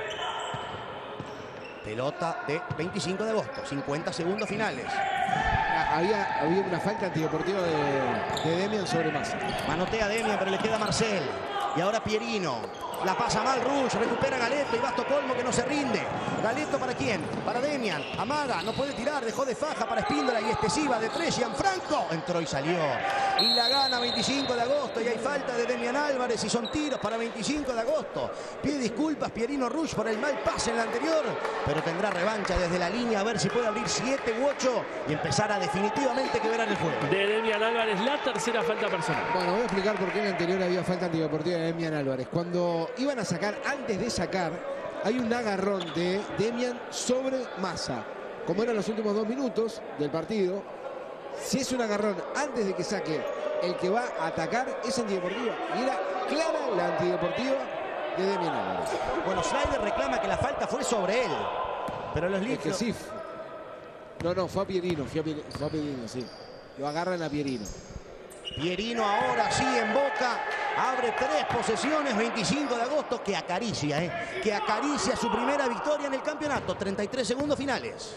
Pelota de veinticinco de agosto, cincuenta segundos finales. Había, había una falta antideportiva de, de Demian sobre Massa. Manotea Demian, pero le queda Marcel. Y ahora Pierino. La pasa mal Rush, recupera Galeto y va Estocolmo que no se rinde. Galeto para quién? Para Demian. Amaga, no puede tirar, dejó de faja para Espíndola y Estesiva de tres. Gianfranco entró y salió. Y la gana veinticinco de agosto y hay falta de Demian Álvarez y son tiros para veinticinco de agosto. Pide disculpas Pierino Rush por el mal pase en la anterior, pero tendrá revancha desde la línea a ver si puede abrir siete u ocho y empezar a definitivamente quebrar el juego. De Demian Álvarez la tercera falta personal. Bueno, voy a explicar por qué en la anterior había falta antideportiva de Demian Álvarez. Cuando iban a sacar, antes de sacar, hay un agarrón de Demian sobre Massa. Como eran los últimos dos minutos del partido, si es un agarrón antes de que saque el que va a atacar, es antideportiva. Y era clara la antideportiva de Demian Álvarez. Bueno, Slider reclama que la falta fue sobre él, pero los Es que líquidos... sí. No, no, fue a Pierino, fue a Pierino, fue a Pierino, sí. Lo agarran a Pierino. Pierino ahora sí en Boca, abre tres posesiones, veinticinco de agosto, que acaricia, ¿eh? que acaricia su primera victoria en el campeonato, treinta y tres segundos finales.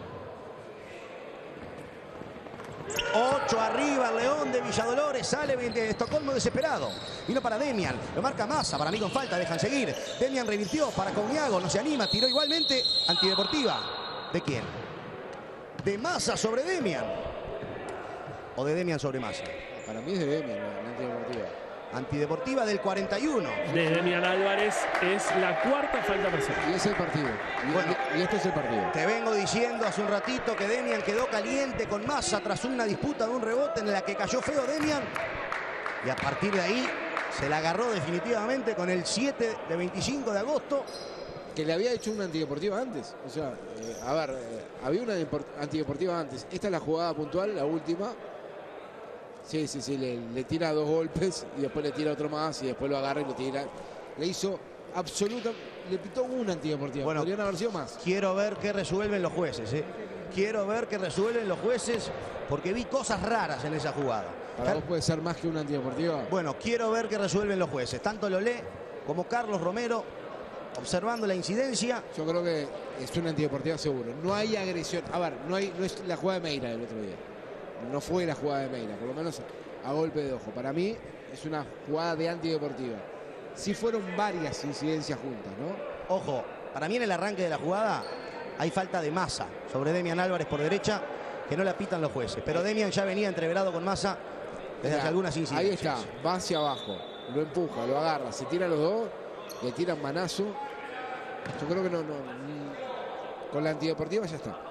ocho arriba, León de Villadolores, sale de Estocolmo desesperado. Vino para Demian, lo marca Massa, para mí con falta, dejan seguir. Demian revirtió para Cogniago, no se anima, tiró igualmente, antideportiva. ¿De quién? De Massa sobre Demian. O de Demian sobre Massa. Para mí es de Demian, la antideportiva. Antideportiva del cuarenta y uno. De Demian Álvarez es la cuarta falta personal. Y es el partido. Y, Bueno, y, y este es el partido. Te vengo diciendo hace un ratito que Demian quedó caliente con Massa tras una disputa de un rebote en la que cayó feo Demian. Y a partir de ahí se la agarró definitivamente con el siete de veinticinco de agosto. Que le había hecho una antideportiva antes. O sea, eh, a ver, eh, había una antideportiva antes. Esta es la jugada puntual, la última. Sí, sí, sí, le, le tira dos golpes y después le tira otro más y después lo agarra y lo tira. Le hizo absoluta. Le pitó una antideportiva. Bueno, podrían haber sido más. Quiero ver qué resuelven los jueces, ¿eh? Quiero ver qué resuelven los jueces, porque vi cosas raras en esa jugada. Para vos puede ser más que una antideportiva. Bueno, quiero ver qué resuelven los jueces. Tanto Lolé como Carlos Romero, observando la incidencia. Yo creo que es una antideportiva seguro. No hay agresión. A ver, no, hay, no es la jugada de Meira del otro día. No fue la jugada de Meira, por lo menos a golpe de ojo. Para mí es una jugada de antideportiva. Sí fueron varias incidencias juntas, ¿no? Ojo, para mí en el arranque de la jugada hay falta de Massa sobre Demian Álvarez por derecha, que no la pitan los jueces. Pero Demian ya venía entreverado con Massa desde hace algunas incidencias. Ahí está, va hacia abajo, lo empuja, lo agarra, se tira los dos, le tiran manazo. Yo creo que no, no, con la antideportiva ya está.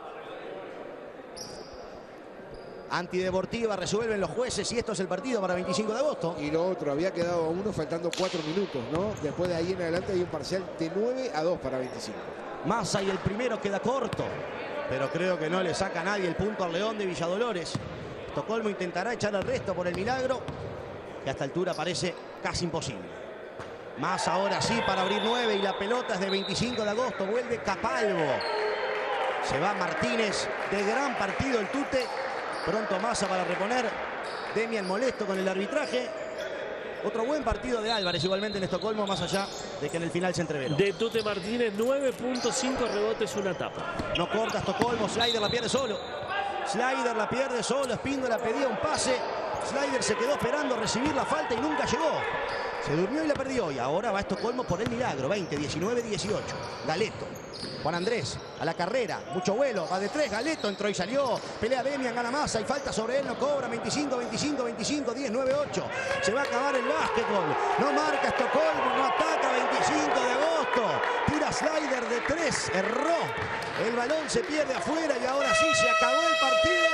Antideportiva, resuelven los jueces y esto es el partido para veinticinco de agosto. Y lo otro, había quedado a uno faltando cuatro minutos, ¿no? Después de ahí en adelante hay un parcial de nueve a dos para veinticinco. Massa y el primero queda corto, pero creo que no le saca a nadie el punto al León de Villadolores. Estocolmo intentará echar el resto por el milagro, que a esta altura parece casi imposible. Massa ahora sí para abrir nueve y la pelota es de veinticinco de agosto. Vuelve Capalvo. Se va Martínez. De gran partido el Tute. Pronto Massa para reponer. Demian molesto con el arbitraje. Otro buen partido de Álvarez igualmente en Estocolmo, más allá de que en el final se entreveró. De Tute Martínez, nueve punto cinco rebotes, una tapa. No corta Estocolmo, Slider la pierde solo. Slider la pierde solo, Espíndola pedía un pase. Slider se quedó esperando recibir la falta y nunca llegó. Se durmió y la perdió. Y ahora va Estocolmo por el milagro. veinte, diecinueve, dieciocho. Galeto. Juan Andrés a la carrera. Mucho vuelo. Va de tres. Galeto entró y salió. Pelea Demian, gana Massa. Y falta sobre él. No cobra. veinticinco, veinticinco, veinticinco, diez, nueve, ocho. Se va a acabar el básquetbol. No marca Estocolmo. No ataca. veinticinco de agosto. Tira Slider de tres. Erró. El balón se pierde afuera. Y ahora sí se acabó el partido.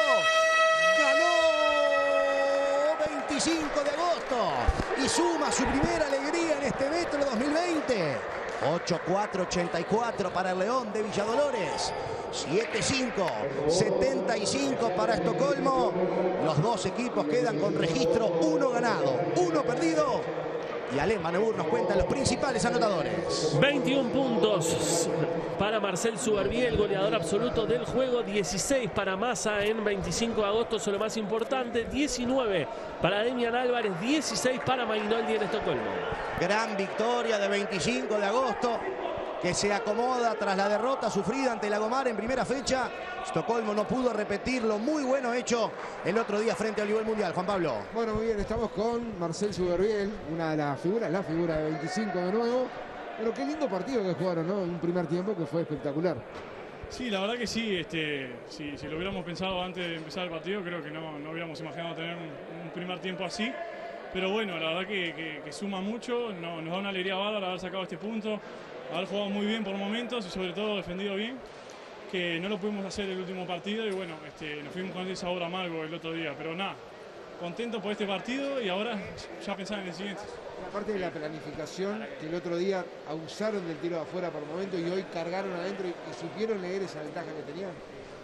Ganó veinticinco de agosto. Y suma su primera alegría en este Metro dos mil veinte. ocho cuatro ochenta y cuatro para el León de Villadolores. siete cinco, setenta y cinco para Estocolmo. Los dos equipos quedan con registro uno ganado, uno perdido. Y Alem Manebur nos cuenta los principales anotadores. veintiún puntos para Marcel Suberbier, el goleador absoluto del juego. dieciséis para Massa en veinticinco de agosto, eso es lo más importante. diecinueve para Demian Álvarez, dieciséis para Mainoldi en Estocolmo. Gran victoria de veinticinco de agosto, que se acomoda tras la derrota sufrida ante Lagomar en primera fecha. Estocolmo no pudo repetir lo muy bueno hecho el otro día frente al nivel mundial. Juan Pablo. Bueno, muy bien, estamos con Marcel Suberbier, una de las figuras, la figura de veinticinco de nuevo. Pero qué lindo partido que jugaron, ¿no? Un primer tiempo que fue espectacular. Sí, la verdad que sí. Este, si, si lo hubiéramos pensado antes de empezar el partido, creo que no, no hubiéramos imaginado tener un, un primer tiempo así. Pero bueno, la verdad que, que, que suma mucho, no, nos da una alegría bárbara haber sacado este punto, haber jugado muy bien por momentos y sobre todo defendido bien, que no lo pudimos hacer el último partido y bueno, este, nos fuimos con ese sabor amargo el otro día, pero nada, contento por este partido y ahora ya pensar en el siguiente. Aparte de la planificación, que el otro día abusaron del tiro de afuera por momento y hoy cargaron adentro y, y supieron leer esa ventaja que tenían.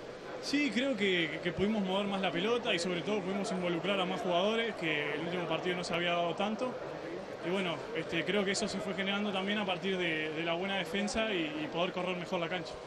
Sí, creo que, que pudimos mover más la pelota y sobre todo pudimos involucrar a más jugadores, que el último partido no se había dado tanto. Y bueno, este, creo que eso se fue generando también a partir de, de la buena defensa y, y poder correr mejor la cancha.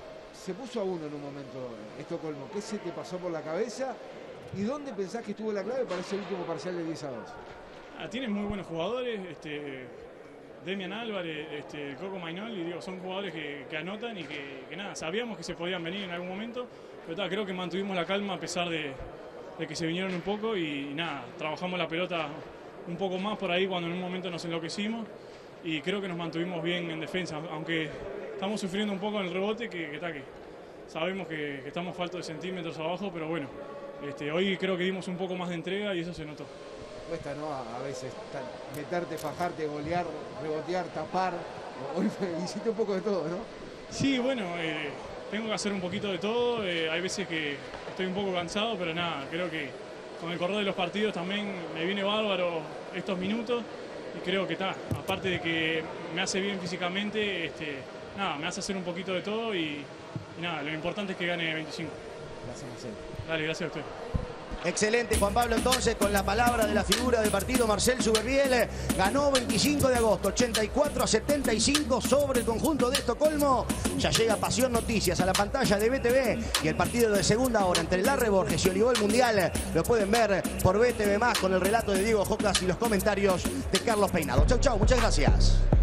Se puso a uno en un momento Estocolmo. ¿Qué se te pasó por la cabeza? ¿Y dónde pensás que estuvo la clave para ese último parcial de diez a dos? Ah, tienen muy buenos jugadores, este, Demian Álvarez, este, Coco Mainoldi, digo, son jugadores que, que anotan y que, que nada, sabíamos que se podían venir en algún momento, pero ta, creo que mantuvimos la calma a pesar de, de que se vinieron un poco y, y nada, trabajamos la pelota un poco más por ahí cuando en un momento nos enloquecimos y creo que nos mantuvimos bien en defensa, aunque estamos sufriendo un poco en el rebote, que, que, ta, que sabemos que, que estamos faltos de centímetros abajo, pero bueno, este, hoy creo que dimos un poco más de entrega y eso se notó. Cuesta, ¿no? A veces meterte, fajarte, golear, rebotear, tapar. Hoy hiciste un poco de todo, ¿no? Sí, bueno, eh, tengo que hacer un poquito de todo. Eh, hay veces que estoy un poco cansado, pero nada, creo que con el correr de los partidos también me viene bárbaro estos minutos. Y creo que está, aparte de que me hace bien físicamente, este, nada, me hace hacer un poquito de todo y, y nada, lo importante es que gane veinticinco. Gracias, Marcelo. Dale, gracias a usted. Excelente, Juan Pablo, entonces, con la palabra de la figura del partido, Marcel Suberbiel. Ganó veinticinco de agosto, ochenta y cuatro a setenta y cinco sobre el conjunto de Estocolmo. Ya llega Pasión Noticias a la pantalla de B T V y el partido de segunda hora entre Larre Borges y Olivol Mundial lo pueden ver por B T V más, con el relato de Diego Jocas y los comentarios de Carlos Peinado. Chau, chau, muchas gracias.